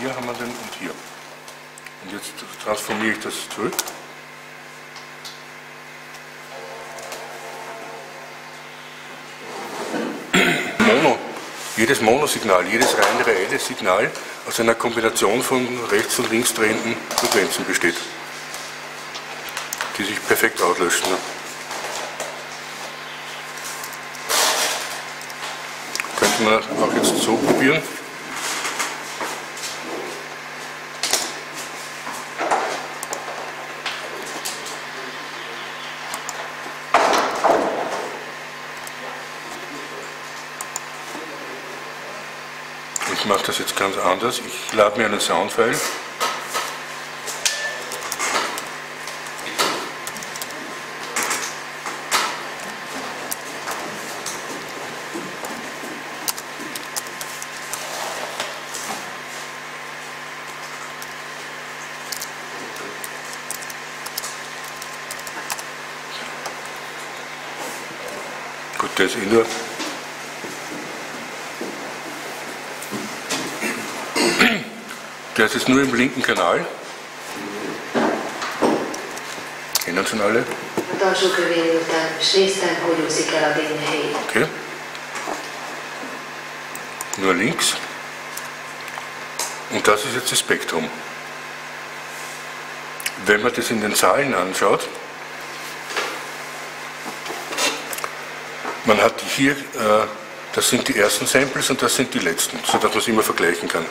hier haben wir den und hier. Und jetzt transformiere ich das zurück. Jedes Monosignal, jedes rein reelle Signal aus einer Kombination von rechts und links drehenden Frequenzen besteht, die sich perfekt auslöschen. Könnte man auch jetzt so probieren. Ich mache das jetzt ganz anders. Ich lade mir einen Soundfile. Gut, der ist eh nur. Der ist jetzt nur im linken Kanal. Kennen schon alle? Okay. Nur links. Und das ist jetzt das Spektrum. Wenn man das in den Zahlen anschaut, man hat hier, das sind die ersten Samples und das sind die letzten, sodass man es immer vergleichen kann.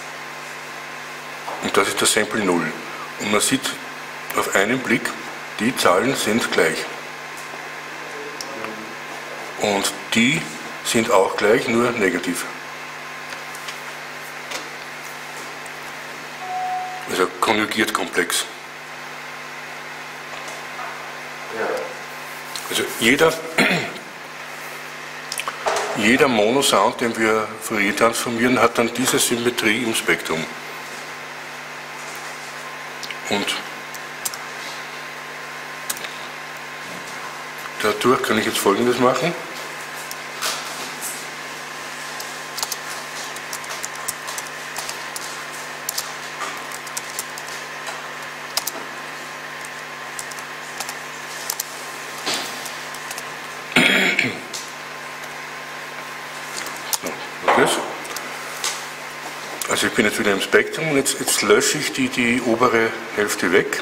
Und das ist das Sample 0. Und man sieht auf einen Blick, die Zahlen sind gleich. Und die sind auch gleich, nur negativ. Also konjugiert komplex. Also jeder Monosound, den wir Fourier transformieren, hat dann diese Symmetrie im Spektrum. Und dadurch kann ich jetzt Folgendes machen. Also ich bin jetzt wieder im Spektrum und jetzt lösche ich die obere Hälfte weg.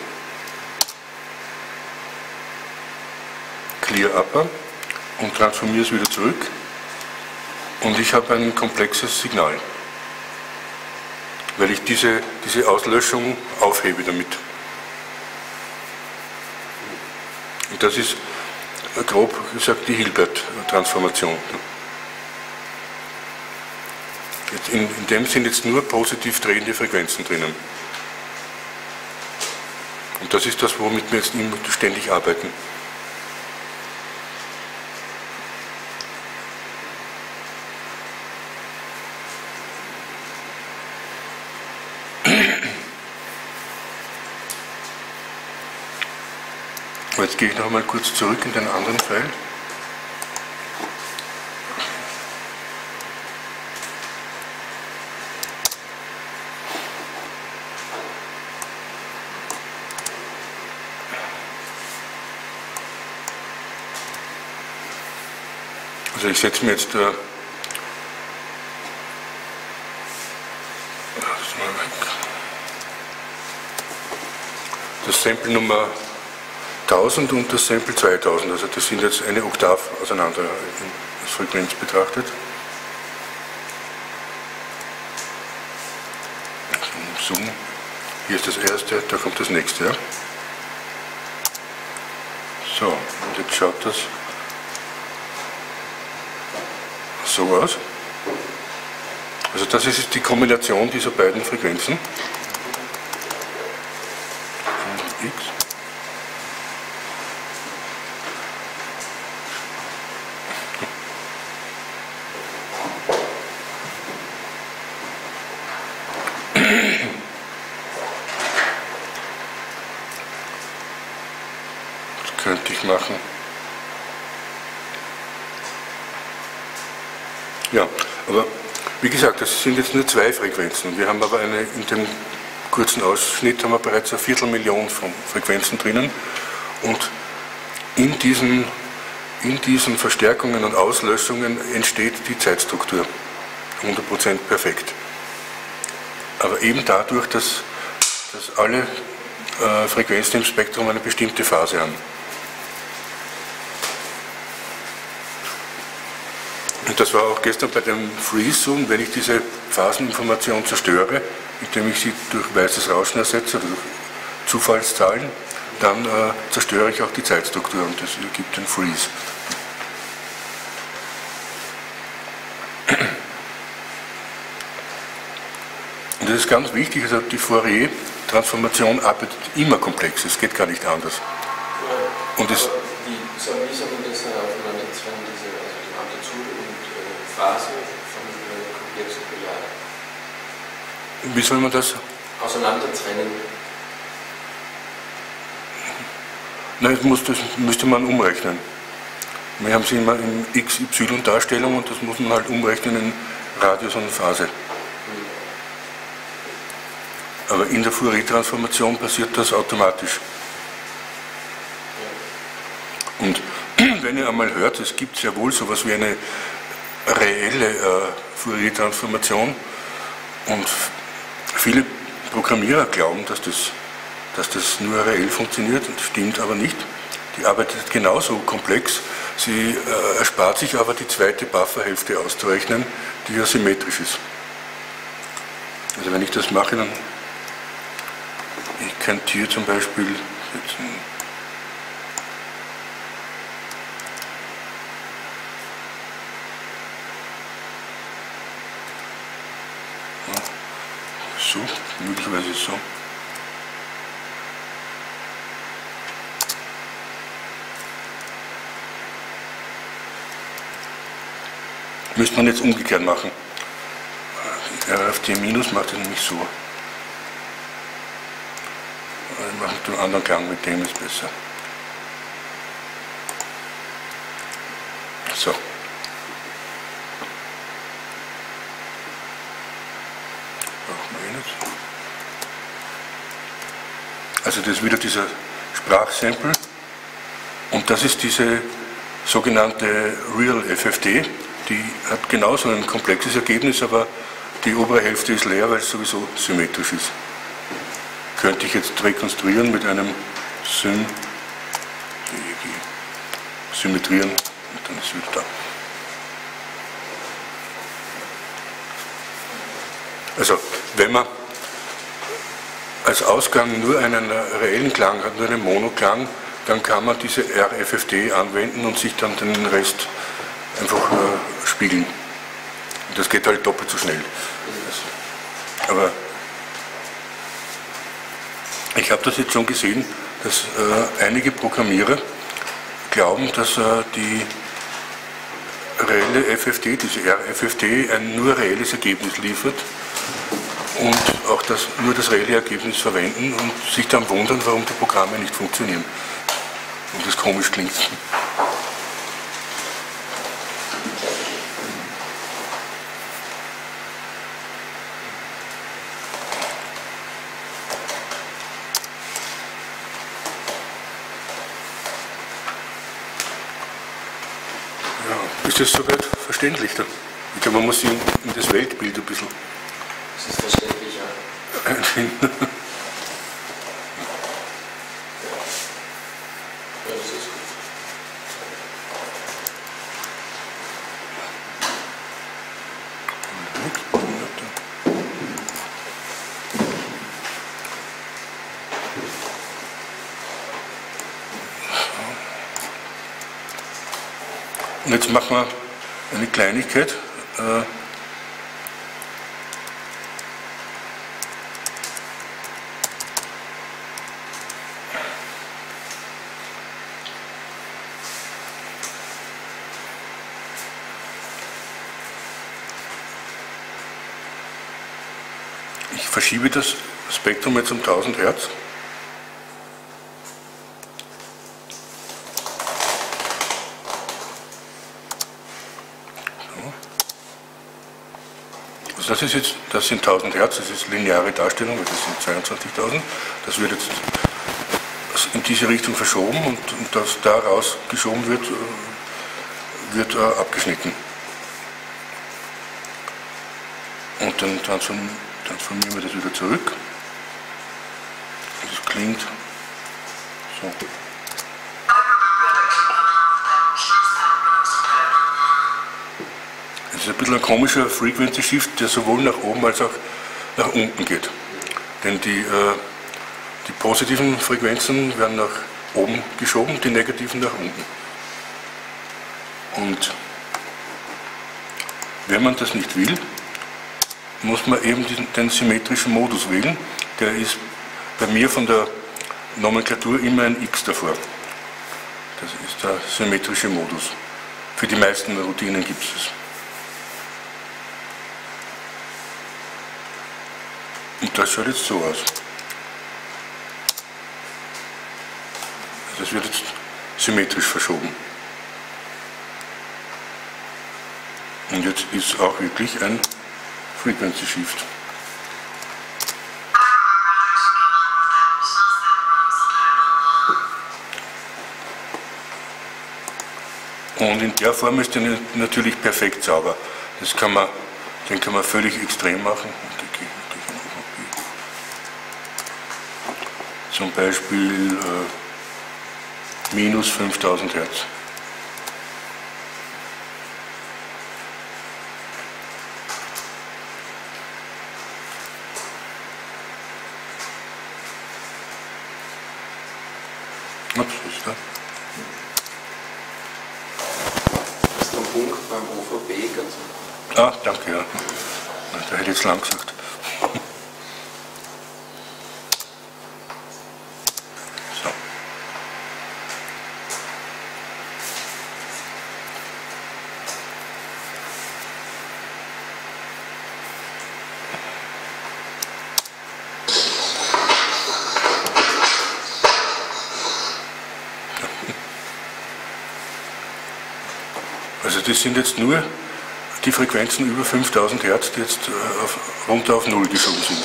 Clear Upper und transformiere es wieder zurück. Und ich habe ein komplexes Signal, weil ich diese Auslöschung aufhebe damit. Und das ist grob gesagt die Hilbert-Transformation. In dem sind jetzt nur positiv drehende Frequenzen drinnen. Und das ist das, womit wir jetzt ständig arbeiten. Und jetzt gehe ich noch einmal kurz zurück in den anderen Pfeil. Also ich setze mir jetzt das Sample Nummer 1000 und das Sample 2000, also das sind jetzt eine Oktav auseinander als Frequenz betrachtet. Zoom. Hier ist das erste, da kommt das nächste. Ja? So, und jetzt schaut das so aus. Also das ist jetzt die Kombination dieser beiden Frequenzen. X. Das könnte ich machen. Ja, aber Wie gesagt, das sind jetzt nur 2 Frequenzen. Wir haben aber in dem kurzen Ausschnitt haben wir bereits 250.000 von Frequenzen drinnen und in diesen Verstärkungen und Auslöschungen entsteht die Zeitstruktur. 100% perfekt. Aber eben dadurch, dass alle Frequenzen im Spektrum eine bestimmte Phase haben. Und das war auch gestern bei dem Freeze so, und wenn ich diese Phaseninformation zerstöre, indem ich sie durch weißes Rauschen ersetze oder durch Zufallszahlen, dann zerstöre ich auch die Zeitstruktur und das ergibt den Freeze. Und das ist ganz wichtig, also die Fourier-Transformation arbeitet immer komplex, es geht gar nicht anders. Und das, wie soll man das dann aufeinander trennen, also die Amplitude und Phase von komplexen Billiarden? Wie soll man das? Auseinander trennen. Nein, das müsste man umrechnen. Wir haben sie immer in XY-Darstellung und das muss man halt umrechnen in Radius und Phase. Aber in der Fourier-Transformation passiert das automatisch. Und wenn ihr einmal hört, es gibt sehr wohl so etwas wie eine reelle Fourier-Transformation und viele Programmierer glauben, dass das nur reell funktioniert, und das stimmt aber nicht. Die arbeitet genauso komplex, sie erspart sich aber die zweite Bufferhälfte auszurechnen, die ja symmetrisch ist. Also wenn ich das mache, dann ich könnte hier zum Beispiel setzen, so, möglicherweise so. Müsste man jetzt umgekehrt machen. RFT- macht es nämlich so. Ich mache den anderen Klang, mit dem ist besser. So. Also das ist wieder dieser Sprachsample und das ist diese sogenannte Real FFT, die hat genauso ein komplexes Ergebnis, aber die obere Hälfte ist leer, weil es sowieso symmetrisch ist. Könnte ich jetzt rekonstruieren mit einem Symmetrieren und dann ist es wieder da. Also wenn man als Ausgang nur einen reellen Klang hat, nur einen Monoklang, dann kann man diese RFFT anwenden und sich dann den Rest einfach spiegeln. Und das geht halt doppelt so schnell. Aber ich habe das jetzt schon gesehen, dass einige Programmierer glauben, dass die reelle FFT, diese RFFT, ein nur reelles Ergebnis liefert und auch nur das reelle Ergebnis verwenden und sich dann wundern, warum die Programme nicht funktionieren. Und das komisch klingt. Ja, ist das soweit verständlich dann? Ich glaube, man muss sich in das Weltbild ein bisschen. Das ist verständlich, ja. Einfinden. Ja, das ist gut. Und jetzt machen wir eine Kleinigkeit. Ich verschiebe das Spektrum jetzt um 1000 Hertz. So. das sind 1000 Hertz, das ist lineare Darstellung, das sind 22.000. Das wird jetzt in diese Richtung verschoben und das da rausgeschoben wird abgeschnitten. Und dann transformieren wir das wieder zurück. Das klingt so. Das ist ein bisschen ein komischer Frequency Shift, der sowohl nach oben als auch nach unten geht. Denn die positiven Frequenzen werden nach oben geschoben, die negativen nach unten. Und wenn man das nicht will, muss man eben den symmetrischen Modus wählen. Der ist bei mir von der Nomenklatur immer ein X davor. Das ist der symmetrische Modus. Für die meisten Routinen gibt es. Und das schaut jetzt so aus. Das wird jetzt symmetrisch verschoben. Und jetzt ist auch wirklich ein Frequency Shift. Und in der Form ist der natürlich perfekt sauber. Den kann man völlig extrem machen. Zum Beispiel minus 5000 Hertz. Ups, was ist da? Das ist der Punkt beim OVB ganz unten. Ah, danke, ja. Da hätte ich jetzt lang gesagt. So. Also das sind jetzt nur die Frequenzen über 5000 Hertz, die jetzt runter auf 0 geschoben sind.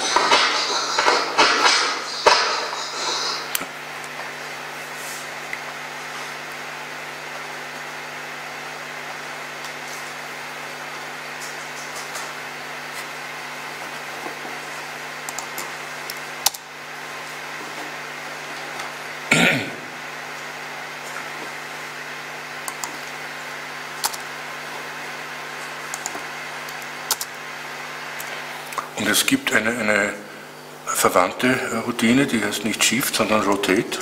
Und es gibt eine verwandte Routine, die heißt nicht Shift, sondern Rotate,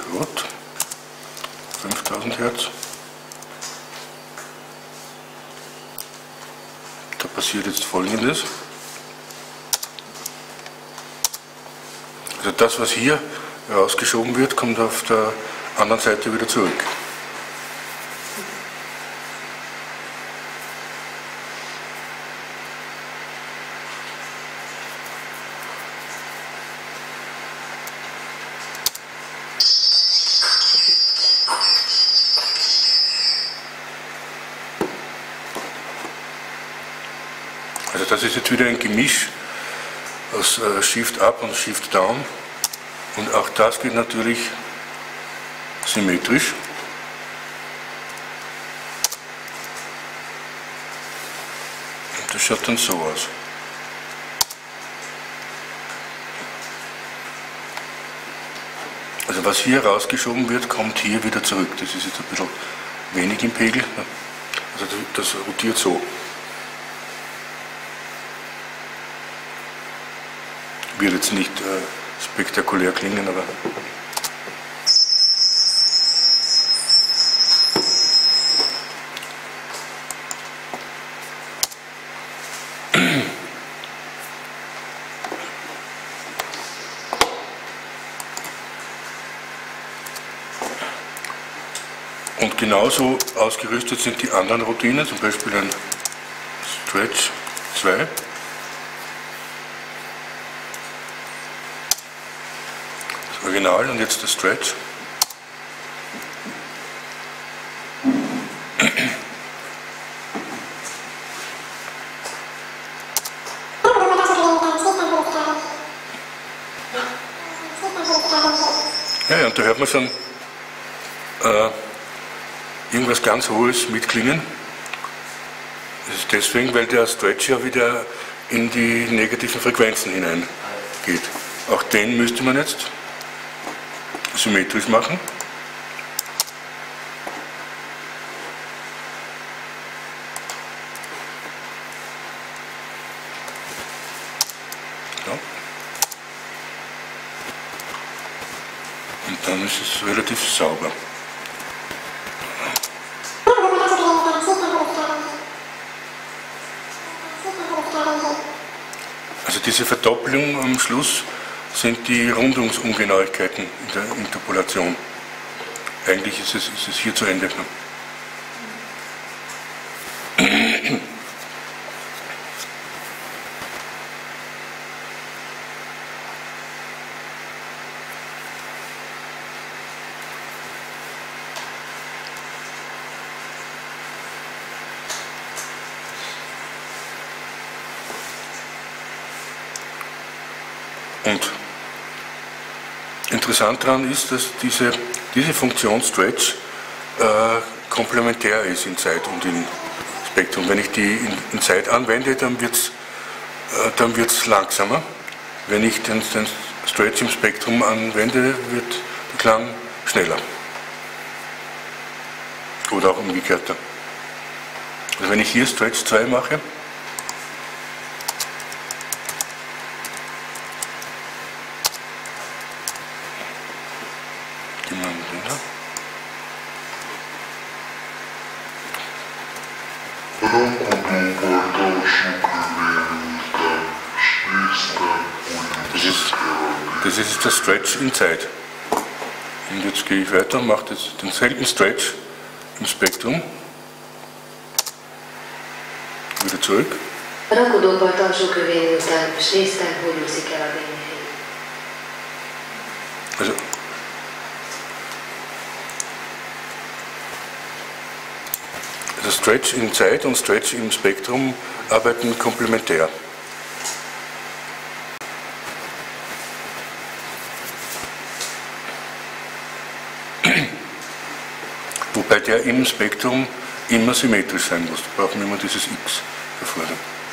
5000 Hertz. Da passiert jetzt Folgendes. Also das, was hier rausgeschoben wird, kommt auf der anderen Seite wieder zurück. Also das ist jetzt wieder ein Gemisch aus Shift Up und Shift Down und auch das geht natürlich symmetrisch. Und das schaut dann so aus. Also was hier rausgeschoben wird, kommt hier wieder zurück. Das ist jetzt ein bisschen wenig im Pegel. Also das rotiert so. Wird jetzt nicht spektakulär klingen, aber und genauso ausgerüstet sind die anderen Routinen, zum Beispiel ein Stretch 2. Original und jetzt der Stretch. Ja, und da hört man schon irgendwas ganz Hohes mitklingen. Das ist deswegen, weil der Stretch ja wieder in die negativen Frequenzen hineingeht. Auch den müsste man jetzt symmetrisch machen. Ja. Und dann ist es relativ sauber. Also diese Verdoppelung am Schluss sind die Rundungsungenauigkeiten in der Interpolation. Eigentlich ist es hier zu Ende. Und interessant daran ist, dass diese Funktion Stretch komplementär ist in Zeit und in Spektrum. Wenn ich die in Zeit anwende, dann wird's langsamer. Wenn ich den Stretch im Spektrum anwende, wird der Klang schneller. Oder auch umgekehrt. Also wenn ich hier Stretch 2 mache, das ist der Stretch in Zeit. Und jetzt gehe ich weiter und mache denselben Stretch im Spektrum. Wieder zurück. Also Stretch in Zeit und Stretch im Spektrum arbeiten komplementär. Wobei der im Spektrum immer symmetrisch sein muss. Da brauchen wir immer dieses X davor.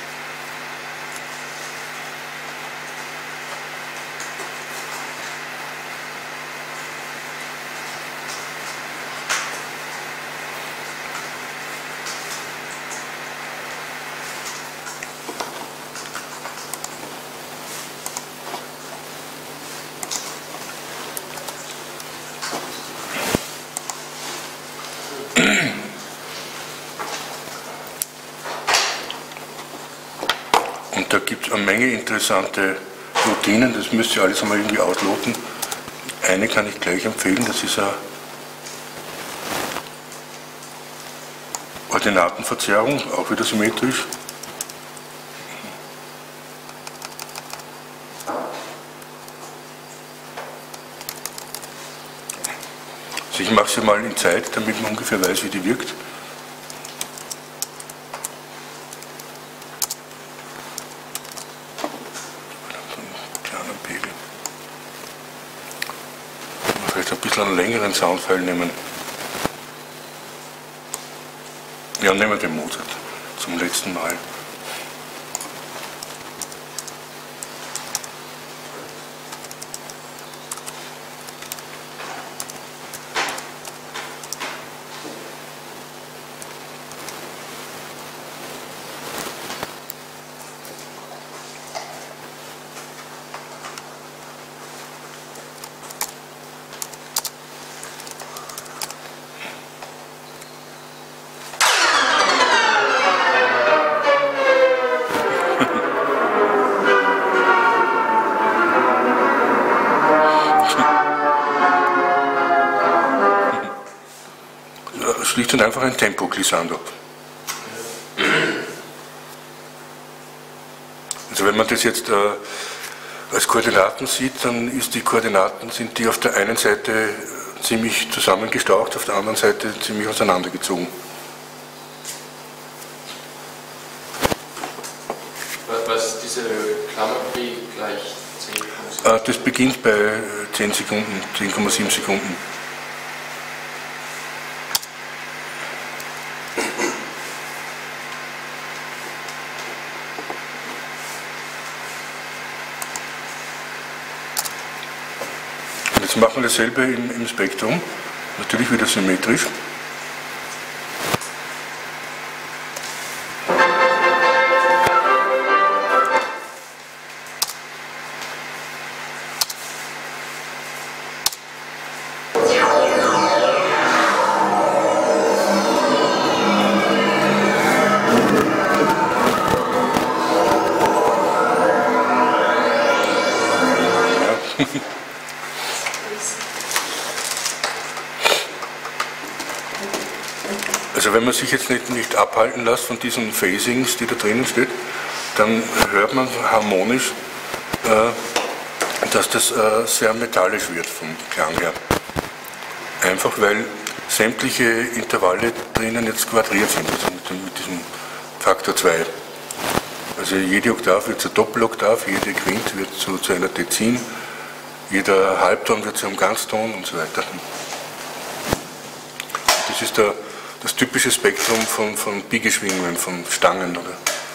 Und da gibt es eine Menge interessante Routinen, das müsst ihr alles einmal irgendwie ausloten. Eine kann ich gleich empfehlen, das ist eine Ordinatenverzerrung, auch wieder symmetrisch. Also ich mache sie mal in Zeit, damit man ungefähr weiß, wie die wirkt. Vielleicht ein bisschen einen längeren Soundfile nehmen. Ja, nehmen wir den Mozart zum letzten Mal. Schlicht und einfach ein Tempo-Glissando. Also wenn man das jetzt als Koordinaten sieht, dann sind die auf der einen Seite ziemlich zusammengestaucht, auf der anderen Seite ziemlich auseinandergezogen. Was diese Klammer B gleich 10,7 Das beginnt bei 10 Sekunden, 10,7 Sekunden. Jetzt machen wir dasselbe im Spektrum, natürlich wieder symmetrisch. Also wenn man sich jetzt nicht abhalten lässt von diesen Phasings, die da drinnen steht, dann hört man harmonisch, dass das sehr metallisch wird vom Klang her. Einfach weil sämtliche Intervalle drinnen jetzt quadriert sind, also mit diesem Faktor 2. Also jede Oktav wird zur Doppeloktav, jede Quint wird zu einer Dezin, jeder Halbton wird zu einem Ganzton und so weiter. Das ist das typische Spektrum von Biegeschwingungen, von Stangen. Oder?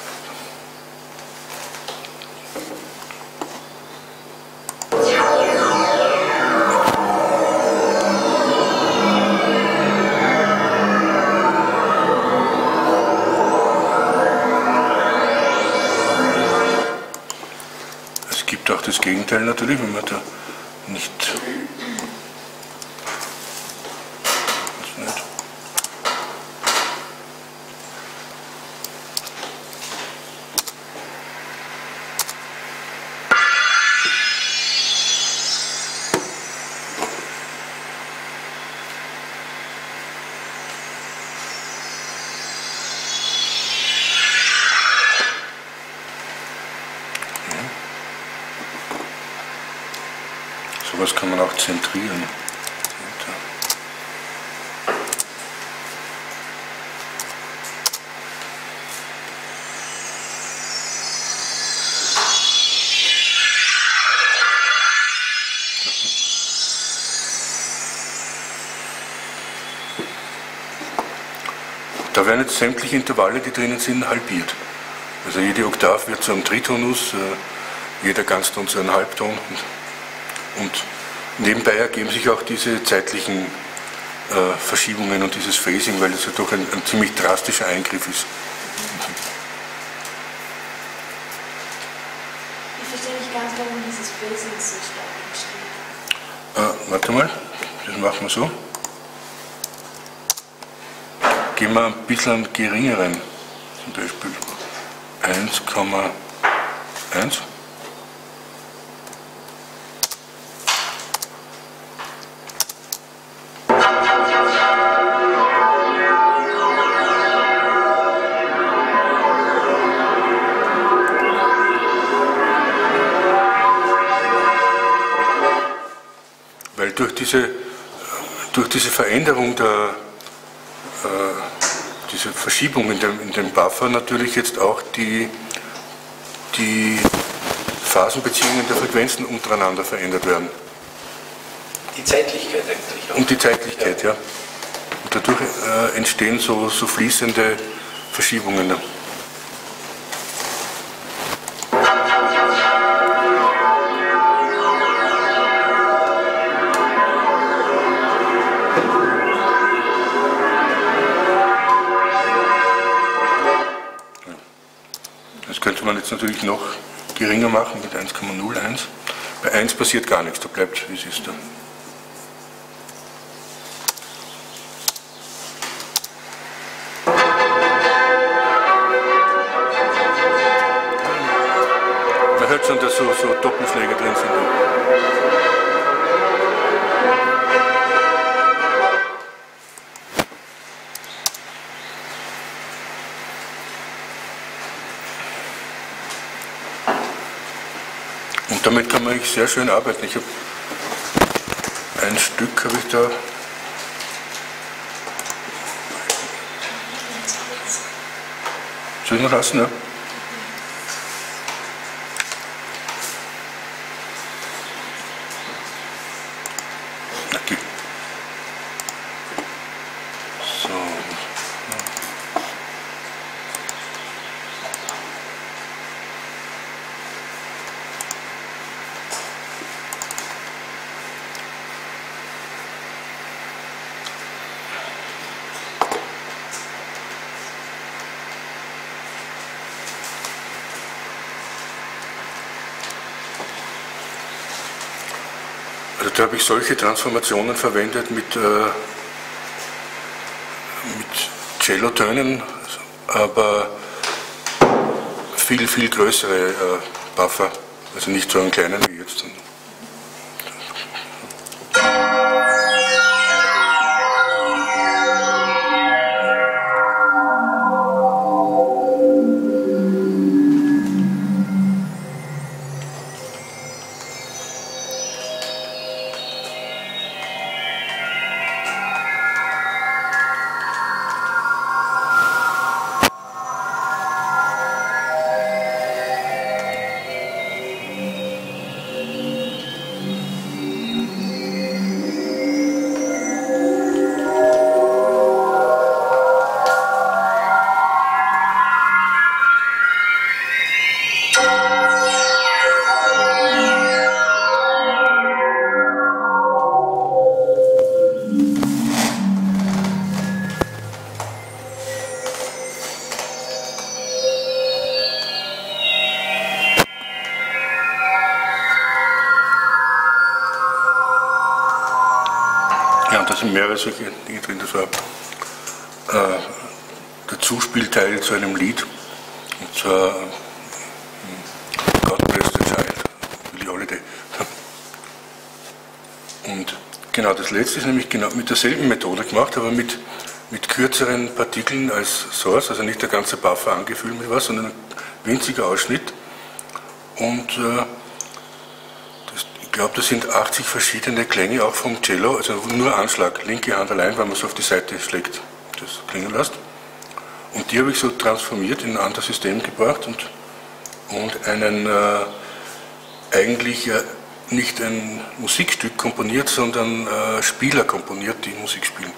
Es gibt auch das Gegenteil natürlich, wenn man da nicht... Sowas kann man auch zentrieren. Da werden jetzt sämtliche Intervalle, die drinnen sind, halbiert. Also jede Oktav wird zu einem Tritonus, jeder Ganzton zu einem Halbton. Und nebenbei ergeben sich auch diese zeitlichen Verschiebungen und dieses Phasing, weil es ja doch ein ziemlich drastischer Eingriff ist. Ich verstehe nicht ganz, warum dieses Phasing so stark entsteht. Warte mal, das machen wir so. Gehen wir ein bisschen einen geringeren, zum Beispiel 1,1. Weil durch diese Veränderung diese Verschiebung in dem Buffer natürlich jetzt auch die Phasenbeziehungen der Frequenzen untereinander verändert werden. Die Zeitlichkeit eigentlich auch. Und die Zeitlichkeit, ja. Und dadurch entstehen so fließende Verschiebungen. Das könnte man jetzt natürlich noch geringer machen mit 1,01. Bei 1 passiert gar nichts, da bleibt wie es ist. Man hört schon, dass so Doppelschläge drin sind. Und damit kann man eigentlich sehr schön arbeiten. Ich habe ein Stück, habe ich da. Soll ich noch lassen, ja? da habe ich solche Transformationen verwendet mit Cellotönen, aber viel, viel größere Buffer, also nicht so einen kleinen wie jetzt. Ja, und da sind mehrere solche Dinge drin. Das war der Zuspielteil zu einem Lied, und zwar God Bless the Child, Billie Holiday. Und genau, das letzte ist nämlich genau mit derselben Methode gemacht, aber mit kürzeren Partikeln als Source, also nicht der ganze Buffer angefüllt mit was, sondern ein winziger Ausschnitt. Und ich glaube, das sind 80 verschiedene Klänge, auch vom Cello, also nur Anschlag, linke Hand allein, weil man es auf die Seite schlägt, das klingen lässt. Und die habe ich so transformiert, in ein anderes System gebracht und einen eigentlich nicht ein Musikstück komponiert, sondern Spieler komponiert, die Musik spielen.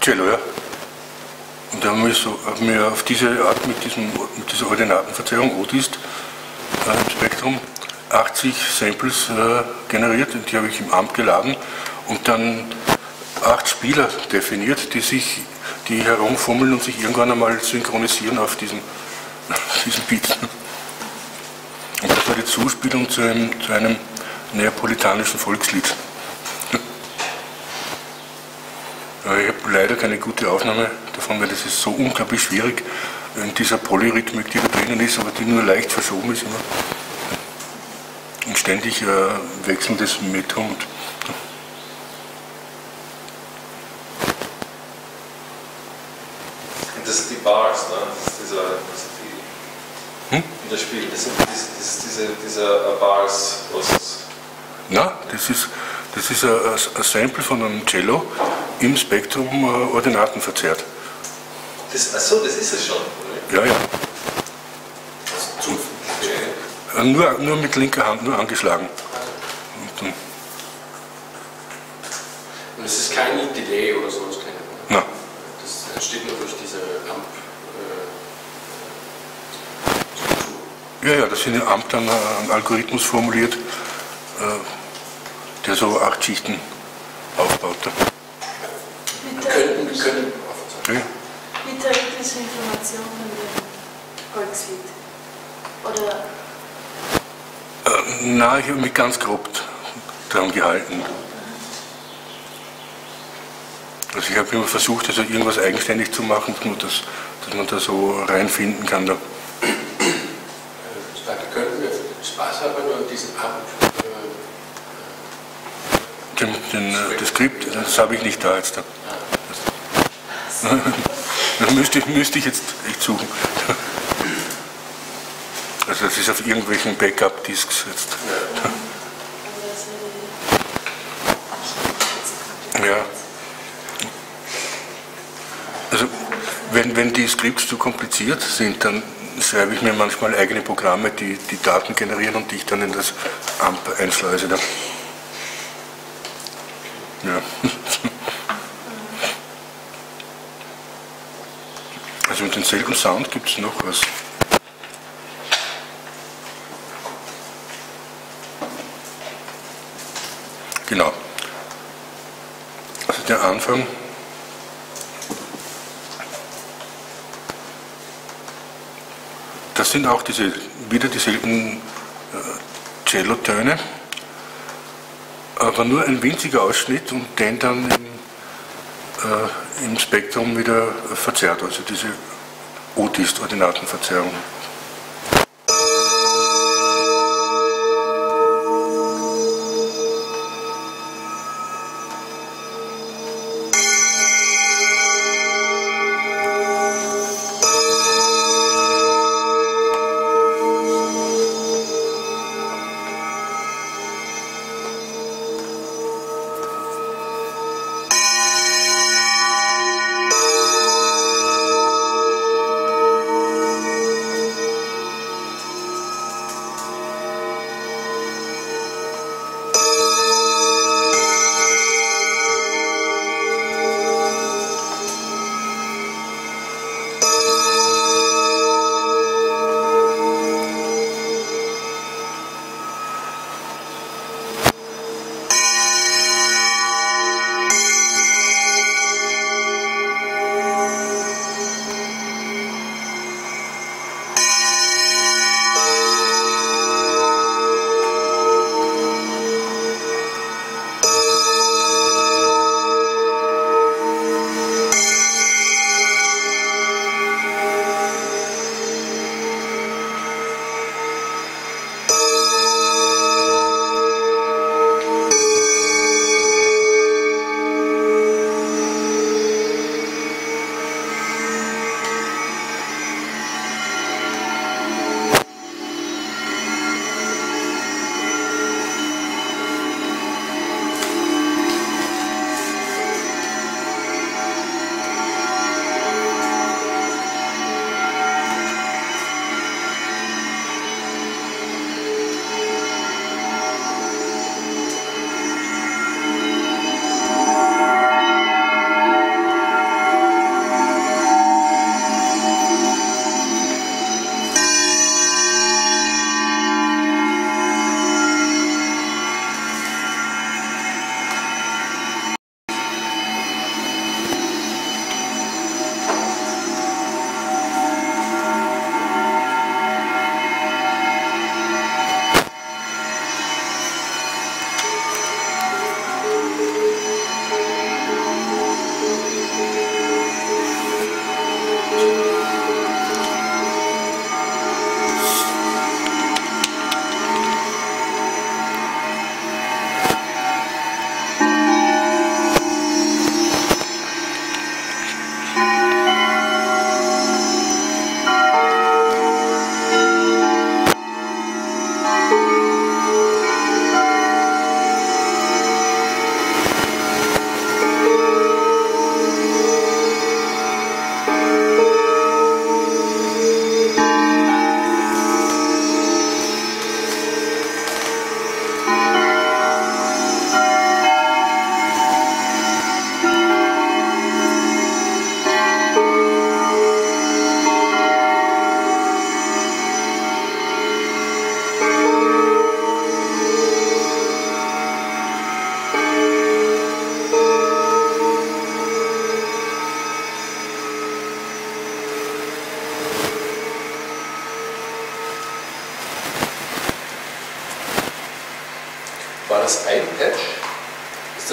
Cello, ja. Und da haben wir auf diese Art mit dieser Ordinatenverzerrung Odist im Spektrum 80 Samples generiert, und die habe ich im AMP geladen und dann 8 Spieler definiert, die herumfummeln und sich irgendwann einmal synchronisieren auf diesen Beats. Und das war die Zuspielung zu einem neapolitanischen Volkslied. Aber ich habe leider keine gute Aufnahme davon, weil das ist so unglaublich schwierig in dieser Polyrhythmik, die da drinnen ist, aber die nur leicht verschoben ist immer. Und ständig wechselndes Metrum. Und das sind die Bars, ne? Das ist in das Spiel. Das sind diese Bars. Na, das ist ein Sample von einem Cello im Spektrum Ordinaten verzerrt. Achso, das ist es schon, oder? Ja, ja. Nur mit linker Hand, nur angeschlagen. Und es ist kein Delay oder so? Nein. Das entsteht nur durch diese AMP-Struktur. Ja, das in dem Amt dann ein Algorithmus formuliert, der so 8 Schichten aufbaut. Wir können Ja. Mit der rhythmischen Information von dem Volkslied? Oder? Nein, ich habe mich ganz grob daran gehalten. Also ich habe immer versucht, also irgendwas eigenständig zu machen, dass man da so reinfinden kann. Da. Könnten wir Spaß haben nur diesen AMP? Das Skript, das habe ich nicht da jetzt. Das müsste ich jetzt echt suchen. Also das ist auf irgendwelchen Backup-Disks jetzt. Ja. Also wenn die Skripts zu kompliziert sind, dann schreibe ich mir manchmal eigene Programme, die Daten generieren und die ich dann in das AMP einschleuse. Ja. Also mit demselben Sound gibt es noch was. Genau. Also der Anfang. Das sind auch wieder dieselben Cello-Töne, aber nur ein winziger Ausschnitt und den dann im Spektrum wieder verzerrt, also diese Odist-Ordinatenverzerrung.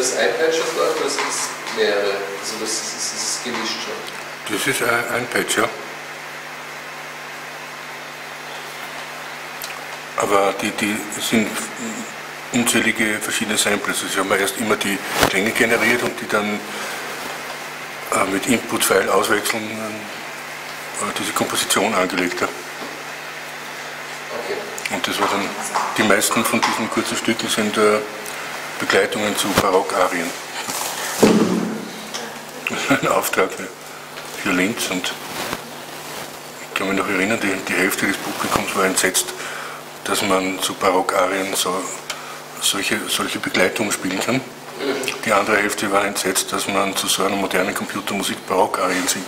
das ein Patch, das läuft, oder sind es mehrere? Also das ist gemischt schon. Das ist ein Patch, ja. Aber die sind unzählige verschiedene Samples. Also haben wir erst immer die Klänge generiert und die dann mit Input-File auswechseln diese Komposition angelegt. Ja. Okay. Und das war dann, die meisten von diesen kurzen Stücken sind Begleitungen zu Barockarien. Ein Auftrag für Linz, und ich kann mich noch erinnern, die Hälfte des Publikums war entsetzt, dass man zu Barockarien solche Begleitungen spielen kann. Die andere Hälfte war entsetzt, dass man zu so einer modernen Computermusik Barockarien singt.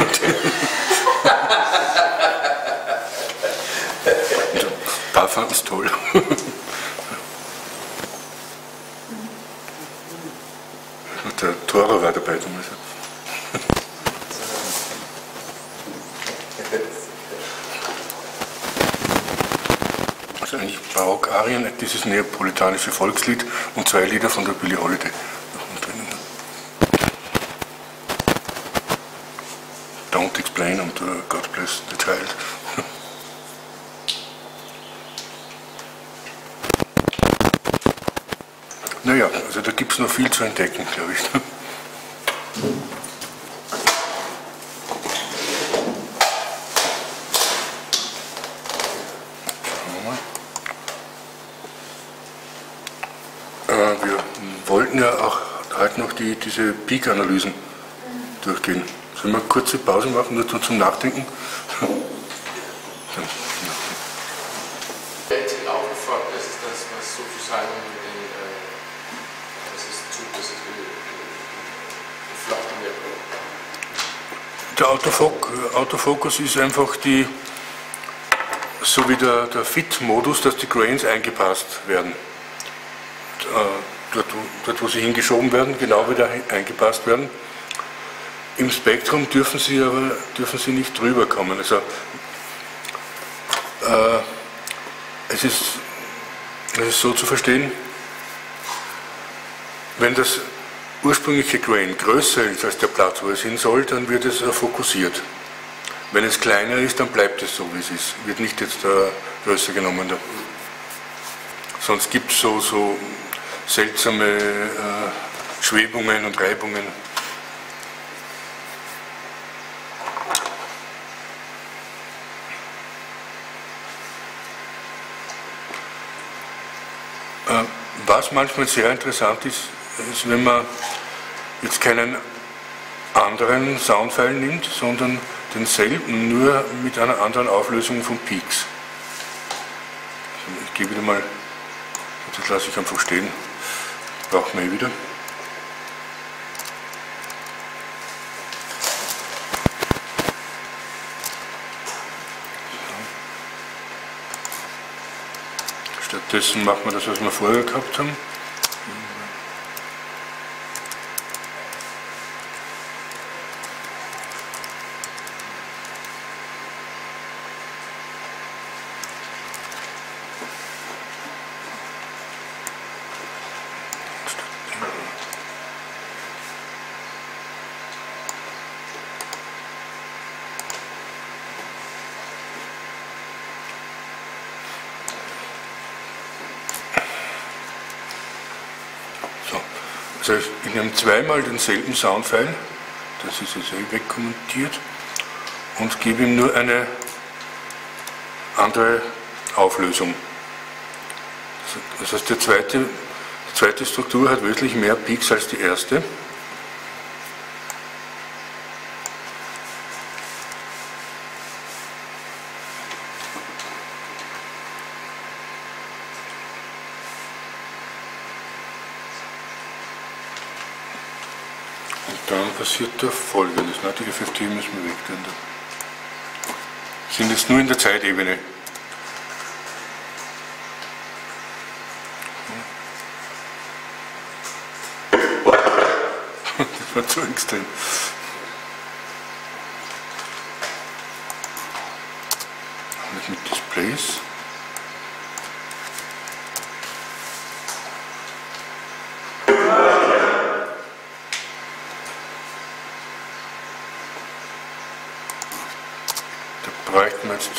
Ein paar fanden es toll. Und der Toro war dabei damals. Also eigentlich Barockarien, dieses neapolitanische Volkslied und 2 Lieder von der Billie Holiday. Don't Explain und God Bless the Child. Naja, also da gibt es noch viel zu entdecken, glaube ich. Wir wollten ja auch heute noch diese Peak-Analysen durchgehen. Sollen wir eine kurze Pause machen, nur zum Nachdenken? Jetzt aufgefragt, das ist das, was sozusagen geflochten wird. Der Autofokus ist einfach so wie der Fit-Modus, dass die Grains eingepasst werden. Dort, wo sie hingeschoben werden, genau wieder eingepasst werden. Im Spektrum dürfen sie nicht drüber kommen. Also, es ist so zu verstehen, wenn das ursprüngliche Grain größer ist als der Platz, wo es hin soll, dann wird es fokussiert. Wenn es kleiner ist, dann bleibt es so, wie es ist. Wird nicht jetzt größer genommen. Sonst gibt es so seltsame Schwebungen und Reibungen. Was manchmal sehr interessant ist, wenn man jetzt keinen anderen Soundfile nimmt, sondern denselben, nur mit einer anderen Auflösung von Peaks. Ich gehe wieder mal, das lasse ich einfach stehen, brauchen wir wieder. Stattdessen machen wir das, was wir vorher gehabt haben. Also ich nehme zweimal denselben Soundfile, das ist jetzt wegkommentiert, und gebe ihm nur eine andere Auflösung. Das heißt, die zweite Struktur hat wesentlich mehr Peaks als die erste. Dann passiert da Folgendes. Die FFT müssen wir wegtun. Sind jetzt nur in der Zeitebene. Das war zu extrem. Mit Displays. jetzt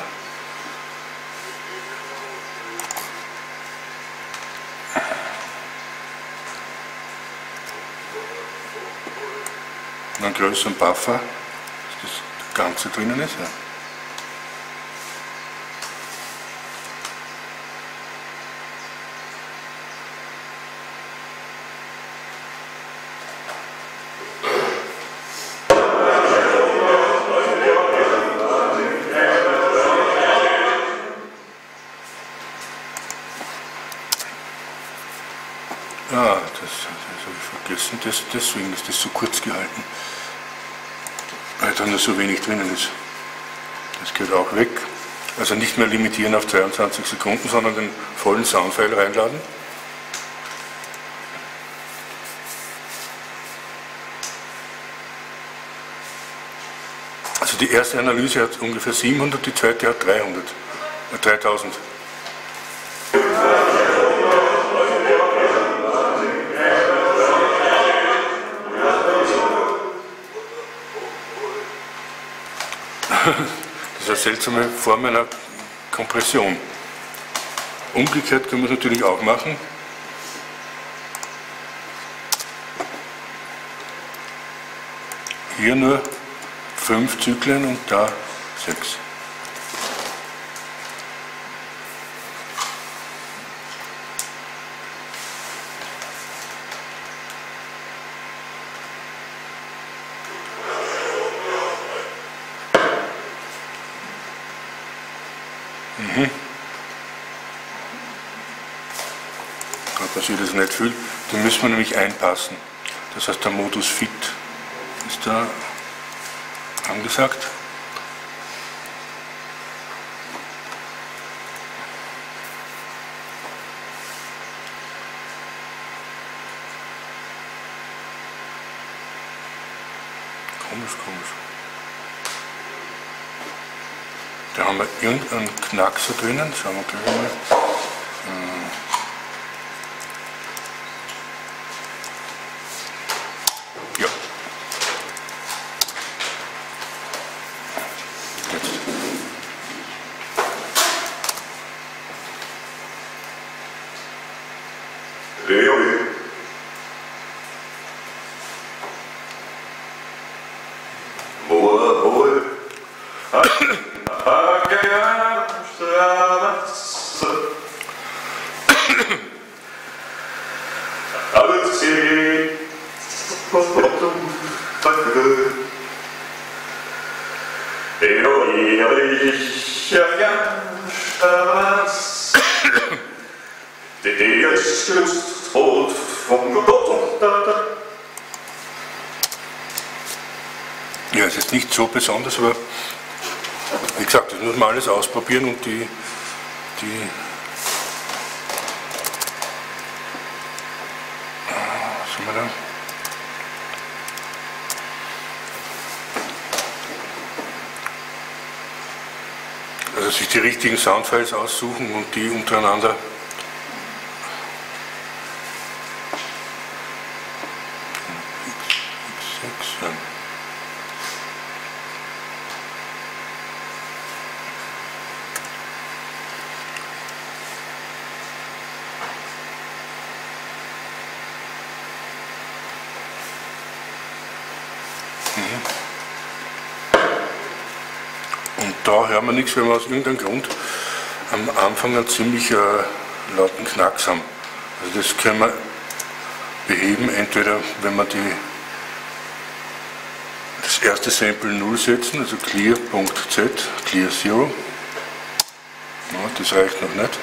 einen größeren Buffer, dass das Ganze drinnen ist. Ja. Deswegen ist das so kurz gehalten, weil da nur so wenig drinnen ist. Das geht auch weg. Also nicht mehr limitieren auf 22 Sekunden, sondern den vollen Soundfile reinladen. Also die erste Analyse hat ungefähr 700, die zweite hat 3000. Das ist eine seltsame Form einer Kompression. Umgekehrt können wir es natürlich auch machen. Hier nur 5 Zyklen und da 6. Dass ihr das nicht fühlt, den müssen wir nämlich einpassen. Das heißt, der Modus Fit ist da angesagt. Komisch. Da haben wir irgendeinen Knackser drinnen, schauen wir gleich mal. Ja. Jetzt. Ja, es ist nicht so besonders, aber wie gesagt, das muss man alles ausprobieren und die was haben wir da? Also sich die richtigen Soundfiles aussuchen und die untereinander und da hören wir nichts, weil wir aus irgendeinem Grund am Anfang einen ziemlich lauten Knacks haben. Also das können wir beheben, entweder wenn wir das erste Sample 0 setzen, also clear.z, clear 0. Ja, das reicht noch nicht.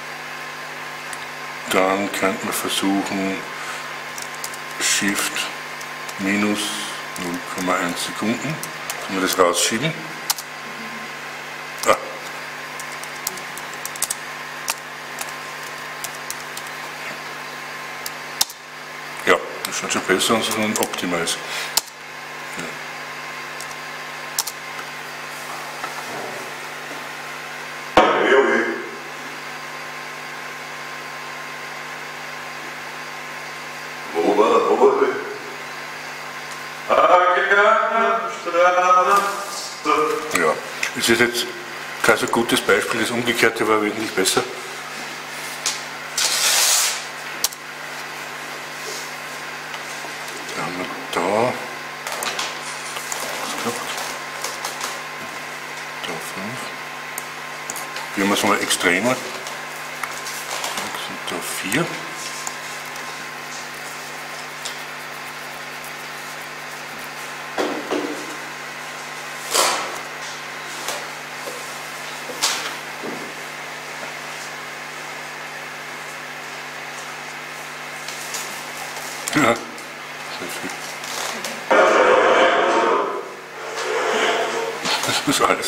Dann könnte man versuchen Shift minus 0,1 Sekunden, können wir das rausschieben. Ah. Ja, das schaut schon besser aus als ein Optimize. Ja, es ist jetzt kein so gutes Beispiel, das Umgekehrte war wesentlich besser. Da haben wir da 5. Hier haben wir es mal extremer. 6 und da 4. Ja, das ist alles.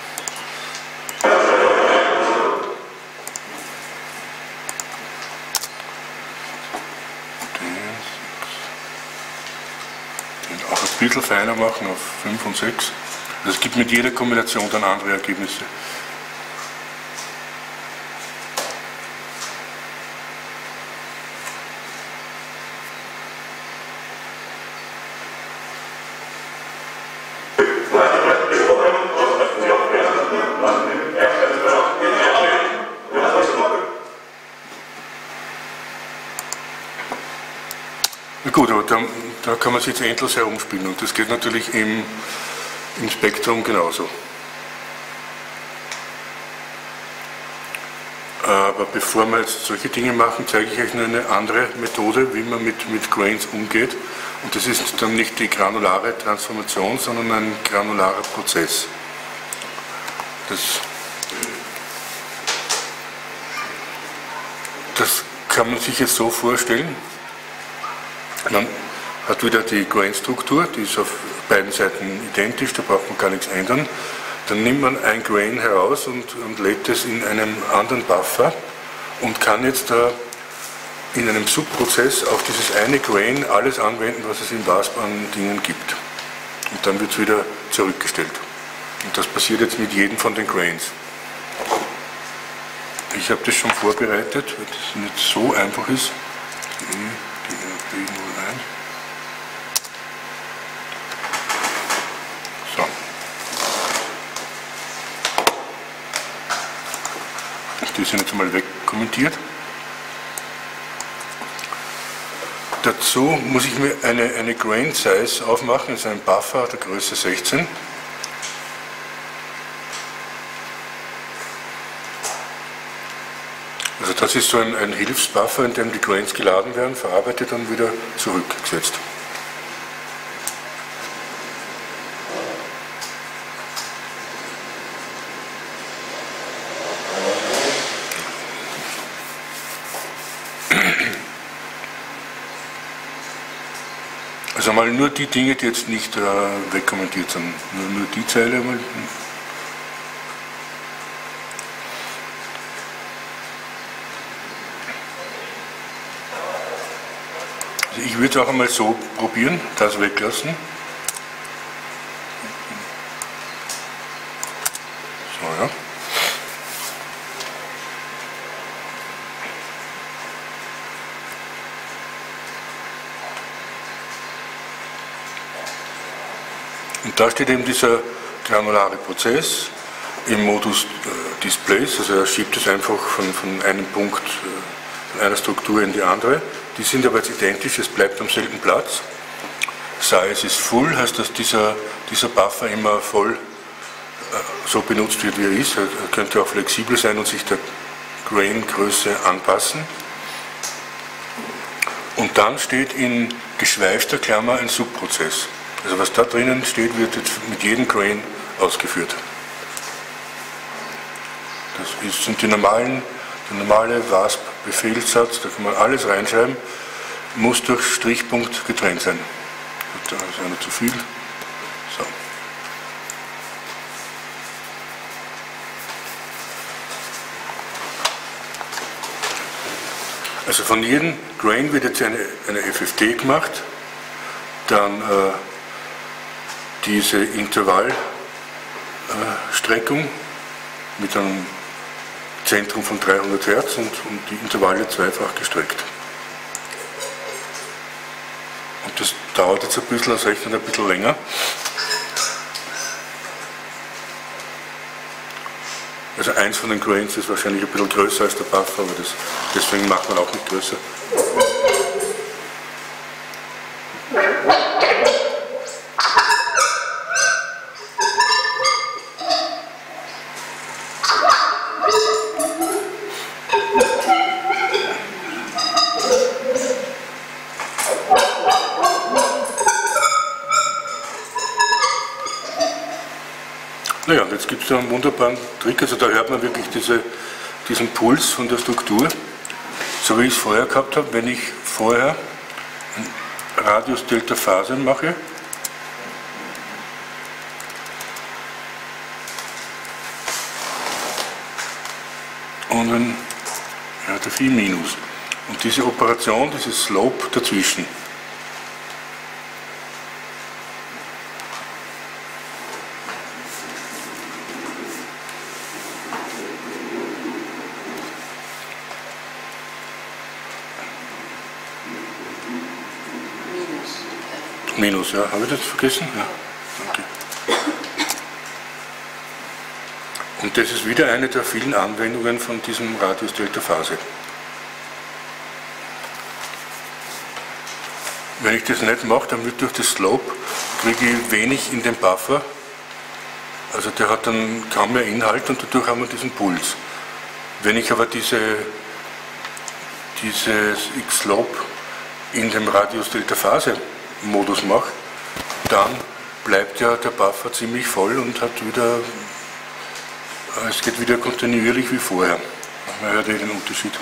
Den auch ein bisschen feiner machen auf 5 und 6. Das gibt mit jeder Kombination dann andere Ergebnisse. Na gut, aber da kann man sich jetzt endlos herumspielen und das geht natürlich im Spektrum genauso. Aber bevor wir jetzt solche Dinge machen, zeige ich euch nur eine andere Methode, wie man mit Grains umgeht. Und das ist dann nicht die granulare Transformation, sondern ein granularer Prozess. Das kann man sich jetzt so vorstellen. Man hat wieder die Grain-Struktur, die ist auf beiden Seiten identisch, da braucht man gar nichts ändern. Dann nimmt man ein Grain heraus und lädt es in einem anderen Buffer und kann jetzt da in einem Subprozess auf dieses eine Grain alles anwenden, was es im WASP an Dingen gibt. Und dann wird es wieder zurückgestellt. Und das passiert jetzt mit jedem von den Grains. Ich habe das schon vorbereitet, weil das nicht so einfach ist. So. Die sind jetzt mal wegkommentiert. Dazu muss ich mir eine Grain Size aufmachen, das ist ein Buffer der Größe 16. Also das ist so ein Hilfsbuffer, in dem die Grains geladen werden, verarbeitet und wieder zurückgesetzt. Also mal nur die Dinge, die jetzt nicht wegkommentiert sind, nur die Zeile mal. Also ich würde es auch einmal so probieren, das weglassen. So, ja. Und da steht eben dieser granulare Prozess im Modus Displace, also er schiebt es einfach von einem Punkt, von einer Struktur in die andere. Die sind aber jetzt identisch, es bleibt am selben Platz. Size ist full, heißt, dass dieser Buffer immer voll so benutzt wird, wie er ist. Er könnte auch flexibel sein und sich der Grain-Größe anpassen. Und dann steht in geschweifter Klammer ein Subprozess. Also was da drinnen steht, wird jetzt mit jedem Grain ausgeführt. Das sind der normale WASP-Befehlssatz, da kann man alles reinschreiben, muss durch Strichpunkt getrennt sein. Da ist einer zu viel. So. Also von jedem Grain wird jetzt eine FFT gemacht, dann diese Intervallstreckung mit einem Zentrum von 300 Hertz und die Intervalle zweifach gestreckt. Und das dauert jetzt ein bisschen, das rechnet ein bisschen länger. Also eins von den Grains ist wahrscheinlich ein bisschen größer als der Buffer, aber deswegen macht man auch nicht größer. Naja, und jetzt gibt es da einen wunderbaren Trick, also da hört man wirklich diesen Puls von der Struktur, so wie ich es vorher gehabt habe, wenn ich vorher ein Radius Delta Phase mache, und ein der Phi minus. Und diese Operation, dieses Slope dazwischen. Minus, ja. Habe ich das vergessen? Ja. Okay. Und das ist wieder eine der vielen Anwendungen von diesem Radius Delta Phase. Wenn ich das nicht mache, dann wird durch das Slope kriege ich wenig in den Buffer. Also der hat dann kaum mehr Inhalt und dadurch haben wir diesen Puls. Wenn ich aber dieses X-Slope in dem Radius Delta Phase Modus mache, dann bleibt ja der Buffer ziemlich voll und hat wieder, es geht wieder kontinuierlich wie vorher. Man hört ja den Unterschied.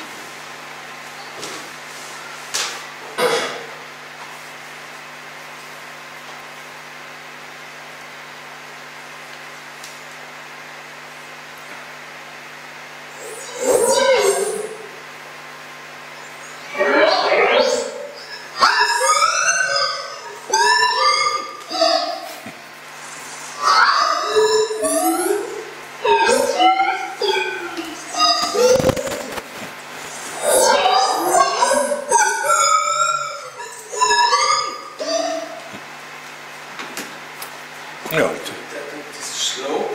Ja. Dieses Slope,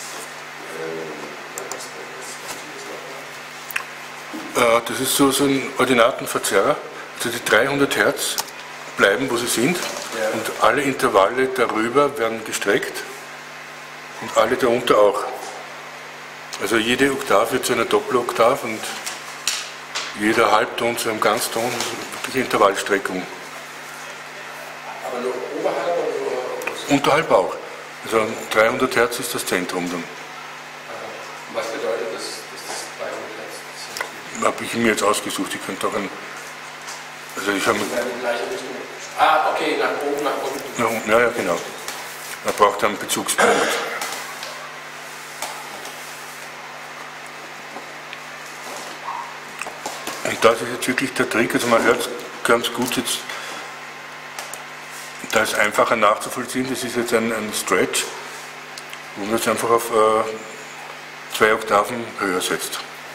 das ist so ein Ordinatenverzerrer. Also die 300 Hertz bleiben, wo sie sind, ja. Und alle Intervalle darüber werden gestreckt und alle darunter auch. Also jede Oktav wird zu einer Doppeloktav und jeder Halbton zu einem Ganzton, das ist wirklich Intervallstreckung. aber nur oberhalb oder nur Unterhalb auch. Also 300 Hertz ist das Zentrum dann. Was bedeutet das, dass das 300 Hertz ist? Habe ich mir jetzt ausgesucht, ich könnte auch ein. Also ich habe. In die gleiche Richtung. Ah, okay, nach oben, nach unten. Ja, genau. Man braucht einen Bezugspunkt. Und das ist jetzt wirklich der Trick, also man hört es ganz gut jetzt. Da ist einfacher nachzuvollziehen, das ist jetzt ein Stretch, wo man es einfach auf 2 Oktaven höher setzt.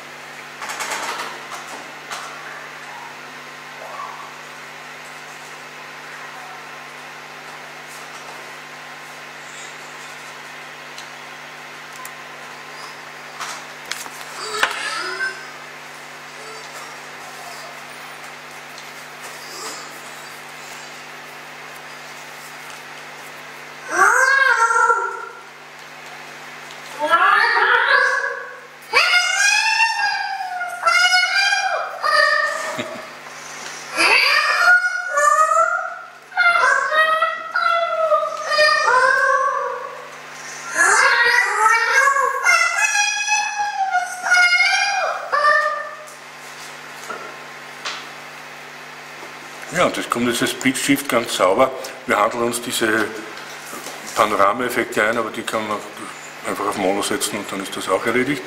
Ja, und das kommt jetzt als Pitch Shift ganz sauber. Wir handeln uns diese Panorama-Effekte ein, aber die kann man einfach auf Mono setzen und dann ist das auch erledigt.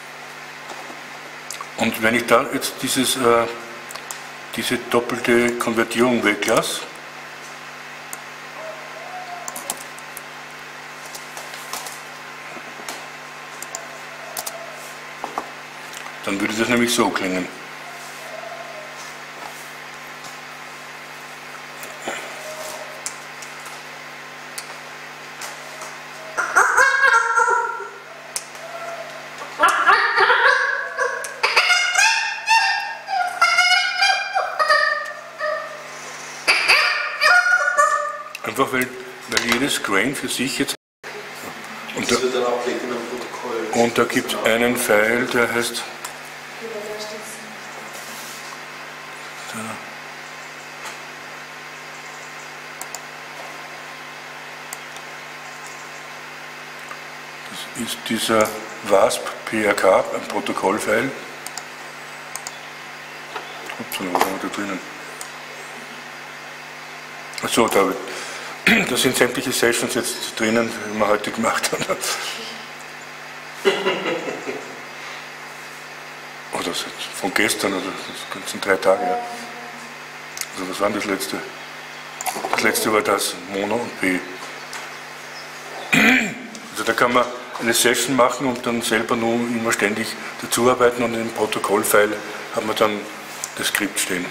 Und wenn ich da jetzt diese doppelte Konvertierung weglasse, dann würde das nämlich so klingen. Einfach weil jedes Grain für sich jetzt. Und das wird dann ablegen im Protokoll. Und da gibt es einen Pfeil, der heißt. Das ist dieser WASP-PRK, ein Protokollfile. Ups, was haben wir da drinnen? Achso, da sind sämtliche Sessions jetzt drinnen, die wir heute gemacht haben. Oder von gestern, oder das sind 3 Tage. Ja. Also was war das letzte? Das letzte war das, Mono und P. Also da kann man eine Session machen und dann selber nur immer ständig dazuarbeiten und im Protokollfile hat man dann das Skript stehen.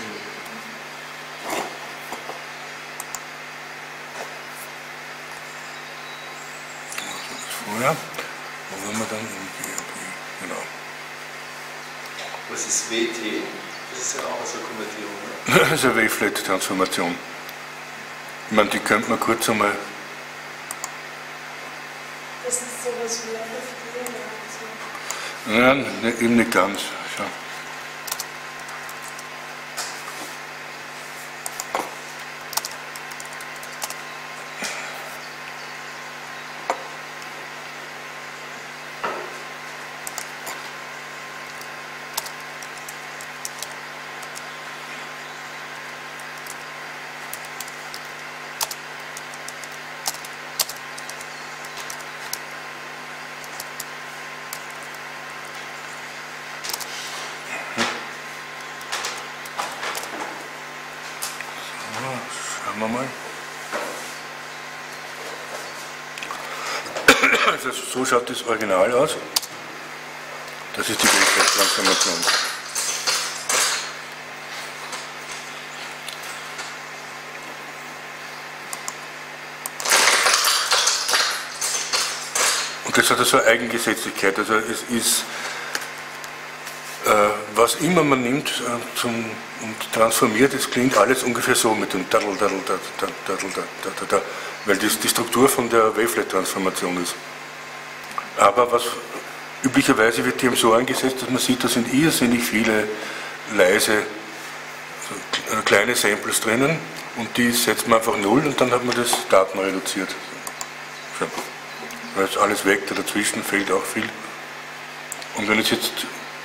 Vorher, wo waren wir dann im GRP? Genau. Was ist WT? Das ist ja auch so eine Konvertierung, ne? Das ist eine Wavelet-Transformation. Ich meine, die könnte man kurz einmal. Das ist sowas wie FFT oder so. Nein, eben nicht ganz. Schau. Schauen wir mal. Also so schaut das Original aus. Das ist die Wavelet-Transformation. Und das hat also eine Eigengesetzlichkeit. Also es ist, was immer man nimmt und transformiert, es klingt alles ungefähr so mit dem Daddel, Daddel, Daddel, weil das die Struktur von der Wavelet-Transformation ist. Aber was üblicherweise wird dem so eingesetzt, dass man sieht, da sind irrsinnig viele leise, so kleine Samples drinnen und die setzt man einfach 0 und dann hat man das Daten reduziert. So. Da ist alles weg, da dazwischen fehlt auch viel. Und wenn es jetzt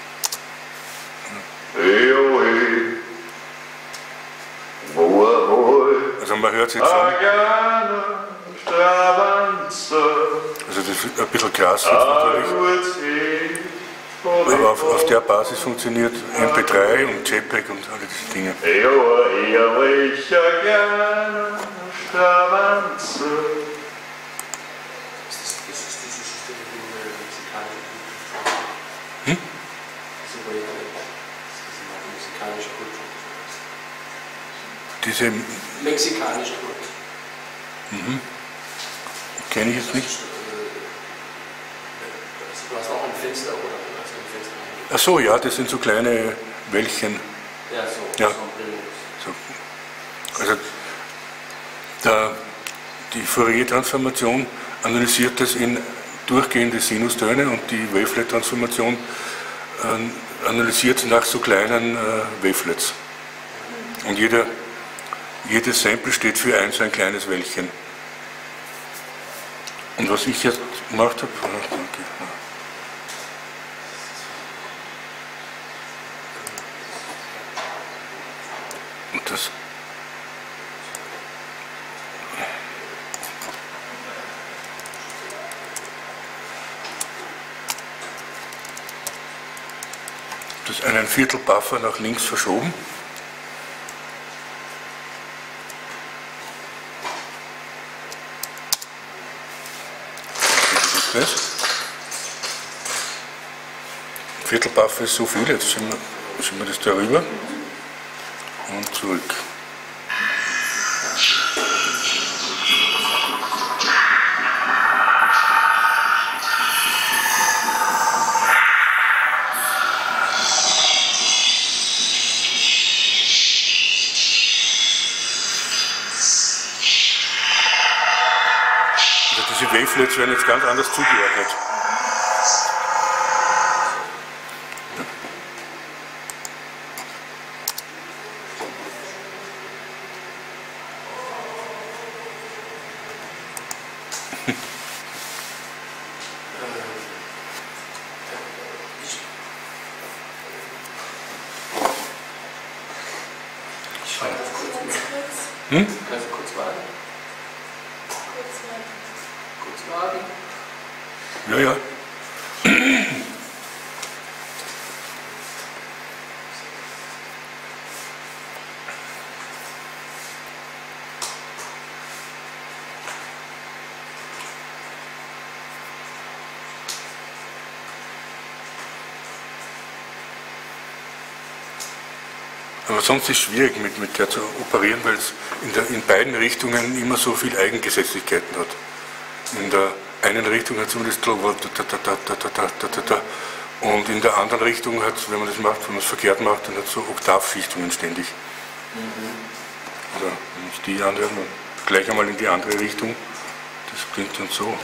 also man hört es jetzt schon. Also das ist ein bisschen krass jetzt natürlich. Aber auf der Basis funktioniert MP3 und JPEG und alle diese Dinge. Diese mexikanische Kult. Kenne ich jetzt nicht. Du hast auch ein Fenster, oder? Du hast ein Fenster. Ach so, ja, das sind so kleine Wellchen. Ja, so. Ja. So. Also die Fourier-Transformation analysiert das in durchgehende Sinustöne und die Wavelet-Transformation analysiert nach so kleinen Wavelets. Und jedes Sample steht für so ein kleines Wellchen. Und was ich jetzt gemacht habe, danke. Und das einen Viertel-Buffer nach links verschoben. Das. Viertel-Buffer ist so viel, jetzt schieben wir das darüber und zurück. die Wavelets werden jetzt ganz anders zugeordnet. Kannst du kurz warten? Kurz warten. Ja, ja. Aber sonst ist es schwierig, mit der zu operieren, weil es in beiden Richtungen immer so viel Eigengesetzlichkeiten hat. In der einen Richtung hat es immer das und in der anderen Richtung hat es, wenn man das macht, wenn man es verkehrt macht, dann hat es so Oktavschichtungen ständig. Also wenn ich die anhöre, dann gleich einmal in die andere Richtung, das klingt dann so.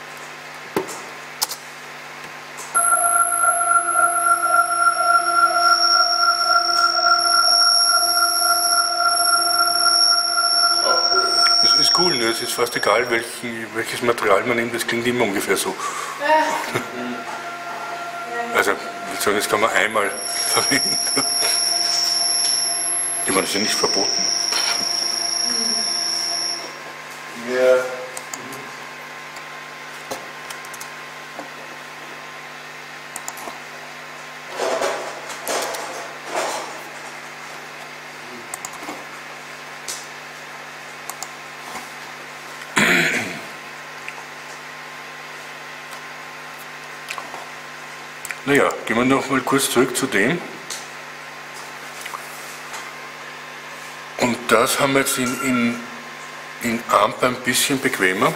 Ist cool, ne? Es ist fast egal, welches Material man nimmt, das klingt immer ungefähr so. Also, ich würde sagen, das kann man einmal verwenden. Ich meine, das ist ja nicht verboten. Ja. Naja, gehen wir noch mal kurz zurück zu dem. Und das haben wir jetzt in AMP ein bisschen bequemer.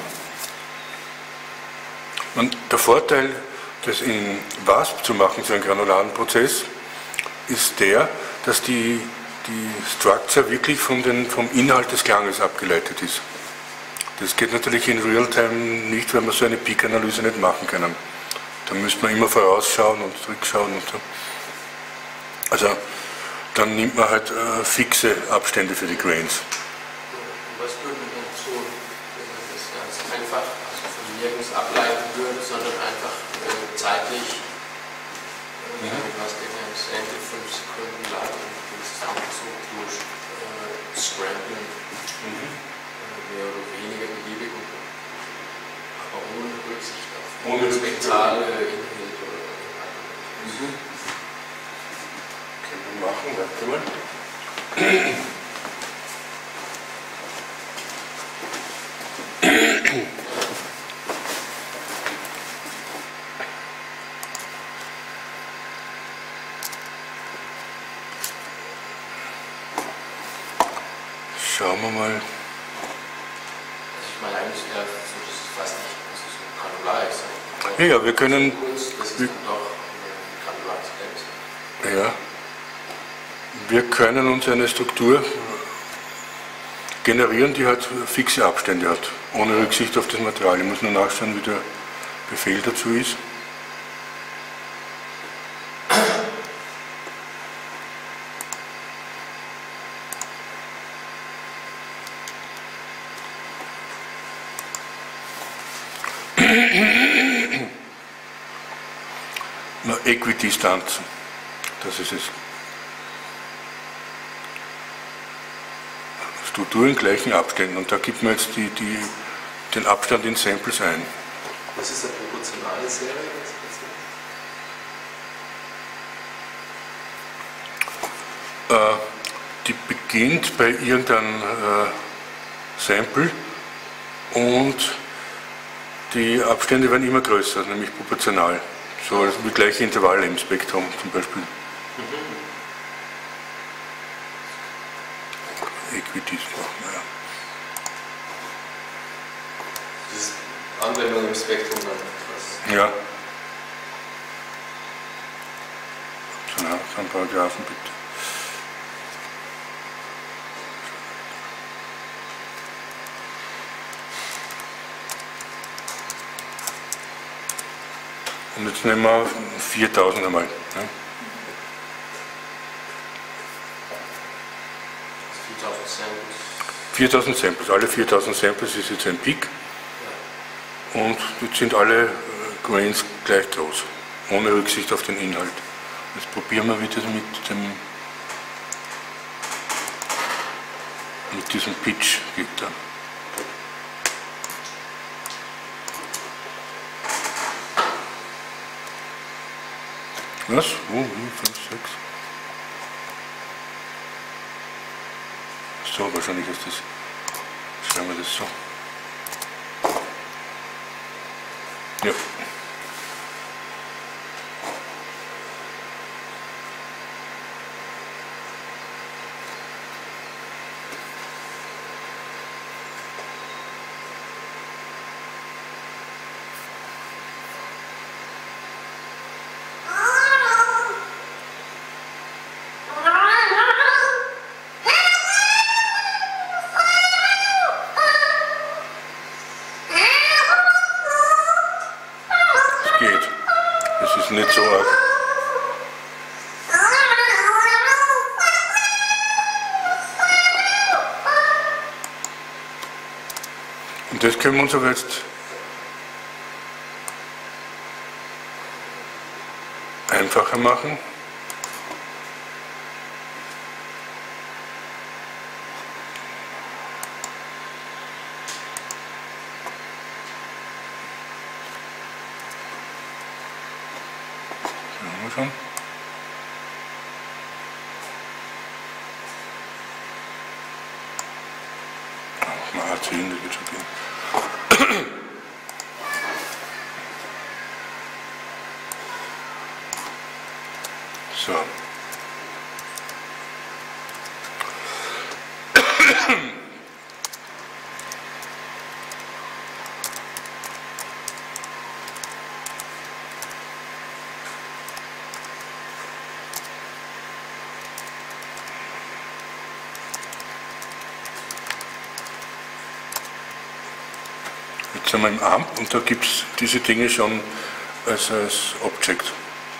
Und der Vorteil, das in WASP zu machen, so einen granularen Prozess, ist der, dass die Structure wirklich vom Inhalt des Klanges abgeleitet ist. Das geht natürlich in Realtime nicht, weil wir so eine Peak-Analyse nicht machen können. Da müsste man immer vorausschauen und zurückschauen und so. Also dann nimmt man halt fixe Abstände für die Grains. Was würde man dann tun, wenn man das ganz einfach von nirgends ableiten würde, sondern einfach zeitlich, du hast irgendein Sample 5 Sekunden lang und willst es einfach so durch scramblen, mehr oder weniger beliebig, aber ohne Rücksicht auf spektrale Inhalte oder Inhalte. Können wir machen, warte mal. Schauen wir mal. Also ich meine eigentlich eher so, dass es fast nicht so granular ist. Ja, wir können. Das ist dann doch Granularität. Ja. Wir können uns eine Struktur generieren, die halt fixe Abstände hat, ohne Rücksicht auf das Material. Ich muss nur nachschauen, wie der Befehl dazu ist. Na, Äquidistanzen, das ist es. Struktur in gleichen Abständen und da gibt man jetzt den Abstand in Samples ein. Was ist eine proportionale Serie? Die beginnt bei irgendeinem Sample und die Abstände werden immer größer, nämlich proportional. So also wie gleiche Intervalle im Spektrum zum Beispiel. Äquidis machen wir ja. Das ist Anwendung im Spektrum dann. Ja. So ein Paragraphen bitte. Und jetzt nehmen wir 4000 einmal. Ja. 4000 Samples. 4000 Samples, alle 4000 Samples ist jetzt ein Peak. Und jetzt sind alle Grains gleich groß, ohne Rücksicht auf den Inhalt. Jetzt probieren wir wieder mit diesem Pitch-Gitter. Was? Wo? 5, 6? So, wahrscheinlich ist das. Schreiben wir das so. Ja. Geht. Das ist nicht so arg. Und das können wir uns aber jetzt einfacher machen. Schon. Mal A10, das wird schon gehen. So. Jetzt sind wir im AMP und da gibt es diese Dinge schon als Object.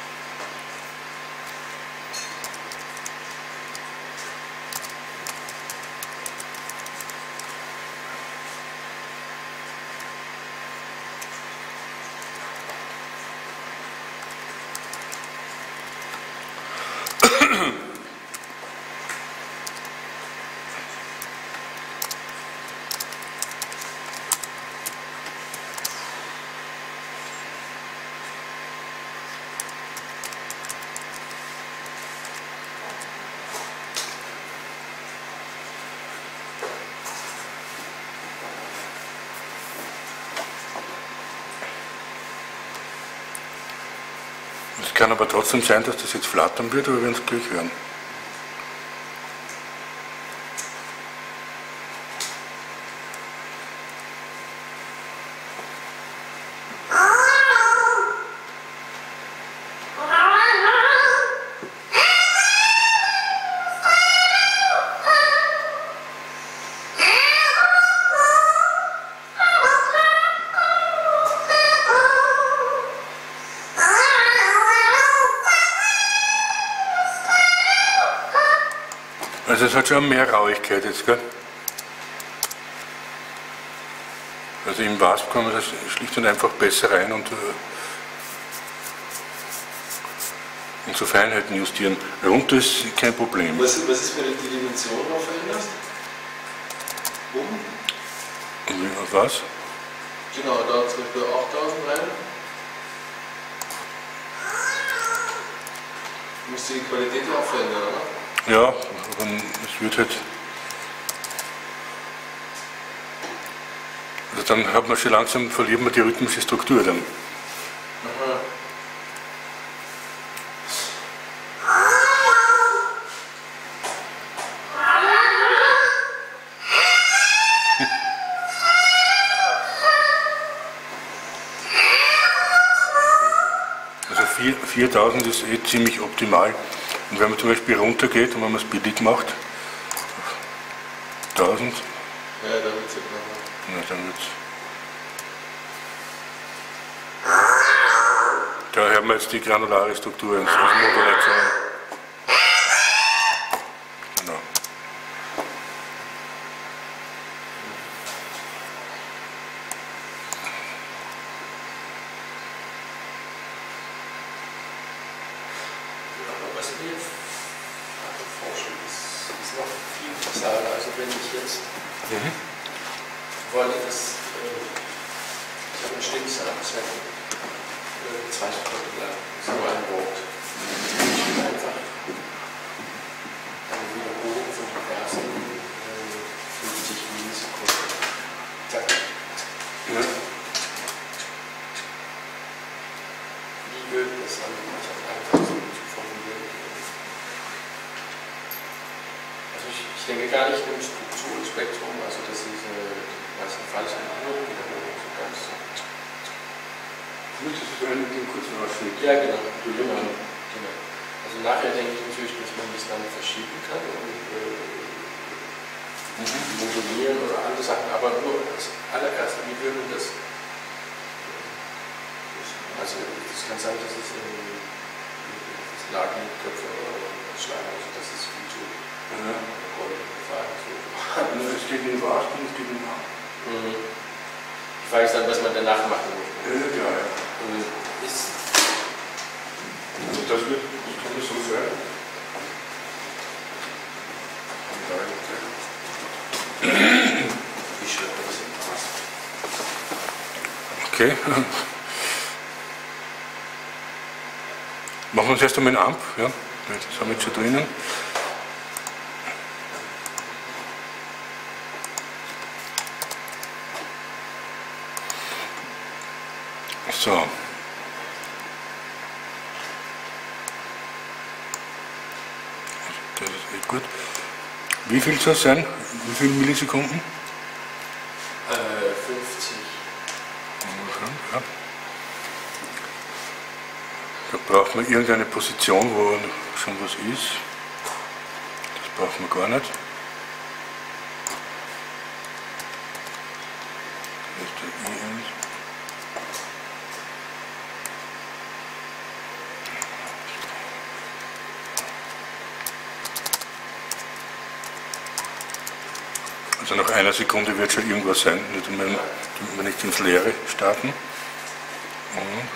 Es kann aber trotzdem sein, dass das jetzt flattern wird, aber wir werden es gleich hören. Also es hat schon mehr Rauigkeit jetzt, gell? Also im Wasp kann man das schlicht und einfach besser rein und so Feinheiten justieren. Runter ist kein Problem. Was ist, wenn du die Dimension noch veränderst? Oben? Und auf was? Genau, da zum Beispiel 8000 rein. Du musst die Qualität auch verändern, oder? Ja, es wird halt. Also dann hat man schon langsam, verliert man die rhythmische Struktur dann. Aha. Also 4000 ist eh ziemlich optimal. Und wenn man zum Beispiel runtergeht und wenn man es billig macht, 1000, Ja, da wird es halt nachher. na, dann wird Da hören wir jetzt die granulare Struktur ins Modulation. Genau. Aber was mir vorschlägt, ist noch viel basaler. Also wenn ich jetzt wollte, dass ich habe einen Stimmsatz, zwei Sekunden lang, so ein Wort. Ich will einfach eine Wiederholung von den ersten 50 Millisekunden. Zack. Ja. Wie würde das am einfachsten zu formulieren? Also ich denke gar nicht im Strukturspektrum, also dass diese meisten falschen Wiederholungen so ganz. Möchtest du einen kurzen Ausschnitt? Ja, genau. Also nachher denke ich natürlich, dass man das dann verschieben kann und modulieren oder andere Sachen, aber nur als allererste, wie würde das? Also es kann sein, dass es das Lagen mit Köpfe oder Schlagen, also das ist viel zu goldene Frage. Es geht in was und es geht in A. Die Frage ist dann, was man danach machen muss. Ja, klar, ja. Ist Also das kann das so sein. wie schreibt man das in Okay. Machen wir uns erst einmal einen Amp, ja. Das haben wir jetzt schon drinnen. So. Das ist echt gut. Wie viel soll es sein? Wie viele Millisekunden? 50. Ja. Da braucht man irgendeine Position, wo schon was ist. Das braucht man gar nicht. Das ist der I1. Also nach einer Sekunde wird schon irgendwas sein, damit wir nicht ins Leere starten. Und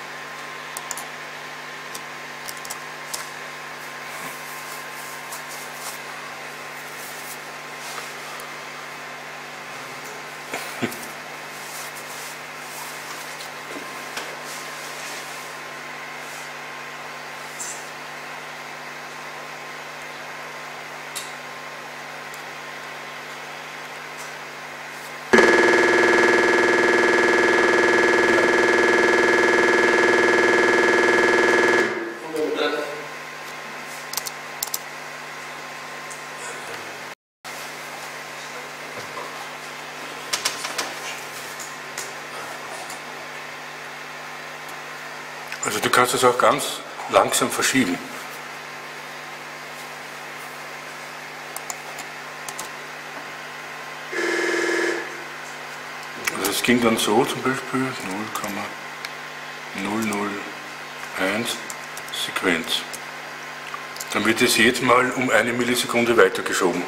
also du kannst es auch ganz langsam verschieben. Also es ging dann so zum Beispiel 0,001 Sequenz. Dann wird es jetzt mal um 1 Millisekunde weitergeschoben.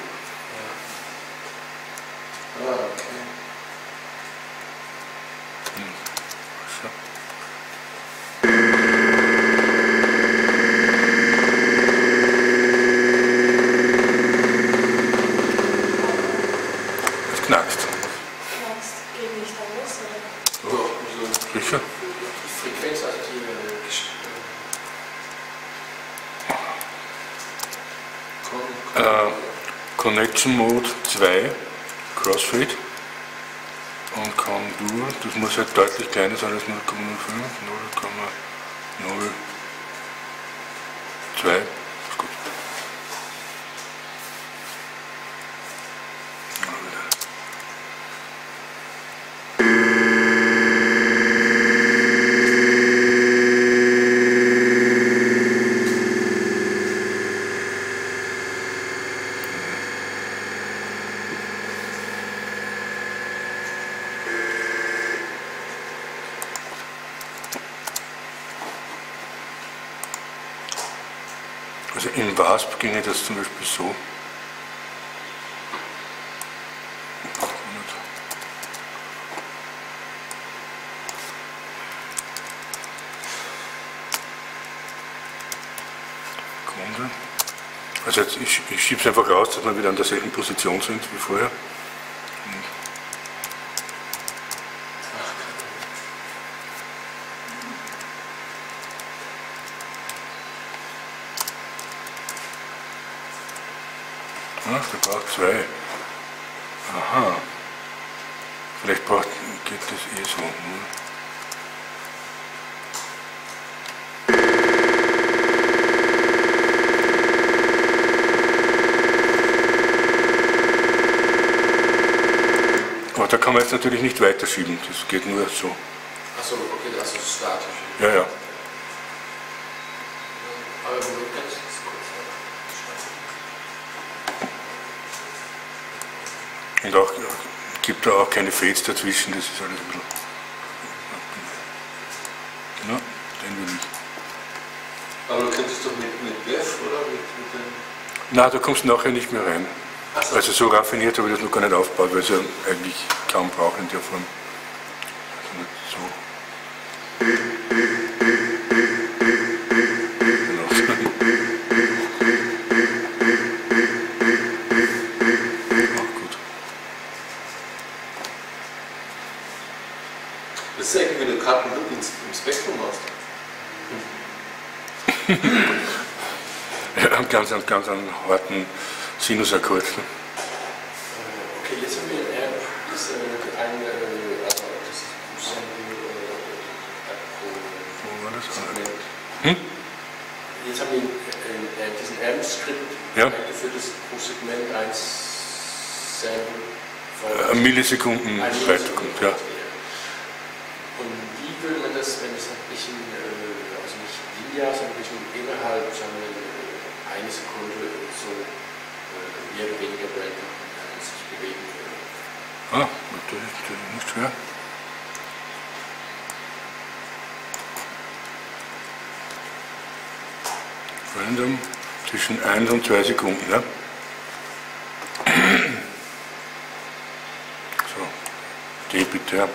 Es knackst. Geht nicht anders, oder? Sicher? Die Frequenz, also die Connection Mode 2, Crossfade und Contour, das muss halt deutlich kleiner sein als 0,05, 0,02, ist gut. Also in WASP ginge das zum Beispiel so. Also jetzt, ich schiebe es einfach raus, dass wir wieder an derselben Position sind wie vorher. Ach, der braucht zwei. Aha. Vielleicht geht das eh so. Aber da kann man jetzt natürlich nicht weiterschieben, das geht nur so. Achso, okay, das ist statisch. Ja, ja. Aber wo kann ich das kurz Und auch gibt da auch keine Fades dazwischen, das ist alles ein bisschen. Ja, den will ich. Aber du könntest doch mit Bef oder mit dem. Na, da kommst du nachher nicht mehr rein. So. Also so raffiniert habe ich das noch gar nicht aufgebaut, weil es ja eigentlich kaum braucht in der Form. Also nicht so. Ach, gut. Das ist eigentlich, wenn du Karten im Spektrum hast. Ja, ganz einen harten Sinusakkord. Okay, jetzt haben wir das ist Wo war das? Jetzt haben wir diesen AMP-Skript eingeführt, das pro Segment 1 Sample von Millisekunden weiterkommt, ja. Und wie würde man das, wenn es ein bisschen, also nicht linear, sondern ein bisschen innerhalb, sagen wir, eine Sekunde so mehr oder weniger random sich bewegen würde? Ah, das ist nicht schwer. Random zwischen 1 und 2 Sekunden, ja? So, D bitte, ja.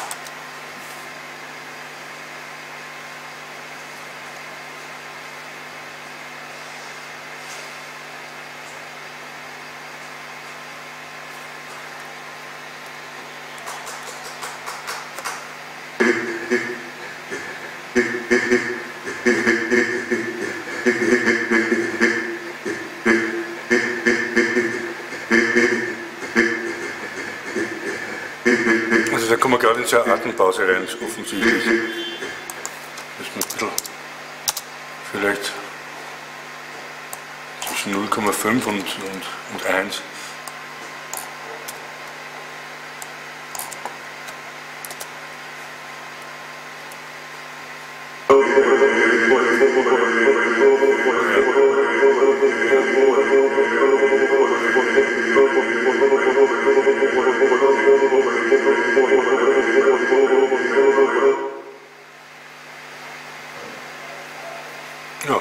Also da kommen wir gerade in so eine Atempause rein, offensichtlich. Müssen wir ein bisschen vielleicht zwischen 0,5 und 1. Ja.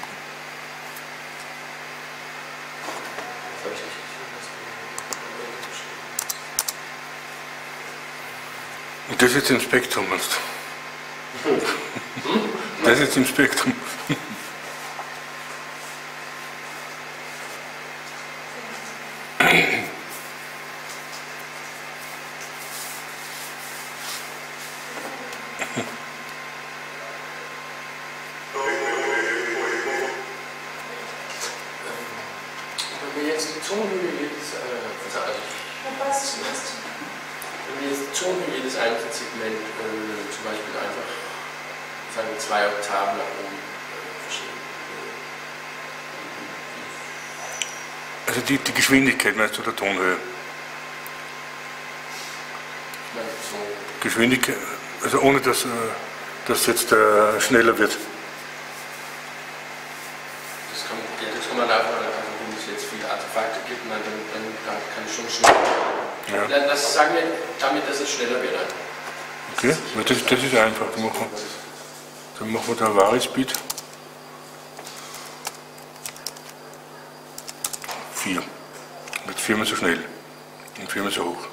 Und das ist jetzt im Spektrum, meinst du? Das ist jetzt im Spektrum. Wenn wir jetzt die Tonhöhe jedes, wenn wir jetzt die Tonhöhe jedes einzelnen Segment zum Beispiel einfach, sagen wir, 2 Oktaven nach oben verschieben. Also die Geschwindigkeit meinst du, der Tonhöhe? Ich meine, so. Geschwindigkeit, also ohne dass das jetzt schneller wird. Das kann man einfach, also wenn es jetzt viele Artefakte gibt, dann kann es schon schneller. Ja. Das sagen wir damit, dass es schneller wird. Okay, das ist einfach. Dann machen wir da Varispeed. 4. Wird 4-mal so schnell und 4-mal so hoch.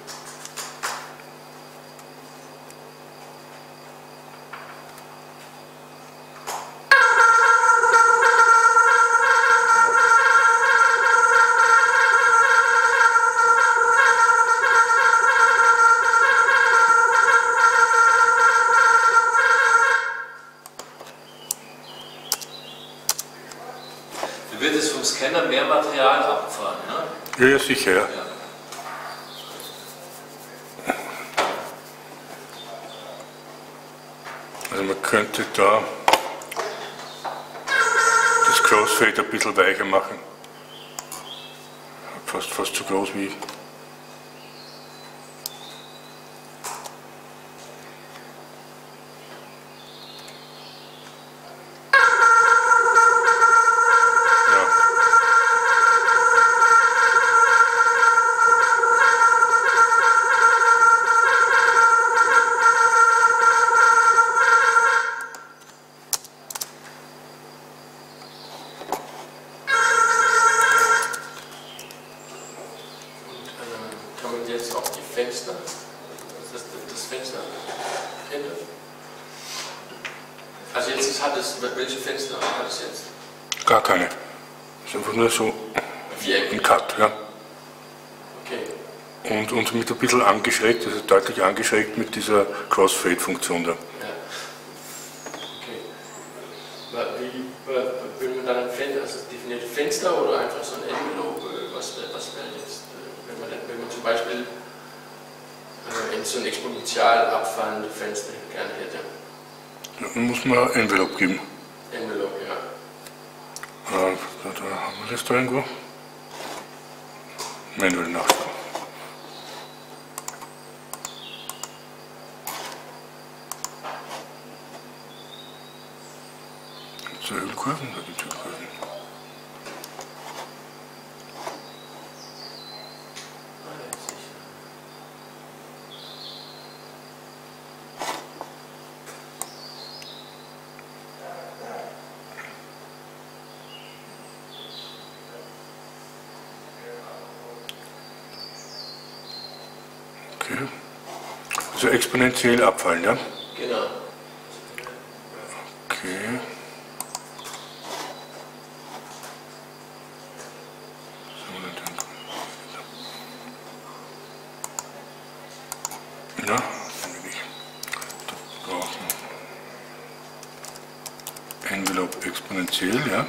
Wird es vom Scanner mehr Material abfahren, ne? Ja, sicher, ja. Also man könnte da das Crossfade ein bisschen weicher machen. Fast so groß wie. Kann man jetzt auch die Fenster, das Fenster ändern? Also jetzt hat es, welche Fenster hat es jetzt? Gar keine. Es ist einfach nur so ein Cut, ja. Okay. Und mit ein bisschen angeschrägt, also deutlich angeschrägt mit dieser Crossfade-Funktion da. Ja. Okay. Wie will man dann ein Fenster, also definierte Fenster oder einfach so ein Envelope? Was wäre jetzt, wenn man zum Beispiel in so ein exponentiell abfallende Fenster gerne hätte? Dann muss man Envelope geben. Envelope, ja. Da haben wir das da irgendwo. Manual nachschauen. Gibt es Ölkurven? Da gibt es Ölkurven. Okay. Also exponentiell abfallen, ja? Genau. Okay. Ja, da brauchen wir Envelope exponentiell, ja.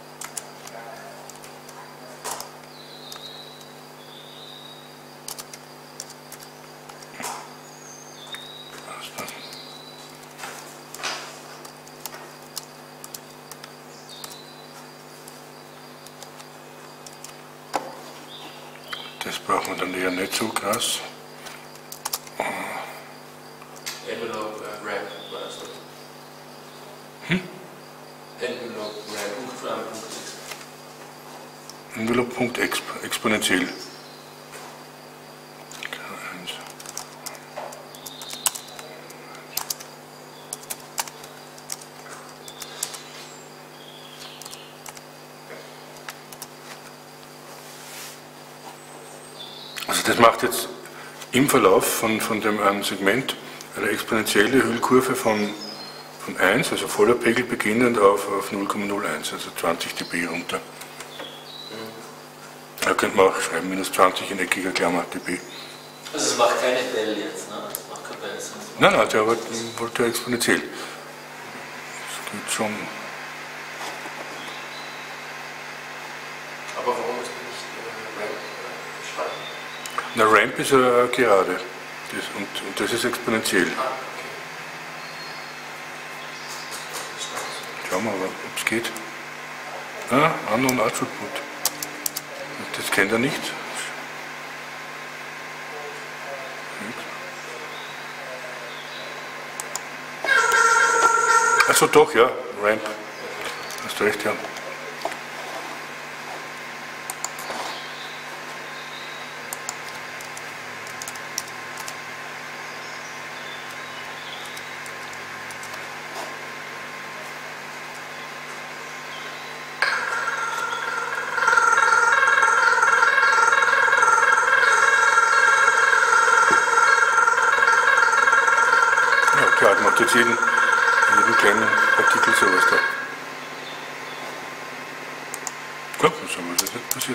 Das brauchen wir dann eher nicht so krass. Envelope Ramp war das so. Envelope Ramp. Envelope.exp exponentiell. Also das macht jetzt im Verlauf von dem Segment eine exponentielle Hüllkurve von 1, also voller Pegel beginnend auf 0,01, also 20 dB runter. Da könnte man auch schreiben, minus 20 in eckiger Klammer dB. Also es macht keine Bell jetzt, ne? Es macht keine Bell. Nein, der wollte ja exponentiell. Das geht schon. Aber warum ist nicht Ramp schreiben? Na, Ramp ist ja gerade. Und das ist exponentiell. Ah, okay. Schauen wir mal, ob es geht. Ah, An- und Output. Das kennt er nicht. Achso, doch, ja, Ramp. Hast du recht, ja. Klar, das macht jetzt jeden kleinen Partikel sowas da. Klar, was haben wir, das ist nicht passiert.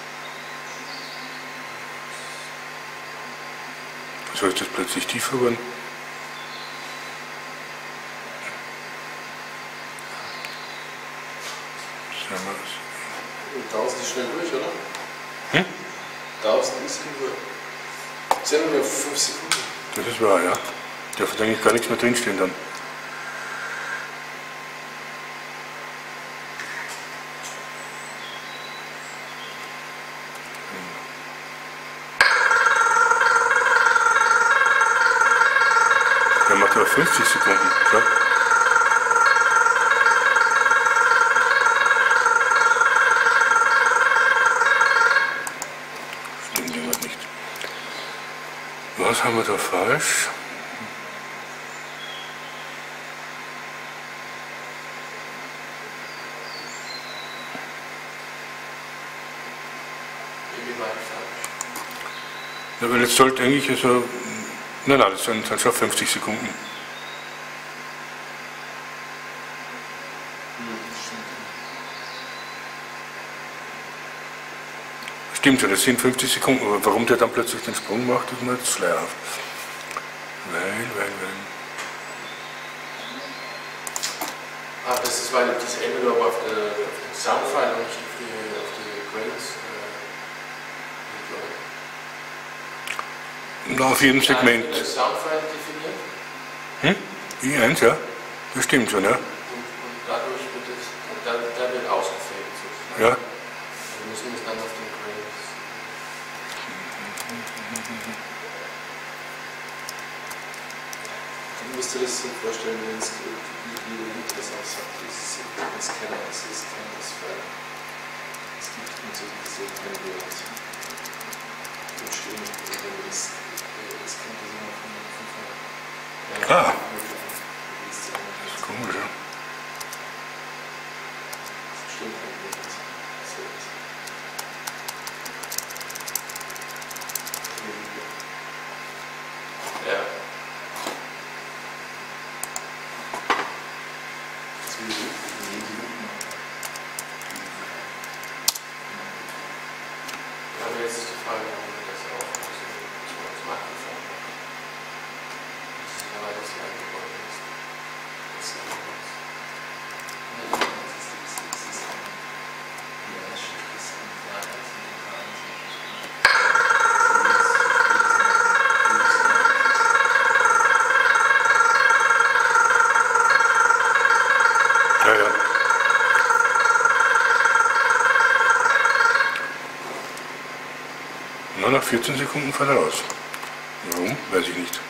Wieso ist das plötzlich tiefer geworden? Und 1000 ist schnell durch, oder? Hm? 1000 ist über. Das sind nur 5 Sekunden. Das ist wahr, ja. Darf eigentlich gar nichts mehr drinstehen dann. Der macht aber 50 Sekunden, klar. Stimmt irgendwas nicht. Was haben wir da falsch? Inwieweit falsch? Ja, weil jetzt sollte eigentlich also. Nein, das sind schon 50 Sekunden. Stimmt ja, das sind 50 Sekunden, aber warum der dann plötzlich den Sprung macht, ist mir jetzt schleierhaft. Weil. Ah, das ist, weil das Envelope auf den Soundfile und nicht auf die Grains Na, auf jedem Segment. das Soundfile definiert I1, ja. Das stimmt schon, ja. und dadurch wird es, da wird ausgefällt sozusagen. Ja. Wir müssen es dann auf den Grains. Du musst dir das so vorstellen, wenn es wie Lied das auch sagt, das ist keiner, es ist kein Ausfall. Es gibt nicht so keine Wert. Und stehen, wenn das kommt das immer von Ah. Komisch, ja. Das stimmt halt nicht. Ja. Aber jetzt ist die Frage, warum wir das auch so als Makroform machen. Das ist ja, weil das ja angeboten ist. Das ist anders. Ja, ja. Nur nach 14 Sekunden fällt er raus. Warum? Weiß ich nicht.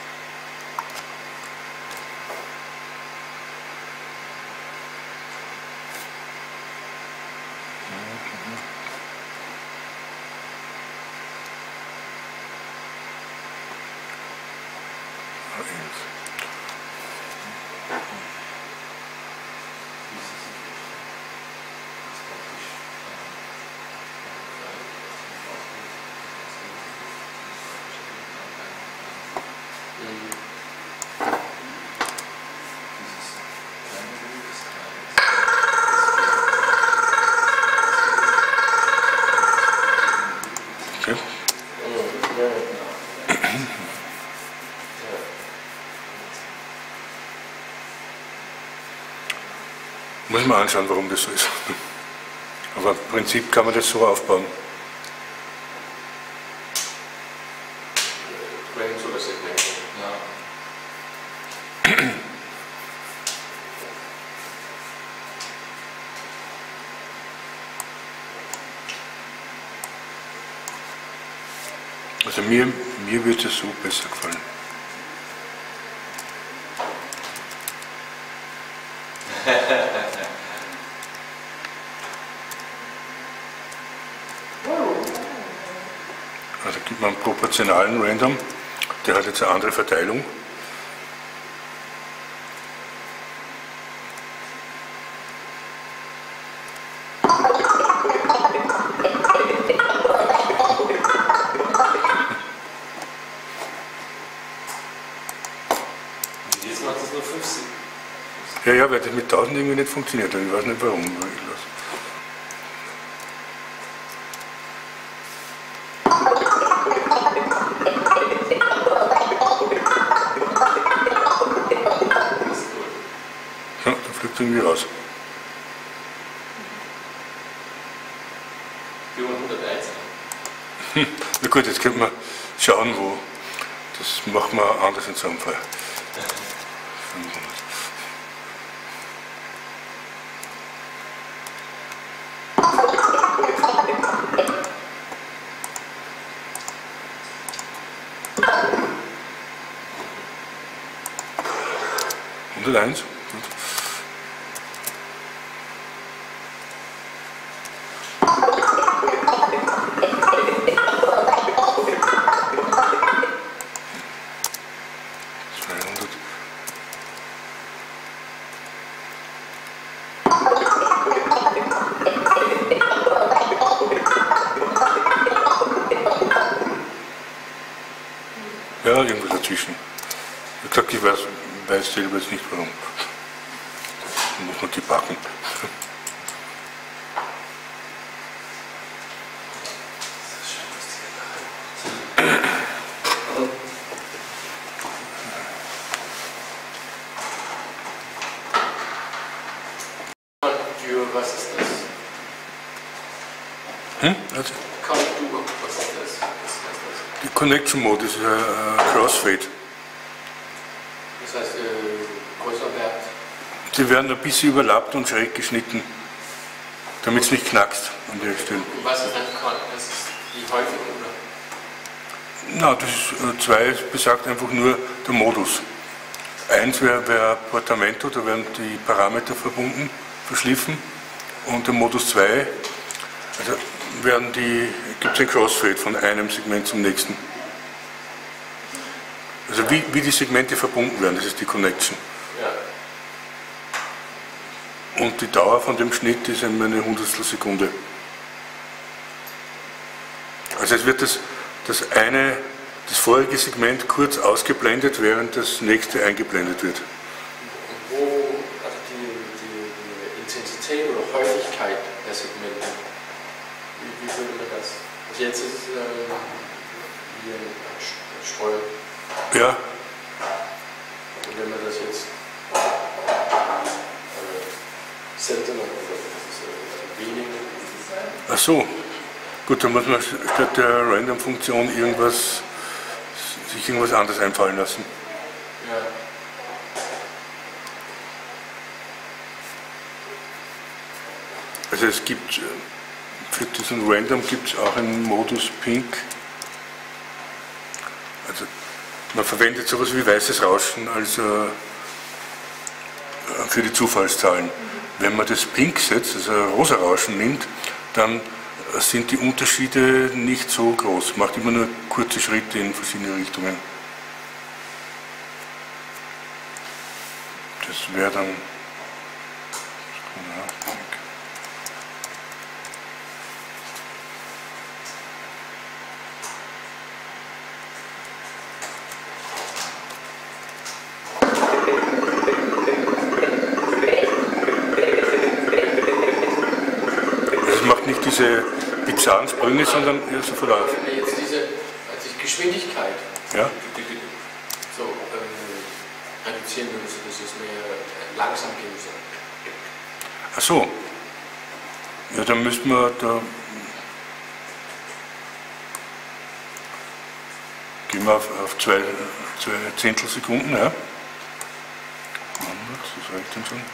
Okay. Muss man anschauen, warum das so ist. Aber im Prinzip kann man das so aufbauen. Grains oder Segmente. Ja. Also mir wird es so besser gefallen. Also gibt man einen proportionalen Random, der hat jetzt eine andere Verteilung. macht das nur 50. Ja, weil das mit 1000 irgendwie nicht funktioniert. Ich weiß nicht warum. Ja, da fliegt irgendwie raus. 401. Na gut, jetzt könnte man schauen, wo. Das machen wir anders in so einem Fall. 500. Eins. Gut. Ja, irgendwo dazwischen. Ich gesagt, ich weiß selber jetzt nicht warum. Dann muss man die backen. Was ist das? Also Contour, was ist das? die Connection Mode ist Crossfade. Das heißt, größer Wert. Sie werden ein bisschen überlappt und schräg geschnitten, damit es nicht knackst an der Stelle. Und was ist dann das ist die häufige, oder? Na, das ist, 2 besagt einfach nur der Modus. 1 wäre Portamento, da werden die Parameter verbunden, verschliffen. Und der Modus 2, also gibt es ein Crossfade von einem Segment zum nächsten. Also wie die Segmente verbunden werden, das ist die Connection. Ja. Und die Dauer von dem Schnitt ist eine Hundertstel Sekunde. Also es wird das vorige Segment kurz ausgeblendet, während das nächste eingeblendet wird. Und wo, also die Intensität oder Häufigkeit der Segmente, wie würde man das? Also jetzt ist es wie ein Streu. Ja, Und wenn man das jetzt seltener oder weniger. ach so. Gut, dann muss man statt der Random-Funktion sich irgendwas anderes einfallen lassen. Ja. Also es gibt, für diesen Random gibt es auch einen Modus Pink. Also man verwendet sowas wie weißes Rauschen als für die Zufallszahlen. Wenn man das Pink setzt, also rosa Rauschen nimmt, dann sind die Unterschiede nicht so groß. Macht immer nur kurze Schritte in verschiedene Richtungen. Das wäre dann. Nicht diese bizarren Sprünge, sondern eher so Verlauf. Wenn wir jetzt diese Geschwindigkeit so reduzieren würden, dass es mehr langsam gehen soll. Ach so. Ja, dann müssten wir da. Gehen wir auf 2 Zehntelsekunden, ja. Das reicht dann schon.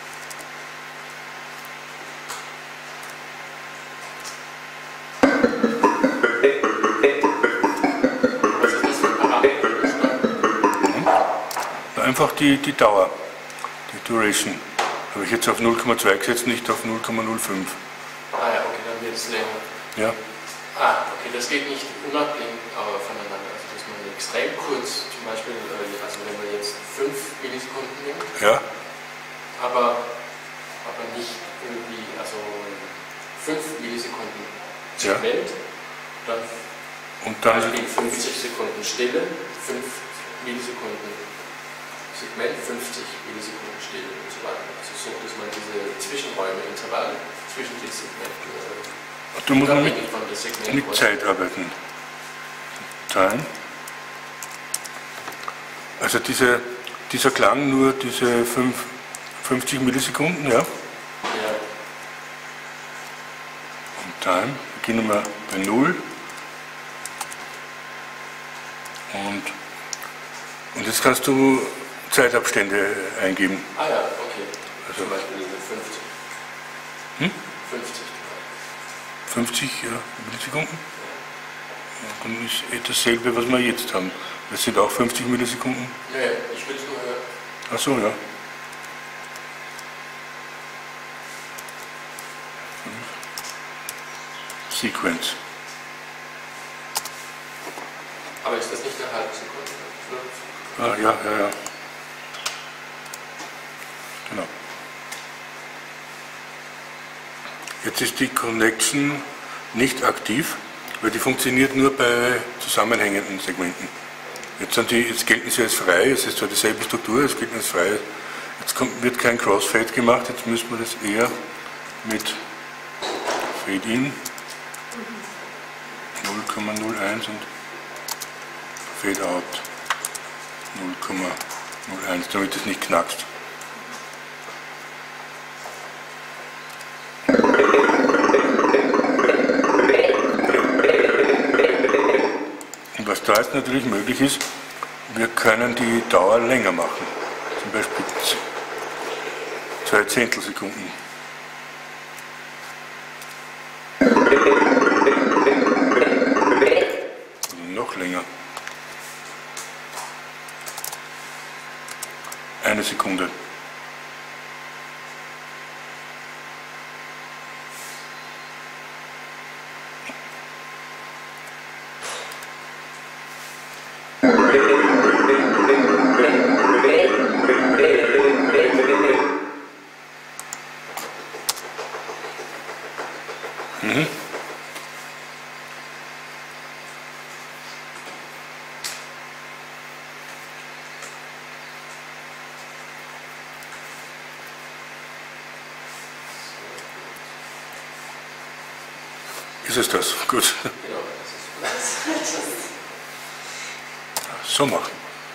Einfach die Dauer, die Duration. Habe ich jetzt auf 0,2 gesetzt, nicht auf 0,05. Ah ja, okay, dann wird es länger. Ja. Ah, okay, das geht nicht unabhängig voneinander. Also dass man extrem kurz, zum Beispiel, also wenn man jetzt 5 Millisekunden nimmt, ja. aber nicht irgendwie, also 5 Millisekunden Segment, ja. Dann Beispiel 50 Sekunden Stille, 5 Millisekunden Segment 50 Millisekunden still und so weiter. Also so, dass man diese Zwischenräume, Intervalle zwischen den Segmenten Du musst abhängig von der Segment mit Zeit arbeiten. Time. Also dieser Klang nur diese 50 Millisekunden, ja? Ja. Und Time, beginnen wir bei 0. Und jetzt kannst du Zeitabstände eingeben. Ah ja, okay. Also, zum Beispiel diese 50. Hm? 50. 50 Millisekunden. Ja, dann ist dasselbe, was wir jetzt haben. Das sind auch 50 Millisekunden. Ja, ich will es nur hören. Ach so, ja. Sequence. Aber ist das nicht eine halbe Sekunde? Ah, ja. Genau. Jetzt ist die Connection nicht aktiv, weil die funktioniert nur bei zusammenhängenden Segmenten. Jetzt gelten sie als frei, es ist zwar dieselbe Struktur, es gelten als frei. Jetzt wird kein Crossfade gemacht, jetzt müssen wir das eher mit Fade-In 0,01 und Fade-Out 0,01, damit es nicht knackst. Und was da jetzt natürlich möglich ist, wir können die Dauer länger machen. Zum Beispiel 2 Zehntelsekunden. Also noch länger. 1 Sekunde. Ist es das? Gut. Genau, das ist So machen.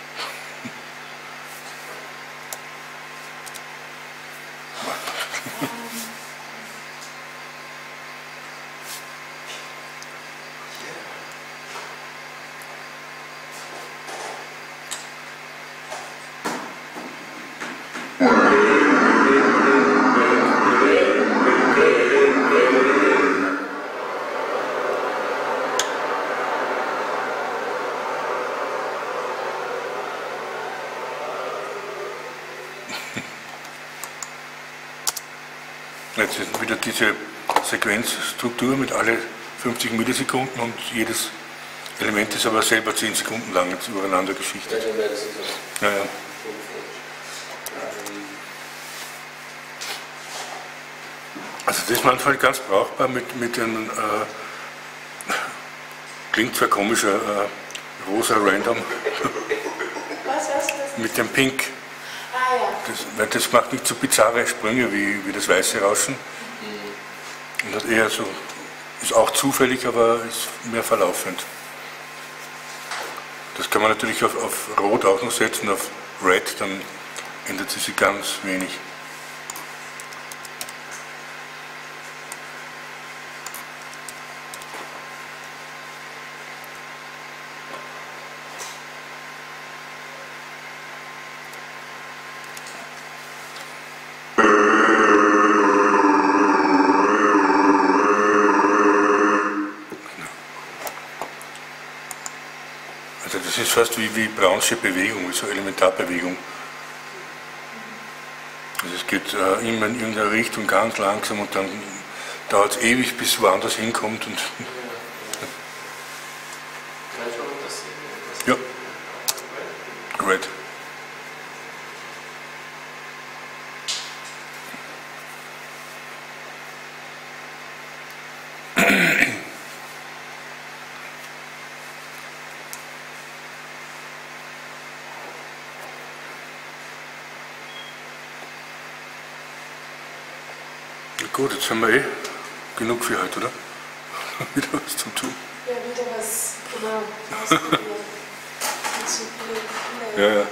Jetzt ist wieder diese Sequenzstruktur mit alle 50 Millisekunden und jedes Element ist aber selber 10 Sekunden lang jetzt übereinander geschichtet. dann wäre das so. Ja. Also das ist manchmal ganz brauchbar mit einem, klingt zwar komischer, rosa Random, Was? mit dem Pink. Ah ja. Weil das macht nicht so bizarre Sprünge wie das weiße Rauschen. Und hat eher so, ist auch zufällig, aber ist mehr verlaufend. Das kann man natürlich auf Rot auch noch setzen, auf Red, dann ändert sie sich ganz wenig. Also das ist fast wie Brownsche Bewegung, wie so Elementarbewegung. Also es geht immer in irgendeiner Richtung ganz langsam und dann dauert es ewig, bis es woanders hinkommt. Und Kann ich noch das sehen? ja, Red. Gut, jetzt haben wir genug für heute, oder? Wieder was zum Tun. Ja, wieder was, genau, ausprobieren. Ja, ja.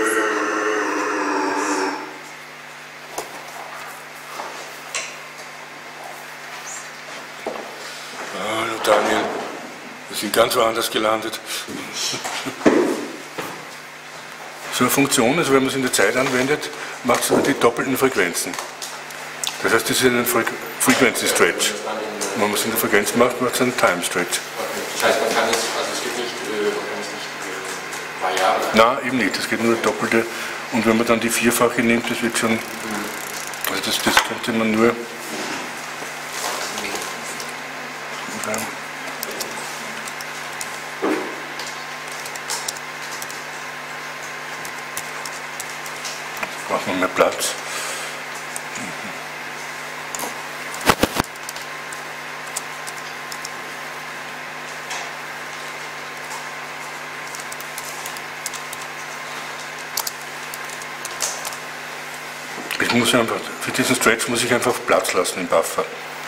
Hallo Daniel, wir sind ganz woanders gelandet. So eine Funktion, also wenn man es in der Zeit anwendet, macht es die doppelten Frequenzen. Das heißt, das ist ein Frequency Stretch. Wenn man es in der Frequenz macht, macht es einen Time Stretch. Das heißt, man kann es, also es gibt nicht, man kann es nicht variabel. Nein, eben nicht. Es geht nur doppelte. Und wenn man dann die vierfache nimmt, das wird schon. Also das könnte man nur. Jetzt braucht man mehr Platz. Ich muss einfach, für diesen Stretch muss ich einfach Platz lassen im Buffer.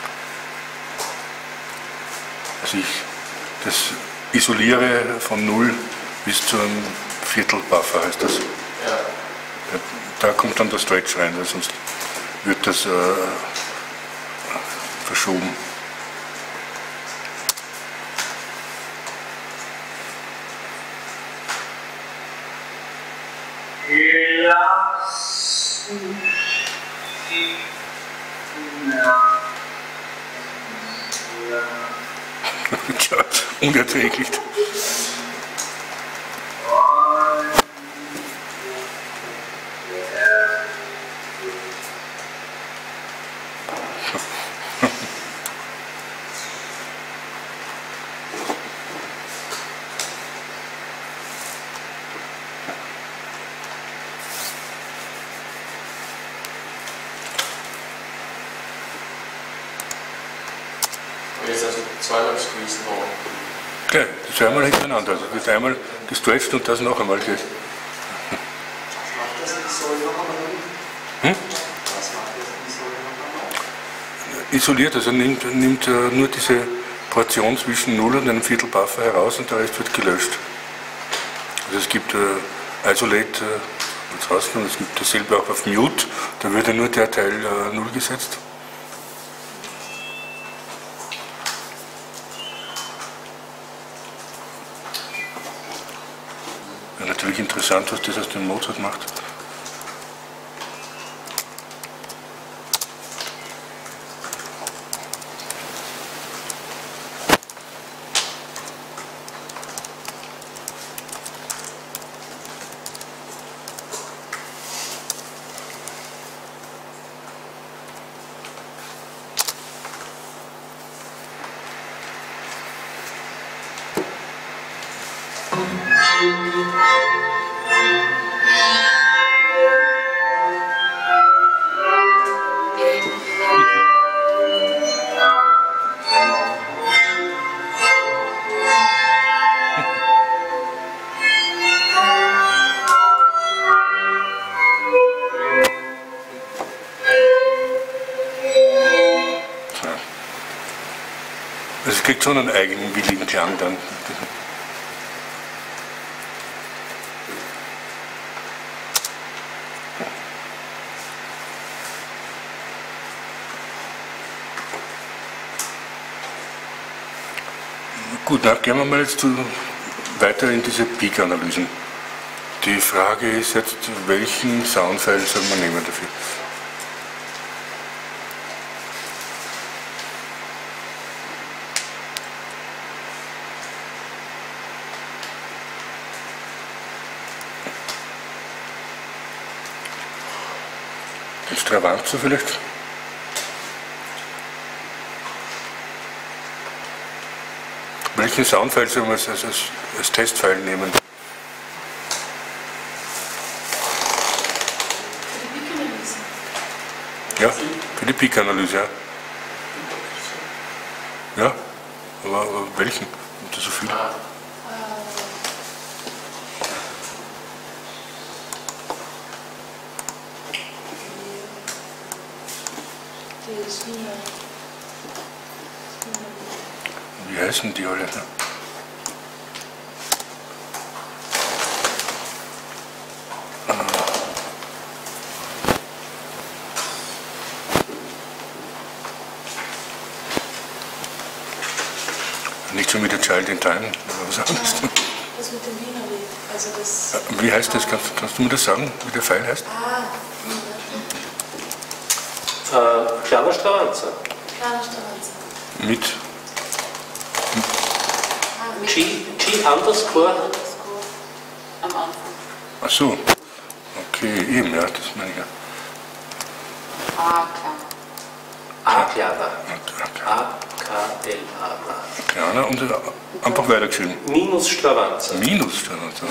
Also ich das isoliere von 0 bis zu einem Viertel Buffer heißt das. Ja. Da kommt dann der Stretch rein, weil sonst wird das verschoben. Tja, unerträglich. Und jetzt also zweimal squeezen wollen. Ja, das ist einmal hintereinander. Also das einmal gestretcht und das noch einmal gleich. Was macht das Isol noch einmal? Was macht das Isol noch einmal? Isoliert, also nimmt nur diese Portion zwischen 0 und einem Viertel Buffer heraus und der Rest wird gelöscht. Also es gibt Isolate, jetzt rausgenommen, es gibt dasselbe auch auf Mute, da würde nur der Teil 0 gesetzt. Ja, natürlich interessant, was das aus dem Mozart macht. Also es kriegt schon einen eigenen willigen Klang dann. Gut, na, gehen wir mal jetzt weiter in diese Peak-Analysen. Die Frage ist jetzt, welchen Soundfile soll man nehmen dafür? Den Stravanzo vielleicht? Welchen Soundfile soll man als Testfile nehmen? Ja, für die Peak-Analyse, ja. Ja, aber welchen? Gibt es so viel? Die das Wiener. Wie heißen die alle? Ne? Nicht schon wieder Child in Time, oder was anderes. Das mit dem Wiener Lied. Also das. Wie heißt das? Kannst du mir das sagen, wie der Pfeil heißt? Kleiner Stravanzer. Kleiner Stravanzer. Mit G underscore. Am Anfang. Ach so. Okay, eben, ja, das meine ich ja. Ah, klar. A-Kleiner. Okay. A-K-L-A-N-A. Kleiner und einfach weitergeschrieben. Minus Stravanzer. Minus Stravanzer.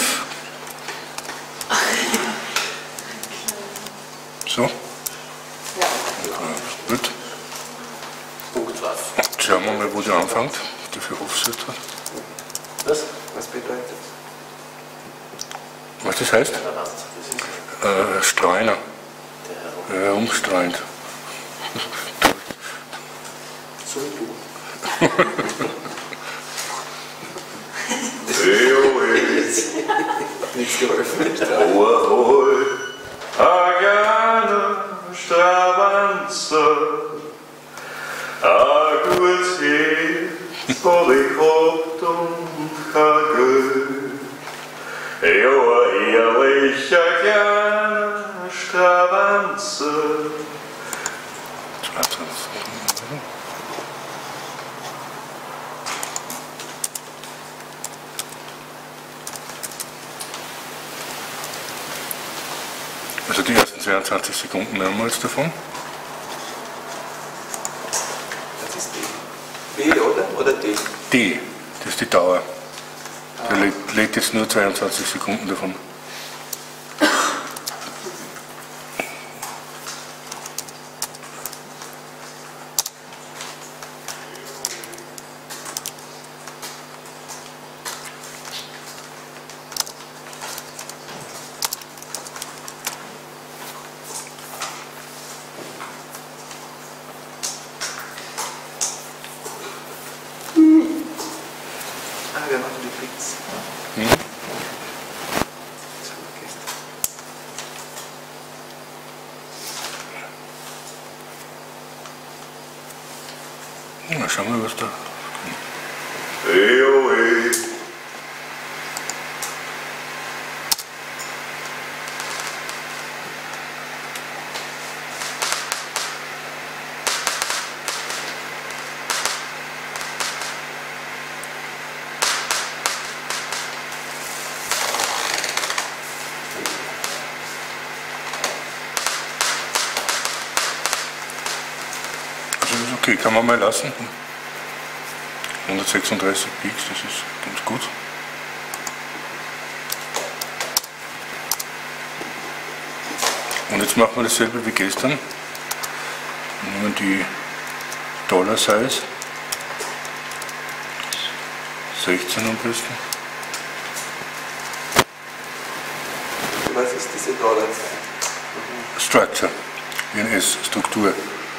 So, Ja. gut. Punkt was. Schauen wir mal, wo der anfängt. Dafür Offset hat. Was? Was bedeutet? Was das heißt? Stravanzer. Das ist Streuner. der Herumstreunt. So wie du. Nichts geholfen. Ahoi, Agana, Stravanzer, Aguatir, Polychoptum, Hagel, Eoa, Ealish, Agana, Stravanzer. Also die ersten 22 Sekunden mehrmals davon. Das ist D. B, oder? Oder D? D, das ist die Dauer. Der lädt jetzt nur 22 Sekunden davon. Ah, wir machen die Picks. Hm? Das hab ich vergessen. Na, schauen wir, was da. Eoe. Also ist okay, kann man mal lassen. 136 Peaks, das ist ganz gut. Und jetzt machen wir dasselbe wie gestern. Wir nehmen die Dollar Size. 16 am besten. Was ist diese Dollarzeit? Structure, INS, Struktur.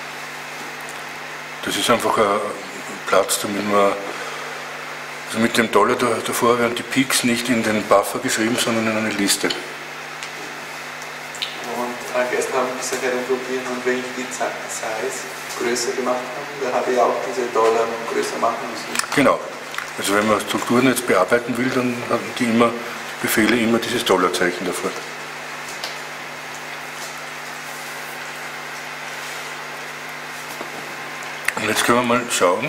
Das ist einfach ein Platz, damit man, also mit dem Dollar davor werden die Peaks nicht in den Buffer geschrieben, sondern in eine Liste. Und gestern haben wir gesagt, herumprobieren und wenn ich die Size größer gemacht habe, da habe ich auch diese Dollar größer machen müssen. Genau. Also wenn man Strukturen jetzt bearbeiten will, dann haben die Befehle immer dieses Dollarzeichen davor. Und jetzt können wir mal schauen.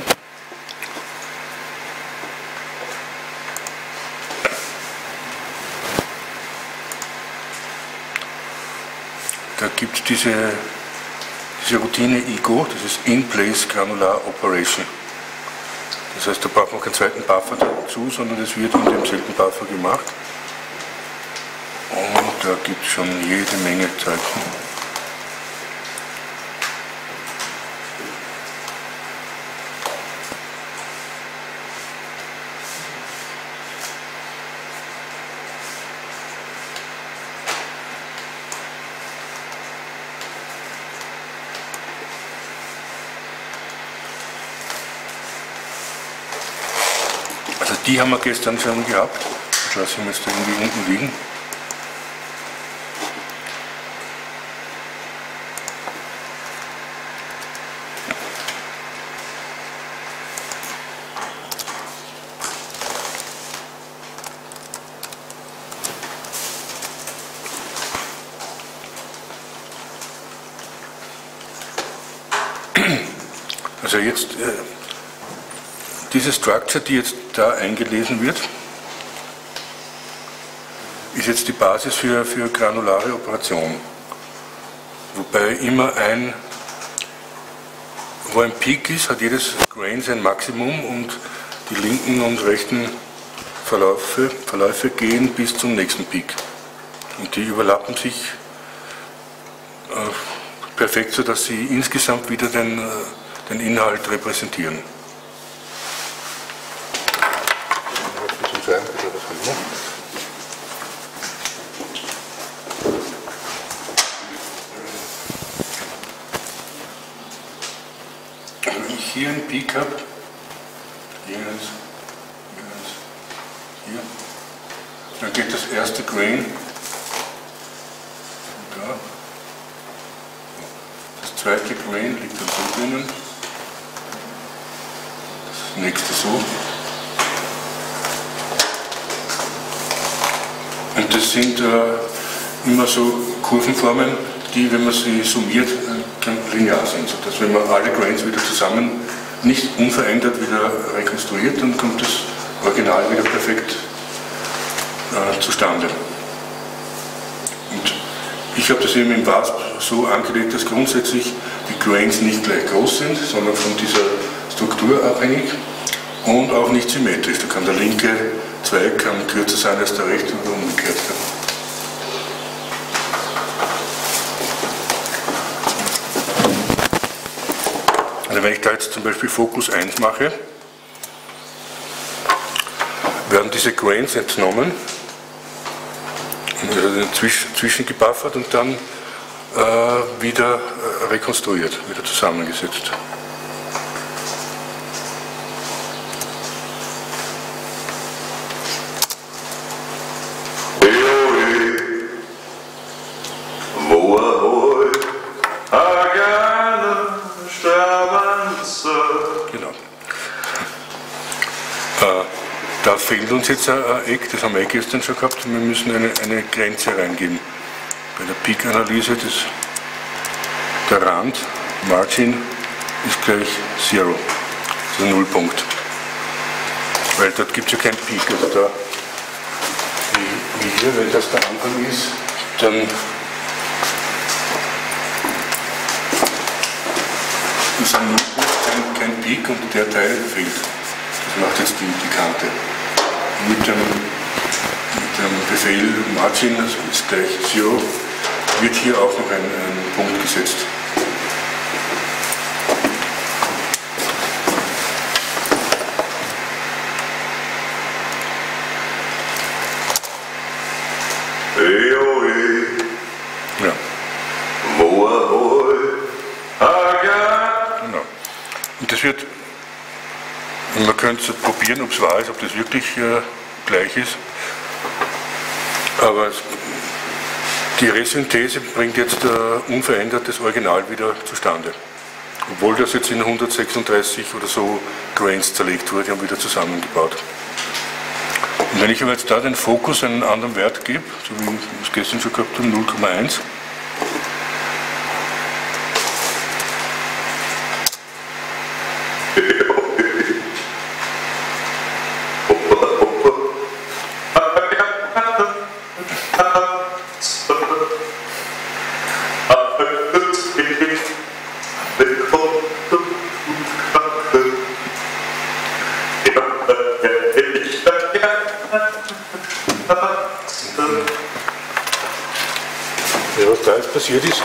Da gibt es diese Routine IGO, das ist In-Place Granular Operation. Das heißt, da braucht man keinen zweiten Buffer dazu, sondern das wird in demselben Buffer gemacht. Und da gibt es schon jede Menge Zeichen. Die haben wir gestern schon gehabt. Ich lasse ihn jetzt irgendwie unten liegen. Also jetzt, diese Structure, die jetzt da eingelesen wird, ist jetzt die Basis für granulare Operationen. Wobei immer wo ein Peak ist, hat jedes Grain sein Maximum und die linken und rechten Verläufe gehen bis zum nächsten Peak. Und die überlappen sich perfekt, sodass sie insgesamt wieder den Inhalt repräsentieren. Wenn ich hier einen Peak habe, hier, dann geht das erste Grain da. Das zweite Grain liegt dann so drinnen. Das nächste so. Und das sind immer so Kurvenformen, die, wenn man sie summiert, linear sind. Sodass, wenn man alle Grains wieder zusammen nicht unverändert wieder rekonstruiert, dann kommt das Original wieder perfekt zustande. Und ich habe das eben im WASP so angelegt, dass grundsätzlich die Grains nicht gleich groß sind, sondern von dieser Struktur abhängig und auch nicht symmetrisch. Da kann der linke Zweig kürzer sein als der rechte oder umgekehrt. Also wenn ich da jetzt zum Beispiel Fokus 1 mache, werden diese Grains entnommen, also zwischengebuffert und dann wieder rekonstruiert, wieder zusammengesetzt. Genau. Da fehlt uns jetzt ein Eck, das haben wir gestern schon gehabt, wir müssen eine Grenze reingeben. Bei der Peak-Analyse, der Rand, Margin, ist gleich 0, also Nullpunkt. Weil dort gibt es ja keinen Peak, also da, wie hier, wenn das der Anfang ist, dann ist ein Nullpunkt kein Peak und der Teil fehlt. Das macht jetzt die Kante. Mit dem Befehl Margin, also ist gleich 0, wird hier auch noch ein Punkt gesetzt. Ja. Genau. Und das wird, man könnte probieren, ob es wahr ist, ob das wirklich gleich ist. Aber die Resynthese bringt jetzt unverändert das Original wieder zustande. Obwohl das jetzt in 136 oder so Grains zerlegt wurde und wieder zusammengebaut. Und wenn ich aber jetzt da den Fokus einen anderen Wert gebe, so wie wir es gestern schon gehabt haben, 0,1, ja, was da jetzt passiert ist,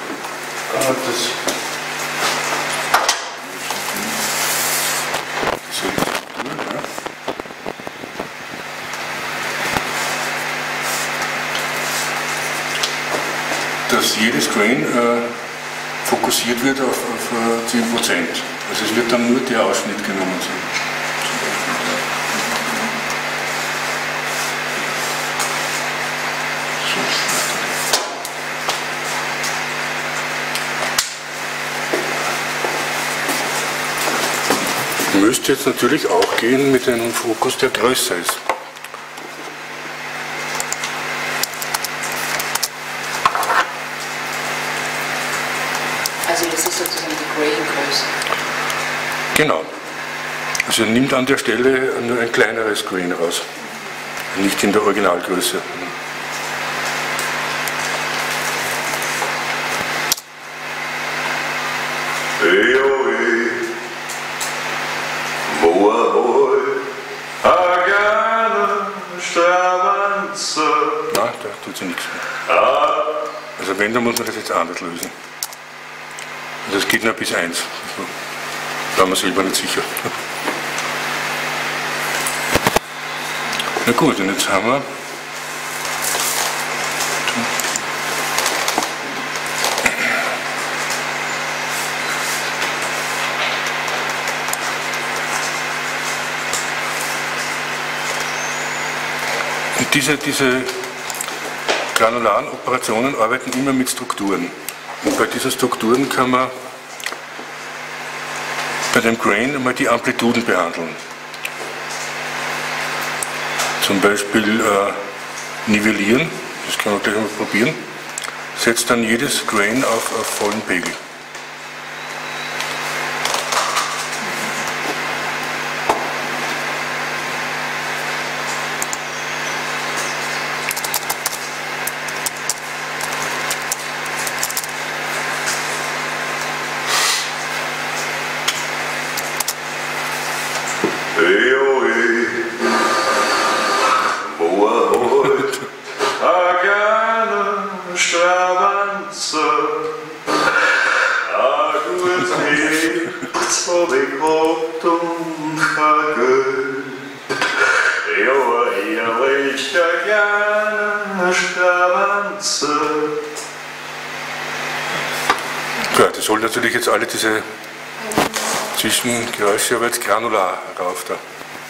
dass jedes Grain fokussiert wird auf 10%. Also es wird dann nur der Ausschnitt genommen. Müsste jetzt natürlich auch gehen mit einem Fokus, der größer ist. Also das ist sozusagen die Grain-Größe. Genau. Also er nimmt an der Stelle nur ein kleineres Grain raus, nicht in der Originalgröße. Na, da tut sie nichts mehr. Also wenn, dann muss man das jetzt anders lösen. Und das geht nur bis 1. Da waren wir selber nicht sicher. Na gut, und jetzt haben wir und diese granularen Operationen arbeiten immer mit Strukturen. Und bei diesen Strukturen kann man bei dem Grain einmal die Amplituden behandeln. Zum Beispiel nivellieren, das können wir gleich mal probieren. Setzt dann jedes Grain auf vollen Pegel. Gut, das holt natürlich jetzt alle diese Zwischengeräusche, aber jetzt granular rauf da.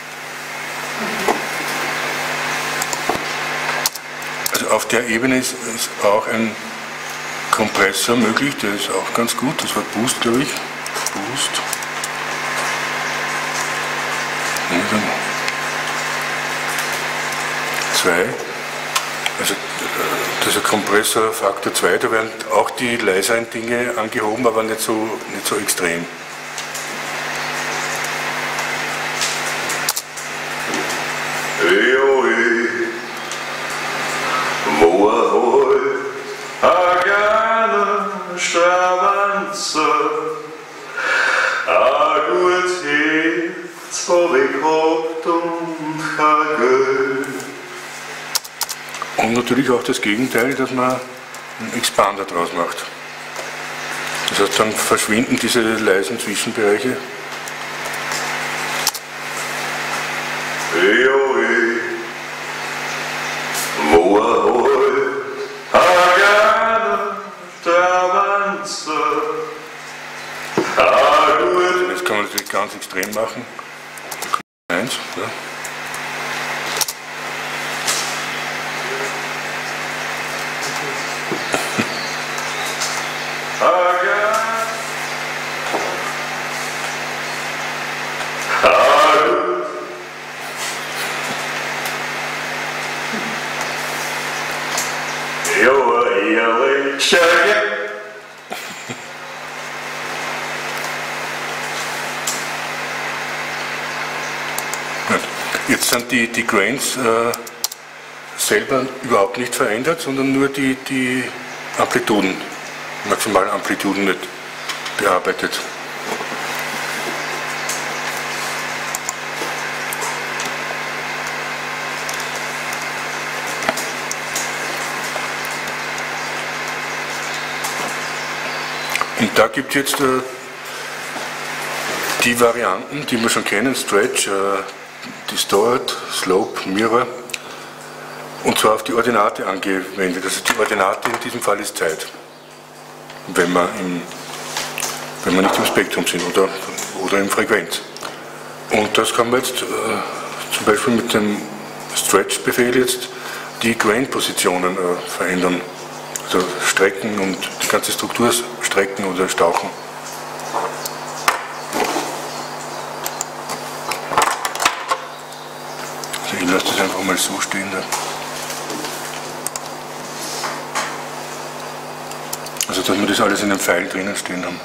Also auf der Ebene ist auch ein Kompressor möglich, der ist auch ganz gut, das war Boost, glaube ich. Boost. Und dann 2. Also dieser Kompressor Faktor 2, da werden auch die leiseren Dinge angehoben, aber nicht so extrem. Und natürlich auch das Gegenteil, dass man einen Expander draus macht. Das heißt, dann verschwinden diese leisen Zwischenbereiche. Jetzt kann man natürlich ganz extrem machen. 1, ja. Jetzt sind die Grains selber überhaupt nicht verändert, sondern nur die Amplituden, Maximalamplituden nicht bearbeitet. Und da gibt es jetzt die Varianten, die wir schon kennen, Stretch, Distort, Slope, Mirror, und zwar auf die Ordinate angewendet. Also die Ordinate in diesem Fall ist Zeit, wenn wir nicht im Spektrum sind oder in Frequenz. Und das kann man jetzt zum Beispiel mit dem Stretch-Befehl jetzt die Grain-Positionen verändern. Also strecken und die ganze Struktur strecken oder stauchen. Also ich lasse das einfach mal so stehen. Da. Also dass wir das alles in einem Pfeil drinnen stehen haben.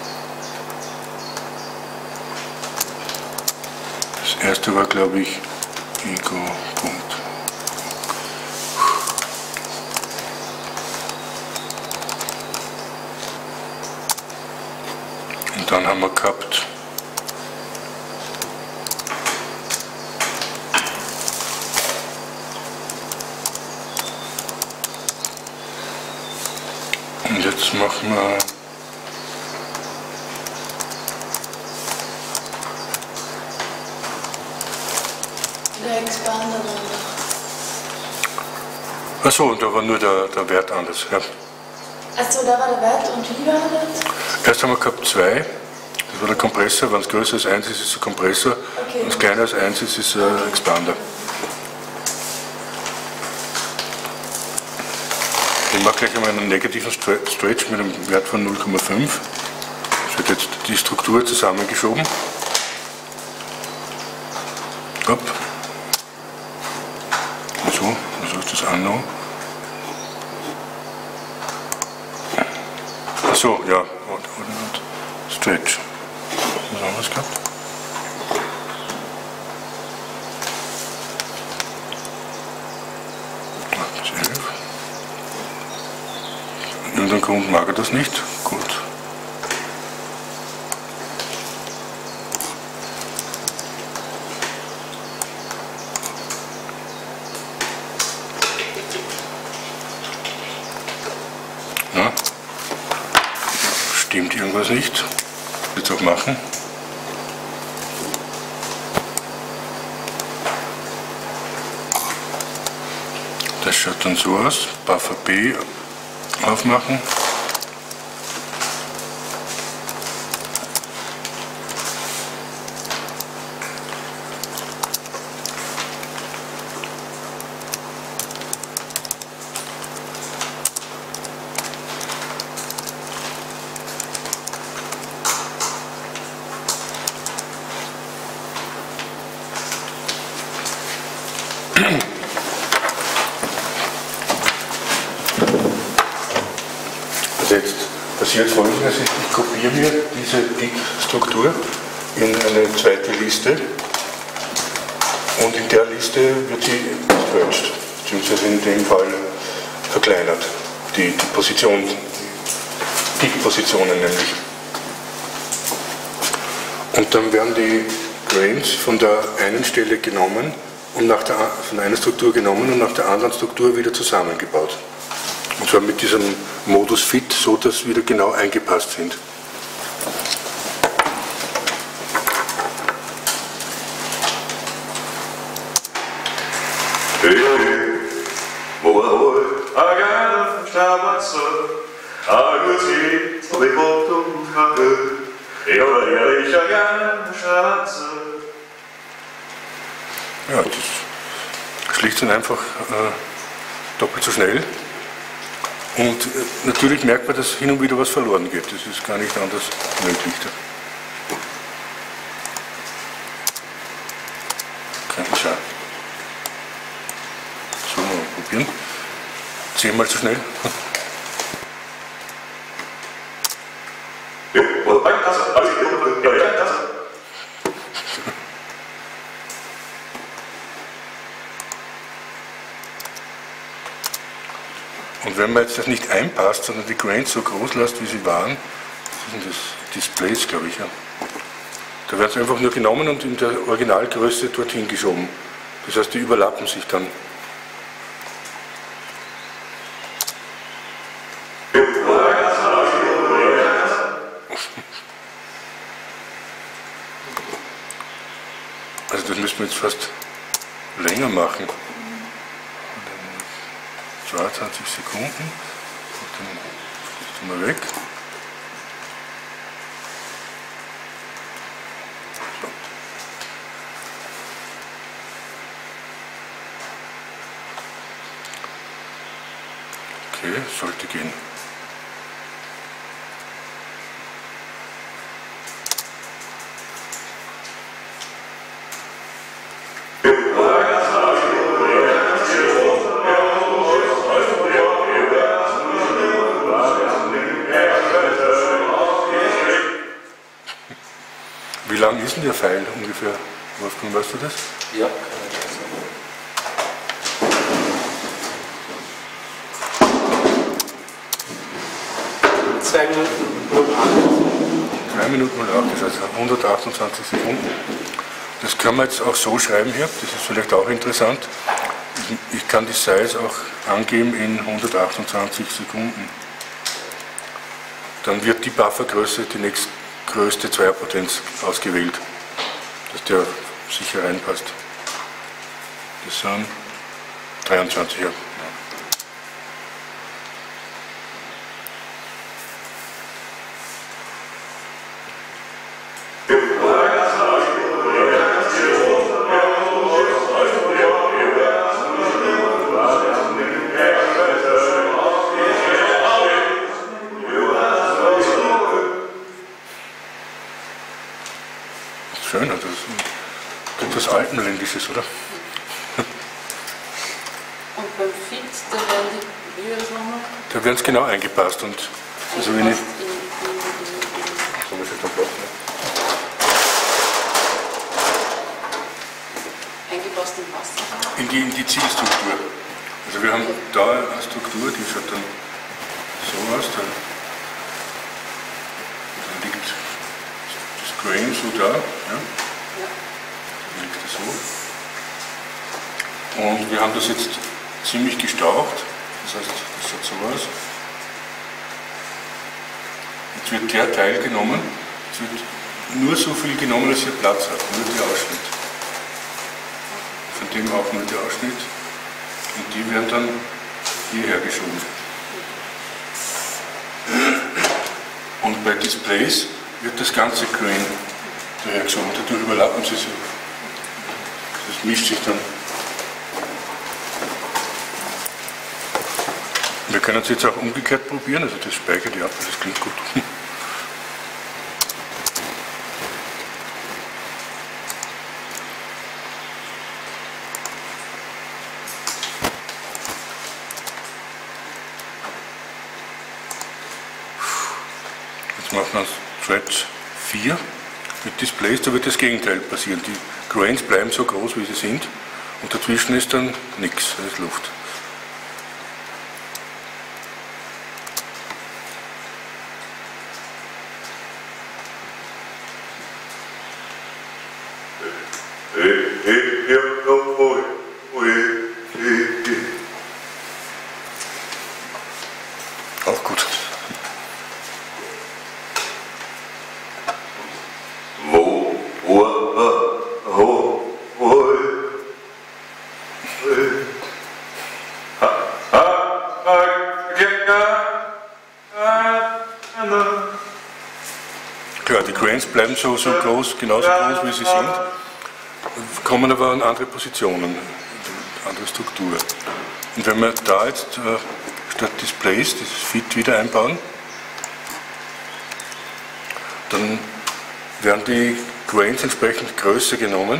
Das erste war, glaube ich, Ego. Und dann haben wir gehabt und jetzt machen wir Der Expander dann noch. Achso, da war nur der Wert anders. Ja. Achso, da war der Wert und wie war das? Erst haben wir gehabt 2, das war der Kompressor, wenn es größer als 1 ist, ist es ein Kompressor, Okay. wenn es kleiner als 1 ist, ist es ein Expander. Ich mache gleich einmal einen negativen Stretch mit einem Wert von 0,5. Es wird jetzt die Struktur zusammengeschoben. Hopp. Und so ist das auch noch. Achso, ja, und Stretch. Was haben wir es gehabt? Das 11. In irgendeinem Grund mag er das nicht. Gut. Na? Stimmt irgendwas nicht. Jetzt auch machen. Das schaut dann so aus. Buffer B aufmachen. Also jetzt passiert Folgendes, ich kopiere mir diese Peak-Struktur in eine zweite Liste und in der Liste wird sie stretched, beziehungsweise in dem Fall verkleinert, die Position, Peak-Positionen nämlich. Und dann werden die Grains von der einen Stelle genommen und von einer Struktur genommen und nach der anderen Struktur wieder zusammengebaut. Und zwar mit diesem Modus Fit, so dass wieder genau eingepasst sind. Ja, das ist schlicht und einfach doppelt so schnell. Und natürlich merkt man, dass hin und wieder was verloren geht. Das ist gar nicht anders möglich. Okay, schau. So, mal probieren. 10-mal so schnell. Und wenn man jetzt das nicht einpasst, sondern die Grains so groß lässt, wie sie waren, das sind das Displays, glaube ich, ja. Da werden sie einfach nur genommen und in der Originalgröße dorthin geschoben. Das heißt, die überlappen sich dann. Also das müssen wir jetzt fast länger machen. 22 Sekunden. Und dann sind wir weg. So. Okay, sollte gehen. Wie lang ist denn der Pfeil ungefähr? Wolfgang, weißt du das? Ja, kann ich sagen. 2 Minuten 08. 2 Minuten 08, das heißt 128 Sekunden. Das können wir jetzt auch so schreiben hier, das ist vielleicht auch interessant. Ich kann die Size auch angeben in 128 Sekunden. Dann wird die Buffergröße die nächstgrößte Zweierpotenz ausgewählt, dass der sicher reinpasst. Das sind 23, ja. Schön, das ist etwas Alpenländisches, oder? Und beim Fit, da werden die, wie war das nochmal? Da werden es genau eingepasst und also wenn ich. Eingepasst in was? In die Zielstruktur. Also wir haben da eine Struktur, die schaut dann so aus, dann liegt das Grain so da, ja. Dann liegt das so. Und wir haben das jetzt ziemlich gestaucht, das heißt, das schaut so aus. Jetzt wird der Teil genommen, es wird nur so viel genommen, als ihr Platz hat, nur der Ausschnitt. Von dem auch nur der Ausschnitt. Und die werden dann hierher geschoben. Und bei Displays wird das ganze Grain daher geschoben. Dadurch überlappen sie sich. Das mischt sich dann. Wir können es jetzt auch umgekehrt probieren, also das speichert ja ab, das klingt gut. Jetzt machen wir Thread 4 mit Displays, da wird das Gegenteil passieren. Die Grains bleiben so groß, wie sie sind und dazwischen ist dann nichts, das ist Luft. Auch gut. Klar, die Grains bleiben so groß, genauso groß wie sie sind, kommen aber an andere Positionen, eine andere Struktur. Und wenn wir da jetzt statt Displays dieses Fit wieder einbauen, dann werden die Grains entsprechend größer genommen.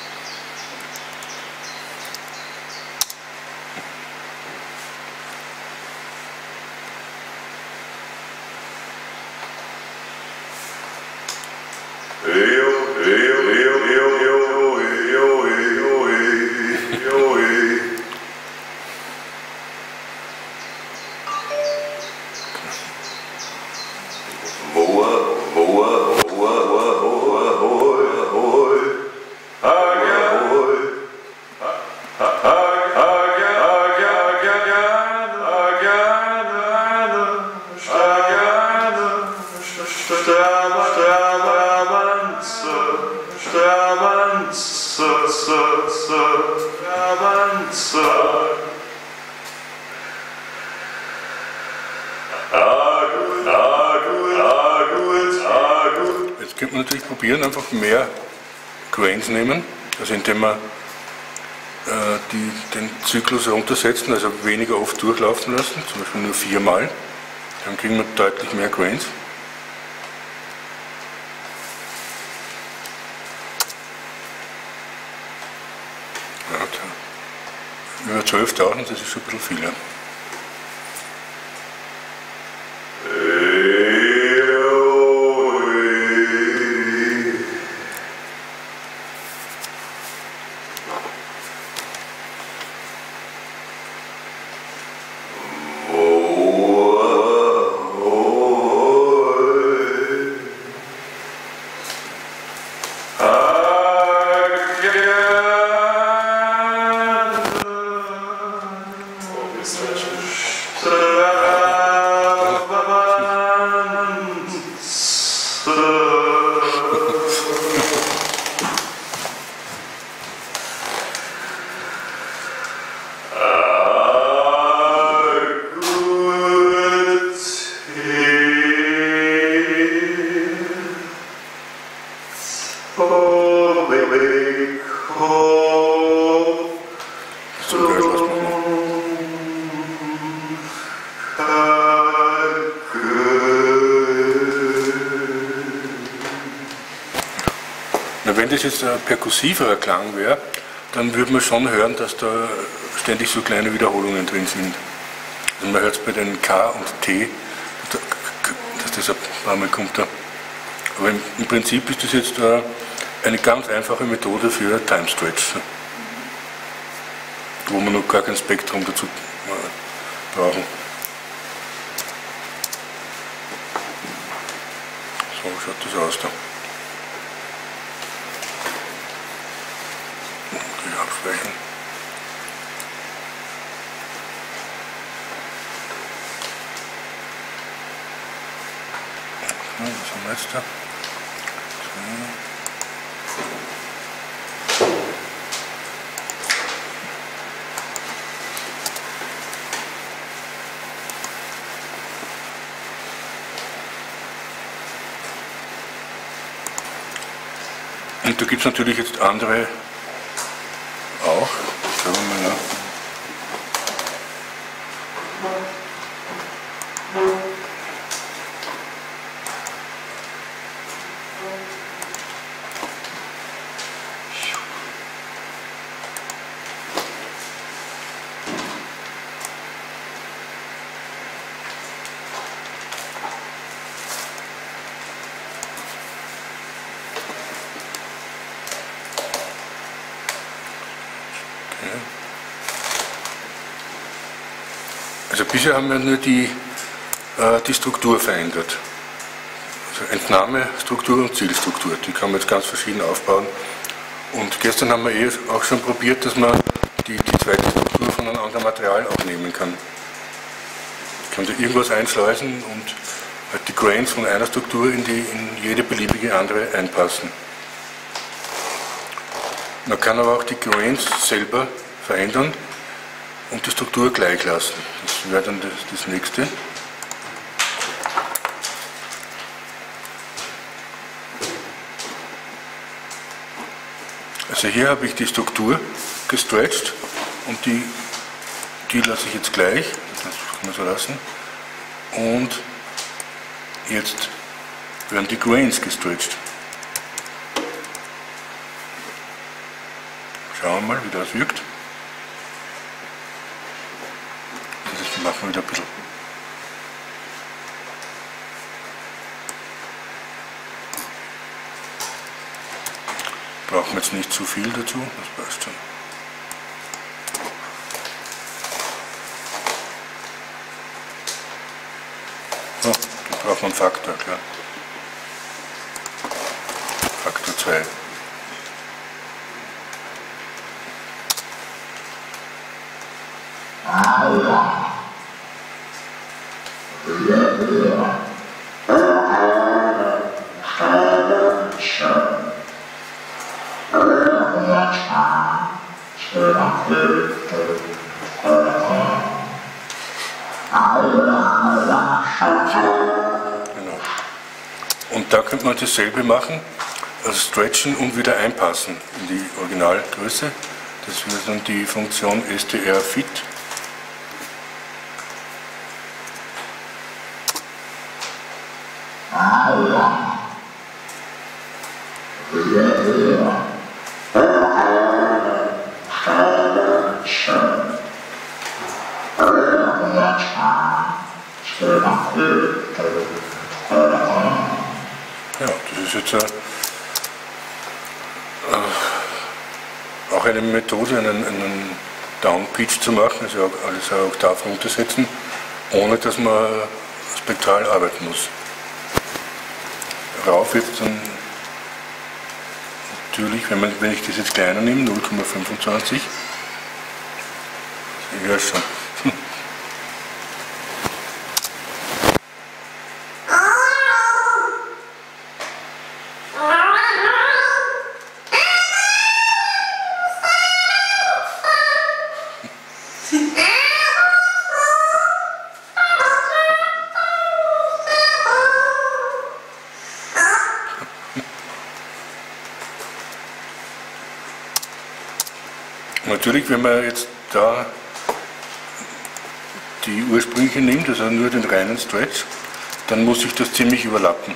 Jetzt könnte man natürlich probieren, einfach mehr Grains nehmen, also indem man den Zyklus runtersetzen, also weniger oft durchlaufen lassen, zum Beispiel nur 4-mal, dann kriegen wir deutlich mehr Grains. Ja, über 12.000, das ist schon ein bisschen viel. Ja. Wenn das jetzt ein perkussiverer Klang wäre, dann würde man schon hören, dass da ständig so kleine Wiederholungen drin sind. Also man hört es bei den K und T, dass das ein paar Mal kommt da. Aber im Prinzip ist das jetzt eine ganz einfache Methode für Time Stretch, wo man noch gar kein Spektrum dazu brauchen. So schaut das aus da. Absprechen. Okay, was haben wir jetzt da? Und da gibt es natürlich jetzt andere auch. Schauen wir mal nach. Also bisher haben wir nur die Struktur verändert. Also Entnahmestruktur und Zielstruktur, die kann man jetzt ganz verschieden aufbauen. Und gestern haben wir auch schon probiert, dass man die zweite Struktur von einem anderen Material auch nehmen kann. Ich kann da irgendwas einschleusen und halt die Grains von einer Struktur in jede beliebige andere einpassen. Man kann aber auch die Grains selber verändern und die Struktur gleich lassen. Das wäre dann das nächste. Also hier habe ich die Struktur gestretched und die lasse ich jetzt gleich, das kann man so lassen. Und jetzt werden die Grains gestretched. Schauen wir mal, wie das wirkt. Das machen wir wieder ein bisschen. Brauchen wir jetzt nicht zu viel dazu, das passt schon. So, da braucht man einen Faktor, klar. Faktor 2. Genau. Und da könnte man dasselbe machen, also stretchen und wieder einpassen in die Originalgröße. Das wäre dann die Funktion strFit. Ja, das ist jetzt auch eine Methode, einen Down-Pitch zu machen, also alles eine Oktav runtersetzen, ohne dass man spektral arbeiten muss. Rauf wird dann natürlich, wenn ich das jetzt kleiner nehme, 0,25, ja schon. Natürlich, wenn man jetzt da die ursprüngliche nimmt, also nur den reinen Stretch, dann muss ich das ziemlich überlappen.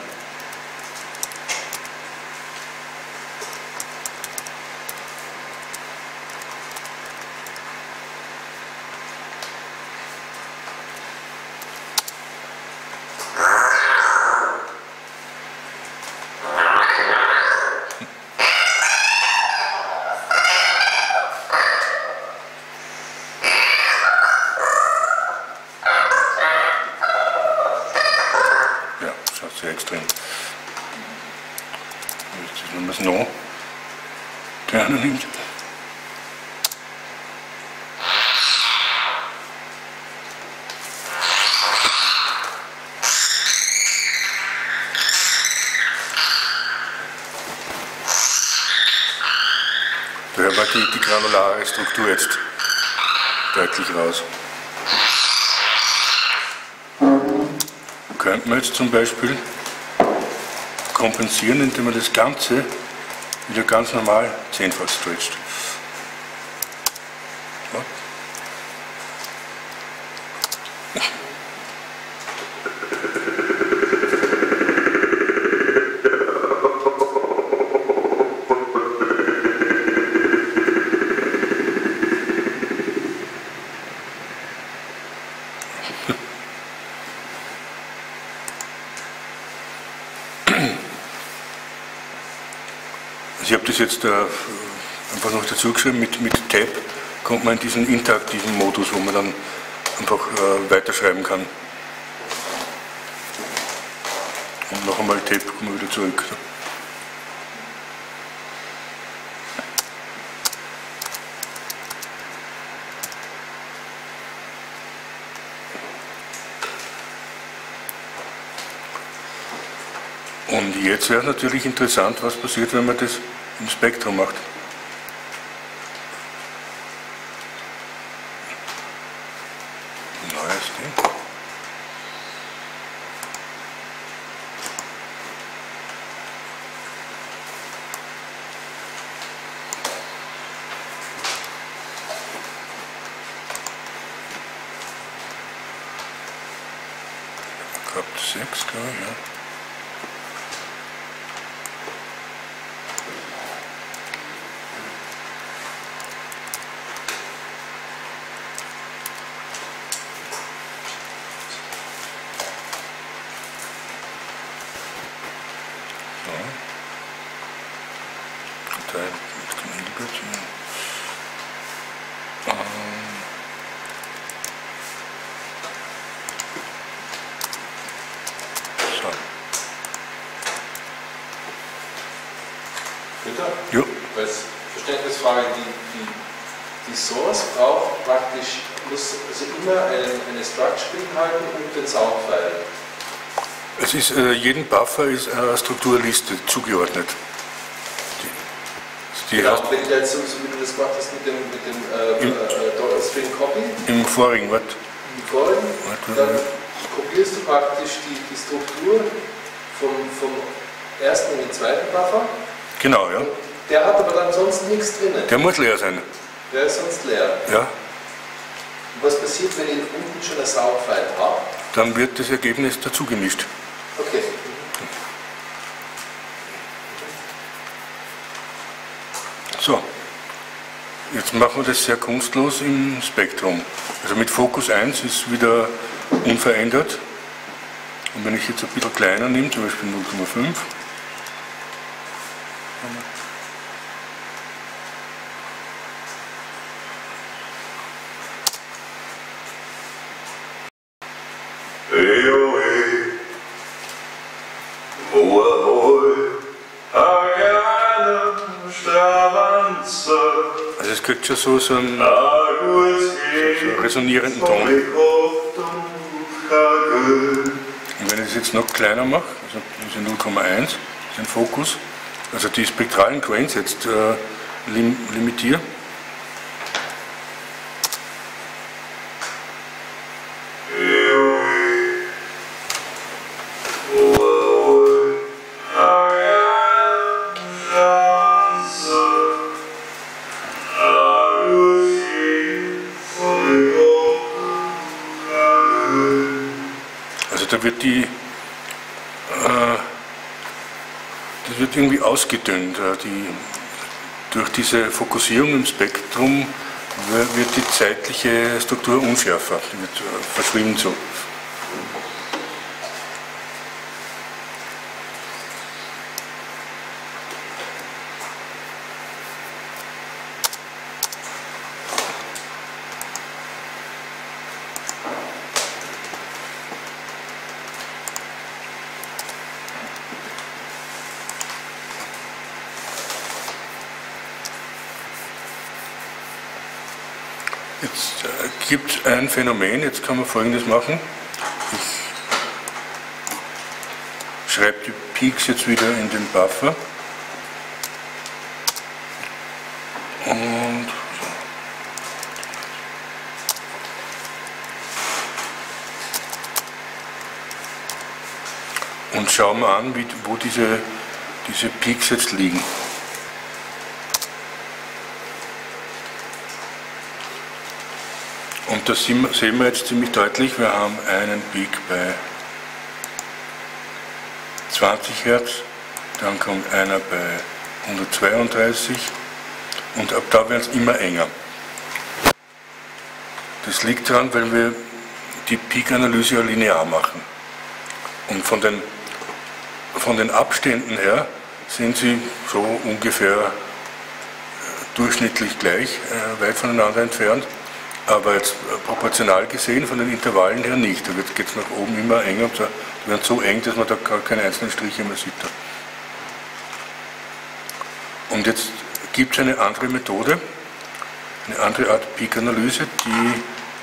Sehr extrem. Wenn man es noch gerne nimmt. Da hört man die granulare Struktur jetzt deutlich raus. Könnte man jetzt zum Beispiel kompensieren, indem man das Ganze wieder ganz normal 10-fach stretcht. So. Ich habe das jetzt einfach noch dazu geschrieben, mit Tab kommt man in diesen interaktiven Modus, wo man dann einfach weiterschreiben kann. Und noch einmal Tab, kommen wir wieder zurück. Und jetzt wäre es natürlich interessant, was passiert, wenn man das im Spektrum macht. Neues Ding. Gehabt 6, glaube ich, ja. Jo. Als Verständnisfrage, die Source braucht praktisch, muss also immer eine Structure beinhalten und den Soundfile. Es ist, jeden Buffer ist eine Strukturliste zugeordnet. Genau, wenn du jetzt so wie du das gemacht hast mit dem String Copy. Im vorigen, was? Im vorigen, dann kopierst du praktisch die Struktur vom ersten in den zweiten Buffer. Genau, ja. Der hat aber dann sonst nichts drin. Der muss leer sein. Der ist sonst leer. Ja, Und was passiert, wenn ich unten schon ein Saugfeil habe? dann wird das Ergebnis dazu gemischt. Okay. So, jetzt machen wir das sehr kunstlos im Spektrum. Also mit Fokus 1 ist wieder unverändert. Und wenn ich jetzt ein bisschen kleiner nehme, zum Beispiel 0,5, also es kriegt schon so einen resonierenden Ton. Und wenn ich das jetzt noch kleiner mache, also 0,1 ist ein Fokus, also die spektralen Grains jetzt limitiere, da wird das wird irgendwie ausgedünnt. Durch diese Fokussierung im Spektrum wird die zeitliche Struktur unschärfer, die wird verschwimmt so. Jetzt gibt es ein Phänomen, jetzt kann man Folgendes machen. Ich schreibe die Peaks jetzt wieder in den Buffer. Und schauen wir an, wo diese Peaks jetzt liegen. Und das sehen wir jetzt ziemlich deutlich, wir haben einen Peak bei 20 Hertz, dann kommt einer bei 132 und ab da wird es immer enger. Das liegt daran, weil wir die Peak-Analyse ja linear machen. Und von den Abständen her sind sie so ungefähr durchschnittlich gleich weit voneinander entfernt. Aber jetzt proportional gesehen von den Intervallen her nicht. Da geht es nach oben immer enger und die werden so eng, dass man da gar keine einzelnen Striche mehr sieht. Und jetzt gibt es eine andere Methode, eine andere Art Peak-Analyse, die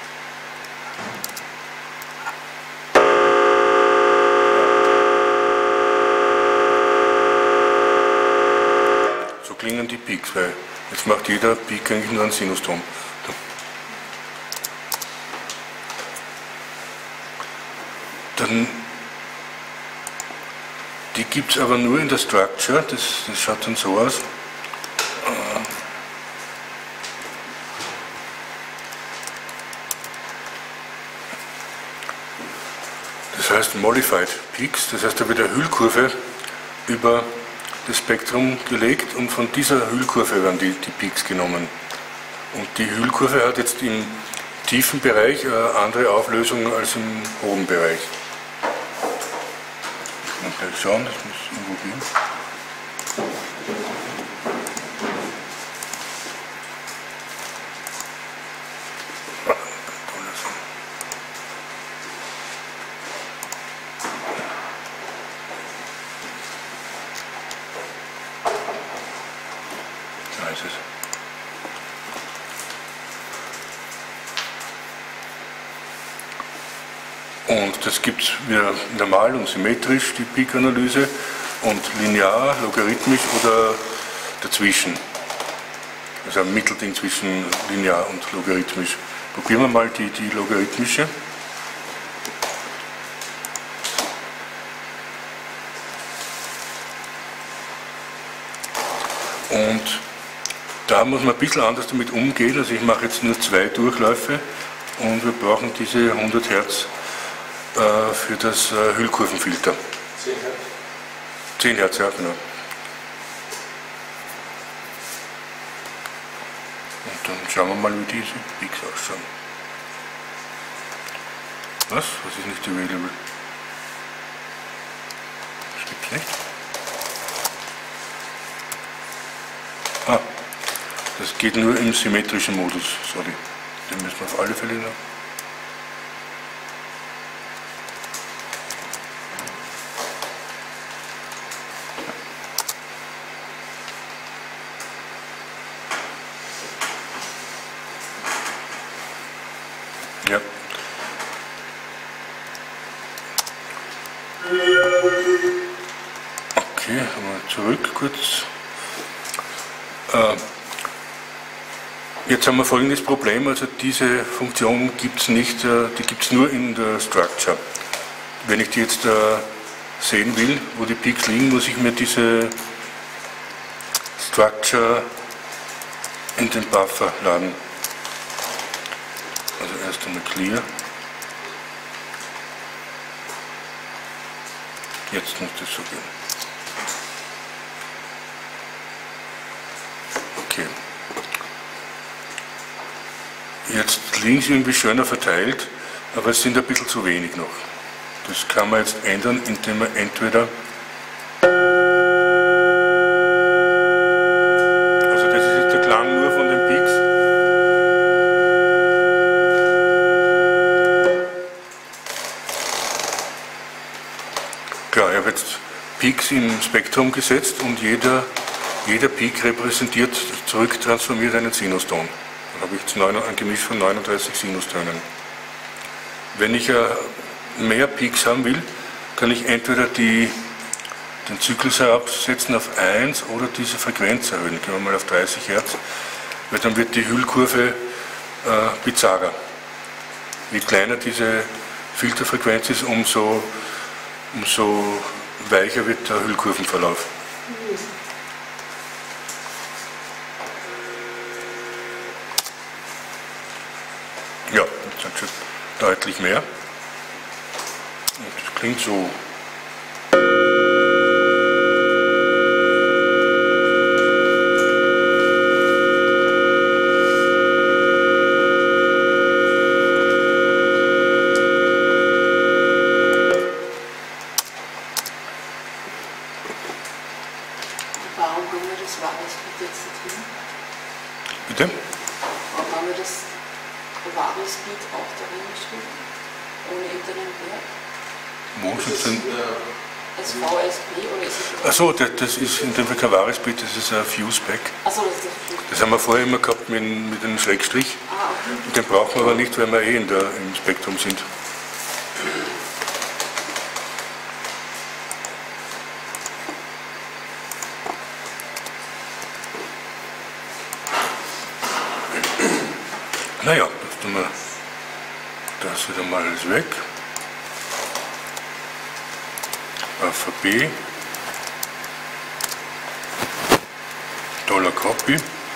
so klingen die Peaks, weil jetzt macht jeder Peak eigentlich nur einen Sinuston. Die gibt es aber nur in der Structure, das schaut dann so aus. Das heißt Modified Peaks, das heißt da wird eine Hüllkurve über das Spektrum gelegt und von dieser Hüllkurve werden die Peaks genommen. Und die Hüllkurve hat jetzt im tiefen Bereich eine andere Auflösung als im hohen Bereich. Mal schauen, das muss irgendwo gehen. Da ist es. Und das gibt es wieder normal und symmetrisch, die Peak-Analyse, und linear, logarithmisch oder dazwischen. Also ein Mittelding zwischen linear und logarithmisch. Probieren wir mal die logarithmische. Und Da muss man ein bisschen anders damit umgehen. Also ich mache jetzt nur 2 Durchläufe und wir brauchen diese 100 Hertz für das Hüllkurvenfilter. 10 Hertz? 10 Hertz, ja genau. Und dann schauen wir mal, wie diese Peaks ausschauen. Was? Was ist nicht available? Das gibt's nicht. Ah, das geht nur im symmetrischen Modus, sorry. Den müssen wir auf alle Fälle noch. Ja. Okay, mal zurück kurz. Jetzt haben wir folgendes Problem, also diese Funktion gibt es nicht, die gibt es nur in der Structure. Wenn ich die jetzt sehen will, wo die Peaks liegen, muss ich mir diese Structure in den Buffer laden. Also erst einmal clear. Jetzt muss das so gehen. Okay. Jetzt liegen sie irgendwie schöner verteilt, aber es sind ein bisschen zu wenig noch. Das kann man jetzt ändern, indem man entweder... Also das ist jetzt der Klang nur von den Peaks. Klar, ich habe jetzt Peaks im Spektrum gesetzt und jeder Peak repräsentiert zurücktransformiert einen Sinuston. Dann habe ich jetzt ein Gemisch von 39 Sinustönen. Wenn ich mehr Peaks haben will, kann ich entweder den Zyklus herabsetzen auf 1 oder diese Frequenz erhöhen. Gehen wir mal auf 30 Hertz, weil dann wird die Hüllkurve bizarrer. Je kleiner diese Filterfrequenz ist, umso weicher wird der Hüllkurvenverlauf. Ja, das ist schon deutlich mehr. Und das klingt so. Warum haben wir das Variospeed jetzt da drin? Bitte? Warum haben wir das Variospeed auch darin geschrieben? Ohne internen Wert? Wo ist denn? Als VSP oder ist es? Achso, das ist in dem Fall kein Variospeed, das ist ein Fuse-Back. Achso, das ist das Fuse. Das haben wir vorher immer gehabt mit einem Schrägstrich. Ah, okay. Den brauchen wir aber nicht, weil wir im Spektrum sind. Naja, das tun wir das wieder mal alles weg. AVB, $Copy.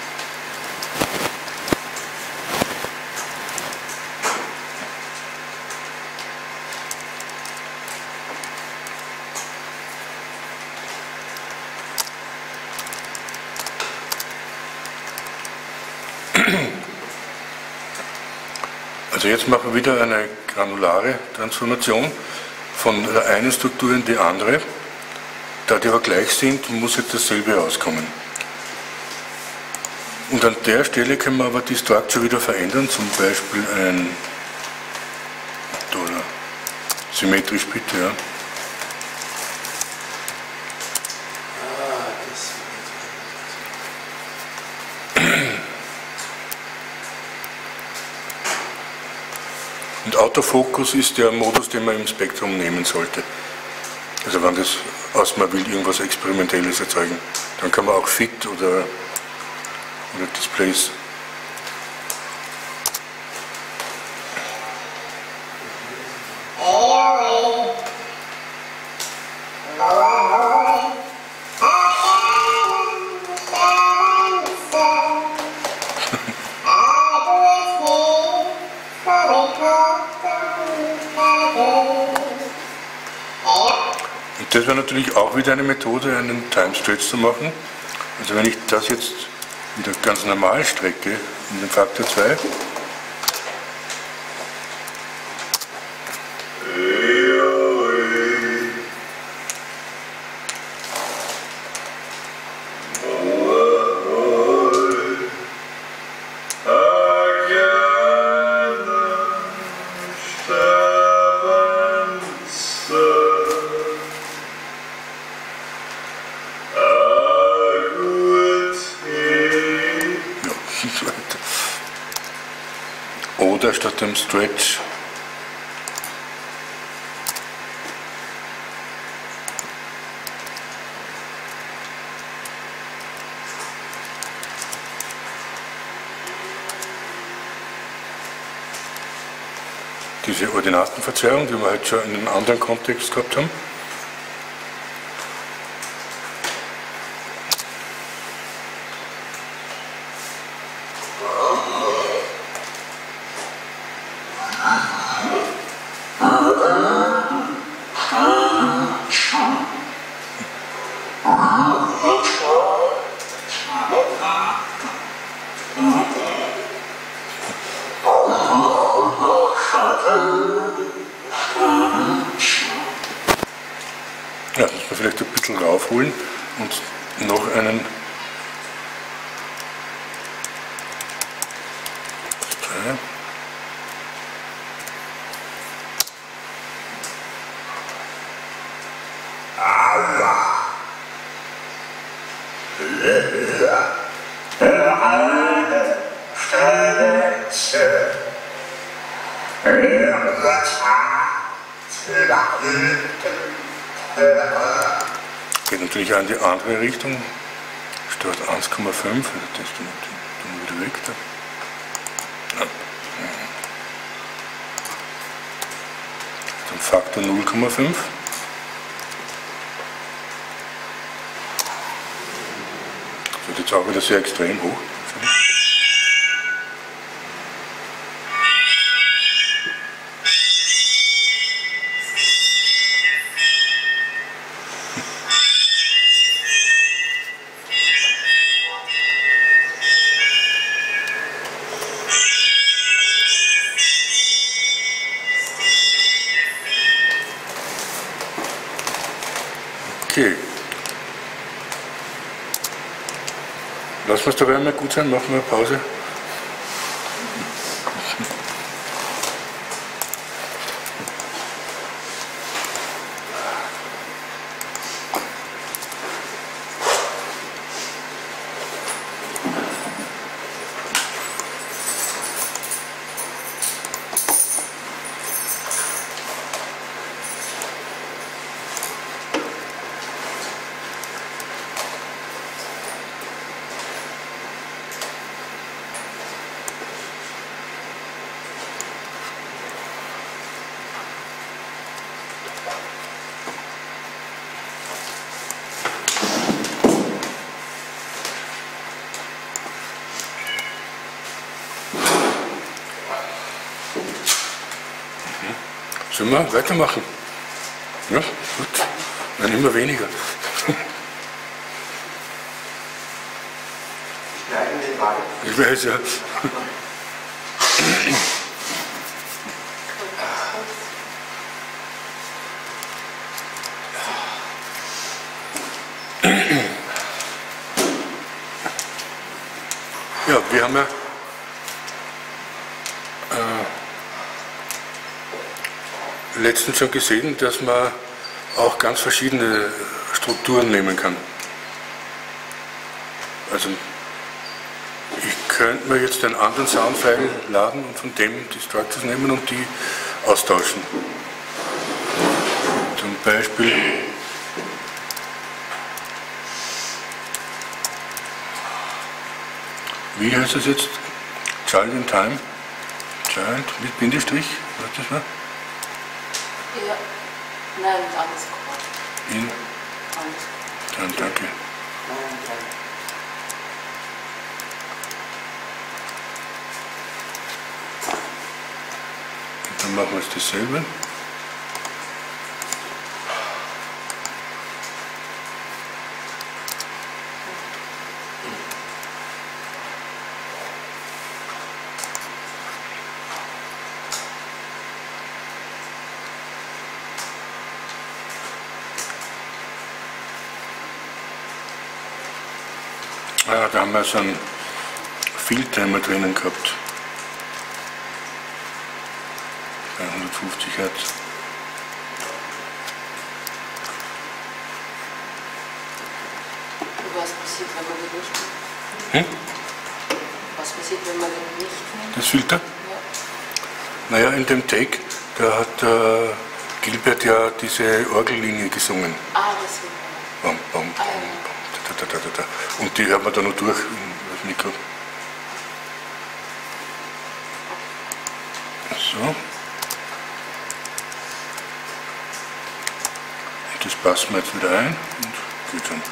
Also jetzt machen wir wieder eine granulare Transformation von der einen Struktur in die andere. Da die aber gleich sind, muss jetzt dasselbe rauskommen. Und an der Stelle können wir aber die Structure wieder verändern, zum Beispiel ein $, symmetrisch bitte, ja. Und Autofokus ist der Modus, den man im Spektrum nehmen sollte. Also wenn das aus man will irgendwas Experimentelles erzeugen, dann kann man auch Fit oder Displays. Das wäre natürlich auch wieder eine Methode, einen Time Stretch zu machen. Also wenn ich das jetzt wieder ganz normal strecke, in den Faktor 2, oder statt dem Stretch diese Ordinatenverzerrung, die wir halt schon in einem anderen Kontext gehabt haben. Ja, das muss man vielleicht ein bisschen raufholen und noch einen geht natürlich auch in die andere Richtung, statt 1,5, also das dann wieder weg. Ja. Dann Faktor 0,5. Das wird jetzt auch wieder sehr extrem hoch. Okay. Lassen wir es dabei mal gut sein, machen wir eine Pause. Sollen wir weitermachen? Ja, gut. Dann immer weniger. Schneiden den Wald. Ich weiß ja. Ja, wir haben ja letztens schon gesehen, dass man auch ganz verschiedene Strukturen nehmen kann. Also ich könnte mir jetzt einen anderen Soundfile laden und von dem die Structures nehmen und die austauschen. Zum Beispiel wie heißt das jetzt? Child in Time? Child mit Bindestrich? Was das war? Ja, nein, alles gut. In? Alles. Dann danke. Und dann machen wir es dasselbe. Ah, da haben wir so einen Filter immer drinnen gehabt. Bei 150 Hertz. Was passiert, wenn man den nicht nimmt? Hm? Was passiert, wenn man den nicht nimmt? Das Filter? Ja. Naja, in dem Take, da hat Gilbert ja diese Orgellinie gesungen. Ah, das will Bam, bam, bam, bam, da, da, da, da, da. Und die hört man da noch durch das Mikro. So. Und das passen wir jetzt wieder ein und geht dann.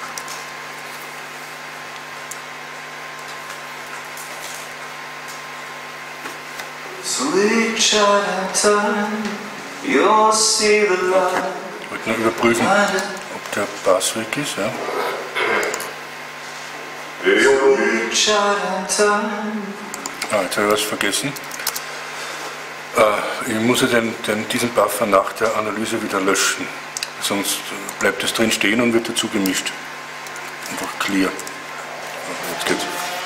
Sweet child in time, you'll see the light. Ich wollte nur überprüfen, ob der Bass weg ist. Ja. Sweet child in time. Ah, jetzt habe ich was vergessen. Ich muss ja diesen Buffer nach der Analyse wieder löschen. Sonst bleibt es drin stehen und wird dazu gemischt. Einfach clear. Jetzt geht's.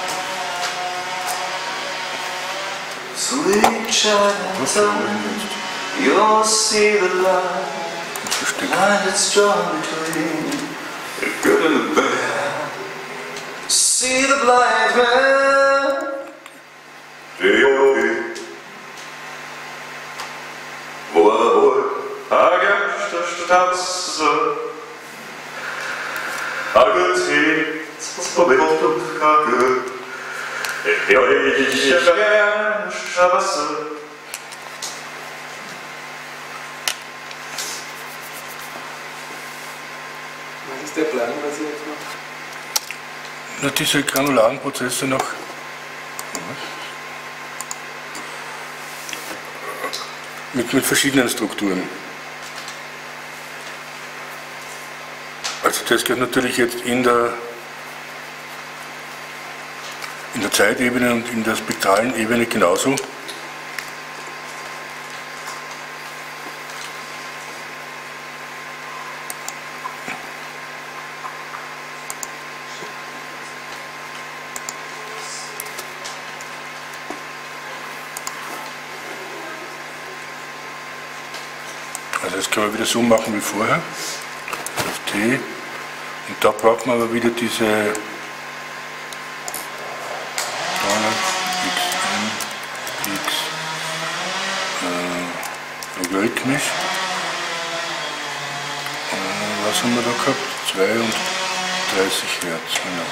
Sweet child in time, you'll see the light. Light that's drawn between the good and the bad. See the blind man. Straße, Agilität, Wind und Kacke, ich gerne Straße. Was ist der Plan, was ihr jetzt macht? Nur diese granularen Prozesse noch. Mit verschiedenen Strukturen. Also das geht natürlich jetzt in der Zeitebene und in der spektralen Ebene genauso. Also das können wir wieder so machen wie vorher. Auf T. Und da braucht man aber wieder diese logarithmisch. Was haben wir da gehabt? 32 Hertz, genau.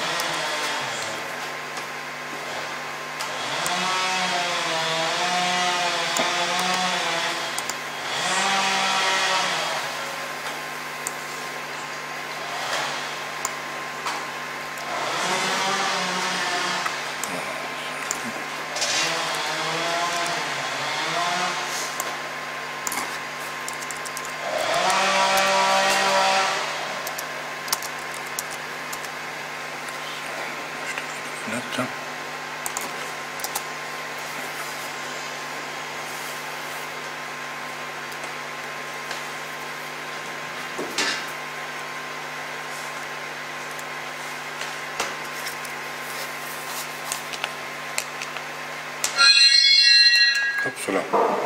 Netter. Upsala.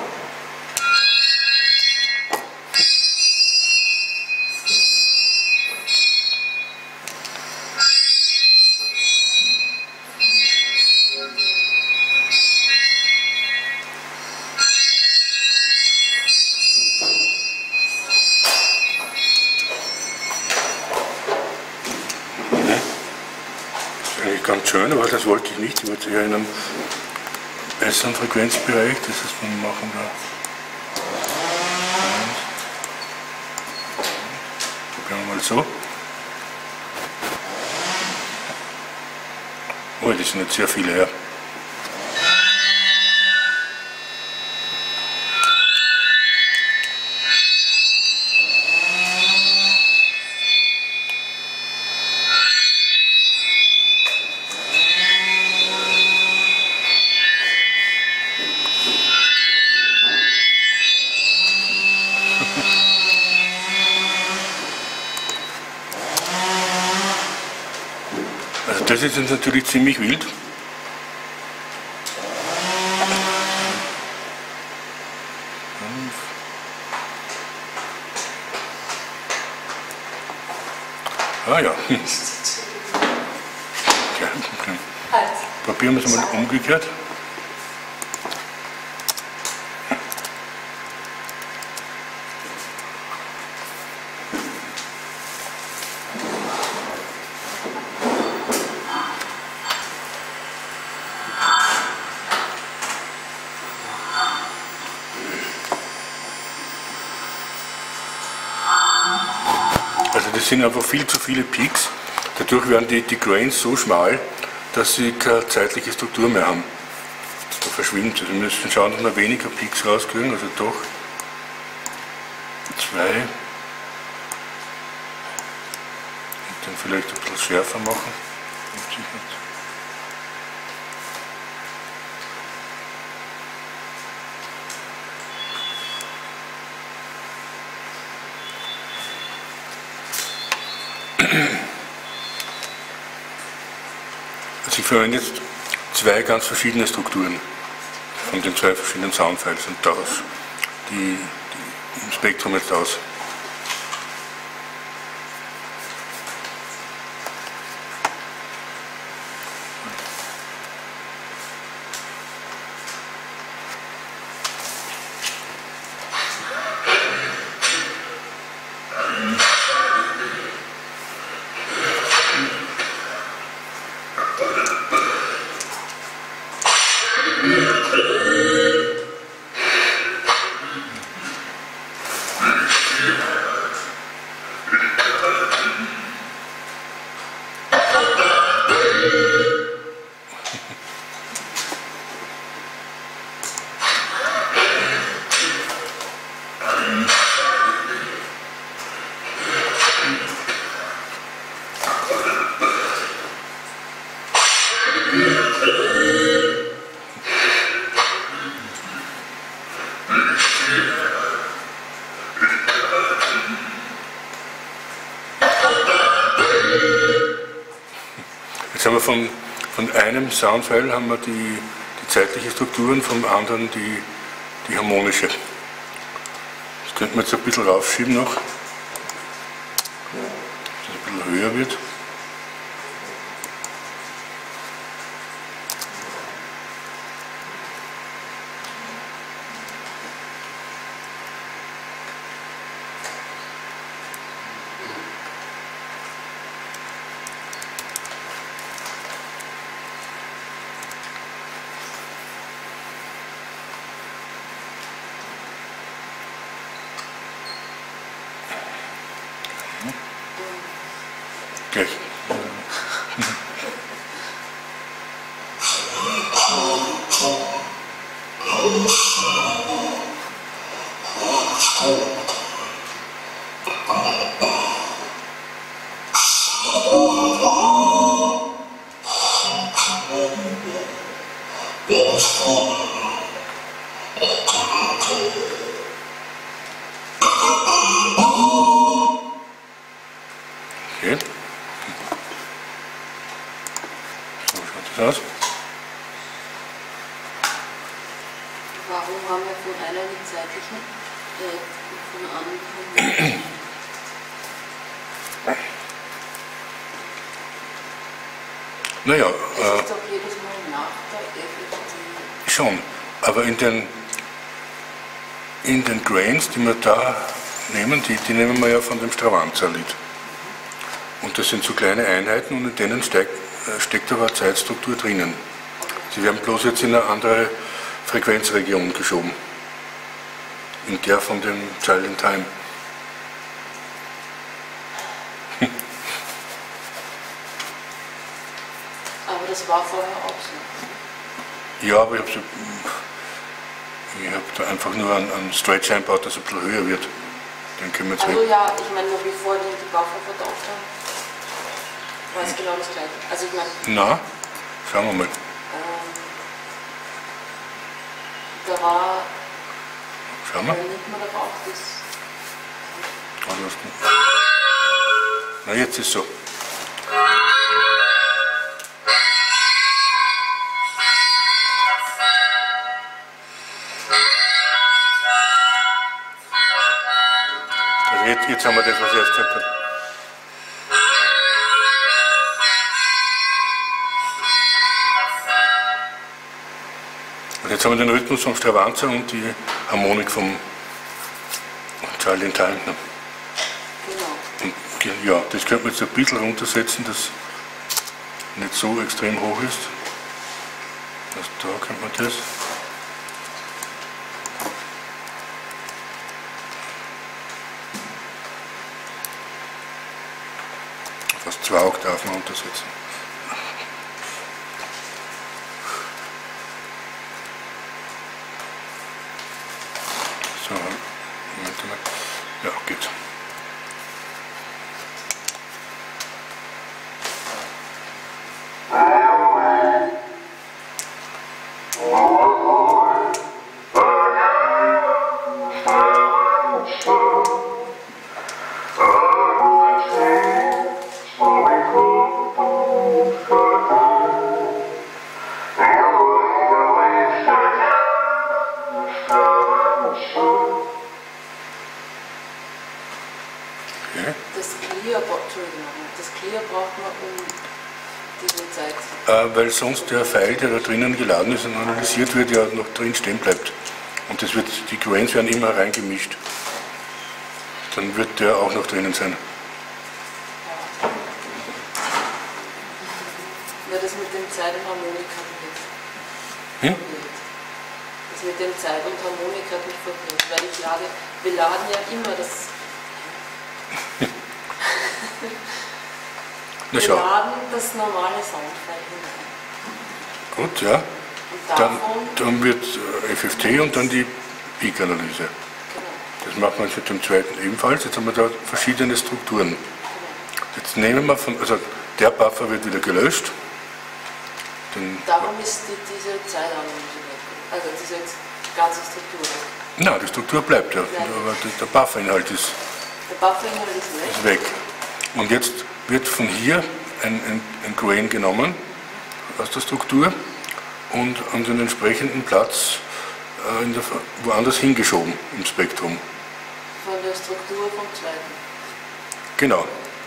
Ganz schön, aber das wollte ich nicht. Ich wollte ja in einem besseren Frequenzbereich, das heißt, wir machen da probieren wir mal so. Oh, das sind jetzt sehr viele her. Das ist jetzt natürlich ziemlich wild. Ah ja. Okay. Probieren wir es mal umgekehrt. Also das sind einfach viel zu viele Peaks. Dadurch werden die Grains so schmal, dass sie keine zeitliche Struktur mehr haben. Da verschwimmt. Also wir müssen schauen, dass wir weniger Peaks rauskriegen, also doch 2. Und dann vielleicht ein bisschen schärfer machen. Also ich verwende jetzt 2 ganz verschiedene Strukturen von den 2 verschiedenen Soundfiles und tausche die im Spektrum jetzt aus. Jetzt haben wir von einem Soundfile haben wir die zeitliche Struktur und vom anderen die harmonische. Das könnten wir jetzt ein bisschen raufschieben noch, dass es ein bisschen höher wird. Gleich. Okay. So schaut das aus. Warum haben wir von einer die zeitlichen, von der anderen? Naja, Es ist doch jedes Mal nach der FFT. schon, aber in den Grains, die wir da nehmen, die nehmen wir ja von dem Stravanza-Lied. Und das sind so kleine Einheiten und in denen steckt aber eine Zeitstruktur drinnen. Sie werden bloß jetzt in eine andere Frequenzregion geschoben. In der von dem Child in Time. Aber das war vorher auch so. Ja, aber ich habe da einfach nur einen Stretch eingebaut, dass es ein bisschen höher wird. Den können wir jetzt Also weg. ja, ich meine, noch bevor die Waffe vertaucht haben, war es genau das gleiche. Also ich meine, Na, schauen wir mal. da war Schauen wir. nicht mehr darauf, das. Na, jetzt ist so. Also jetzt haben wir das, was ich erst gesagt habe. Und jetzt haben wir den Rhythmus vom Stravanza und die Harmonik vom Charlie Tallentner. Genau. Und ja, das könnte man jetzt ein bisschen runtersetzen, das nicht so extrem hoch ist. Also da könnte man das. Fast 2 Oktaven runtersetzen. So, Moment mal. Ja, geht. Das Clear braucht man um diese Zeit. Weil sonst der Pfeil, der da drinnen geladen ist und analysiert wird, ja noch drin stehen bleibt. Und das wird, die Grains werden immer reingemischt. Dann wird der auch noch drinnen sein. Ja, das mit dem Zeit und Harmonik hat mich verwirrt. Das mit dem Zeit und Harmonik hat mich verwirrt, weil wir laden ja immer das. Wir laden das normale Soundfile hinein. Gut, ja. Dann wird FFT und dann die Peak-Analyse. Genau. Das macht man mit dem zweiten ebenfalls. Jetzt haben wir da verschiedene Strukturen. Genau. Jetzt nehmen wir also der Buffer wird wieder gelöscht. Darum ist diese Zeitanalyse weg. Also diese ganze Struktur weg. Nein, die Struktur bleibt ja. Aber der Bufferinhalt ist, ist weg. Und jetzt wird von hier ein Grain genommen aus der Struktur und an den entsprechenden Platz woanders hingeschoben im Spektrum. Von der Struktur vom zweiten. Genau.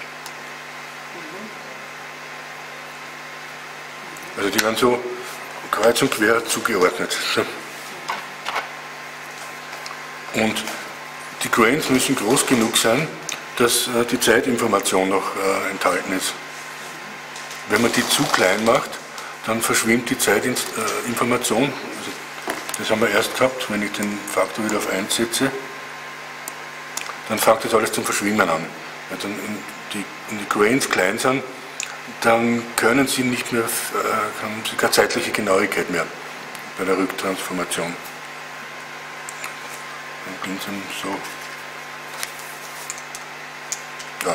Also die werden so kreuz und quer zugeordnet. Und die Grains müssen groß genug sein, dass die Zeitinformation noch enthalten ist. Wenn man die zu klein macht, dann verschwimmt die Zeitinformation. Also das haben wir erst gehabt, wenn ich den Faktor wieder auf 1 setze, dann fängt das alles zum Verschwimmen an. Wenn die Grains klein sind, dann können sie nicht mehr, haben sie keine zeitliche Genauigkeit mehr bei der Rücktransformation. Dann klingt es so. Ja.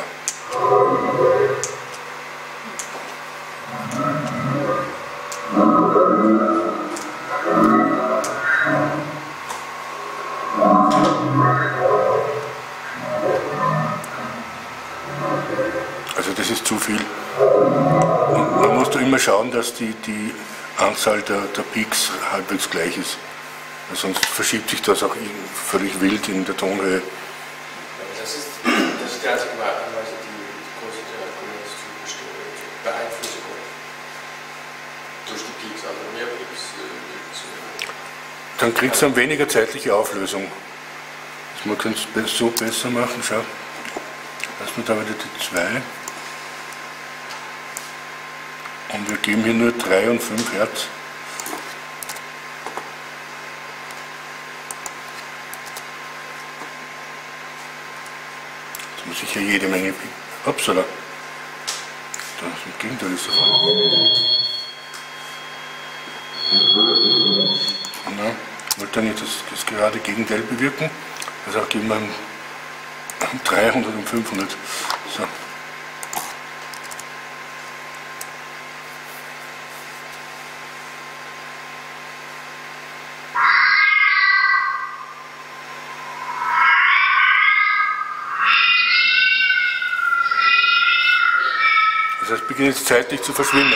Also das ist zu viel. Und man muss da immer schauen, dass die Anzahl der Peaks halbwegs gleich ist. Sonst verschiebt sich das auch völlig wild in der Tonhöhe. Das ist die einzige Weise, die Größe der Grains zu beeinflussen können. Durch die Peaks, also mehr Peaks. Dann kriegst du dann weniger zeitliche Auflösung. Man kann es so besser machen. Schau, lassen wir da wieder die 2. Und wir geben hier nur 3 und 5 Hertz. Jetzt muss ich ja jede Menge. Upsala. Das ist im Gegenteil ist das. Ich wollte nicht das gerade Gegenteil bewirken. Also auch geben wir 300 und 500. So. Das heißt, es beginnt jetzt zeitlich zu verschwimmen.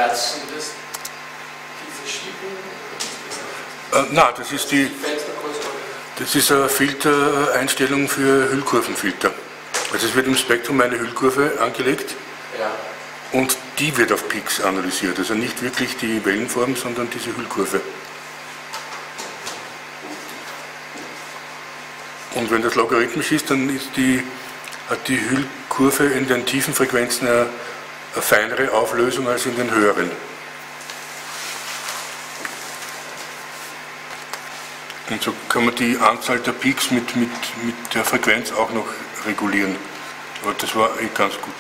Herz sind das die Verschiebung? Nein, das ist eine Filtereinstellung für Hüllkurvenfilter. Also es wird im Spektrum eine Hüllkurve angelegt. Ja. Und die wird auf Peaks analysiert, also nicht wirklich die Wellenform, sondern diese Hüllkurve. Und wenn das logarithmisch ist, dann hat die Hüllkurve in den tiefen Frequenzen eine feinere Auflösung als in den höheren. Und so kann man die Anzahl der Peaks mit der Frequenz auch noch regulieren. Aber das war ganz gut.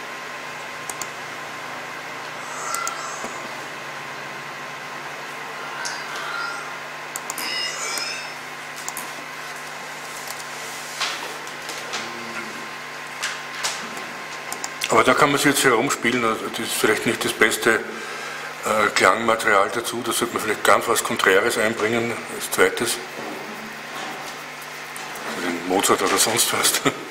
Aber da kann man sich jetzt herumspielen, also das ist vielleicht nicht das beste Klangmaterial dazu, da sollte man vielleicht ganz was Konträres einbringen als zweites. Also den Mozart oder sonst was.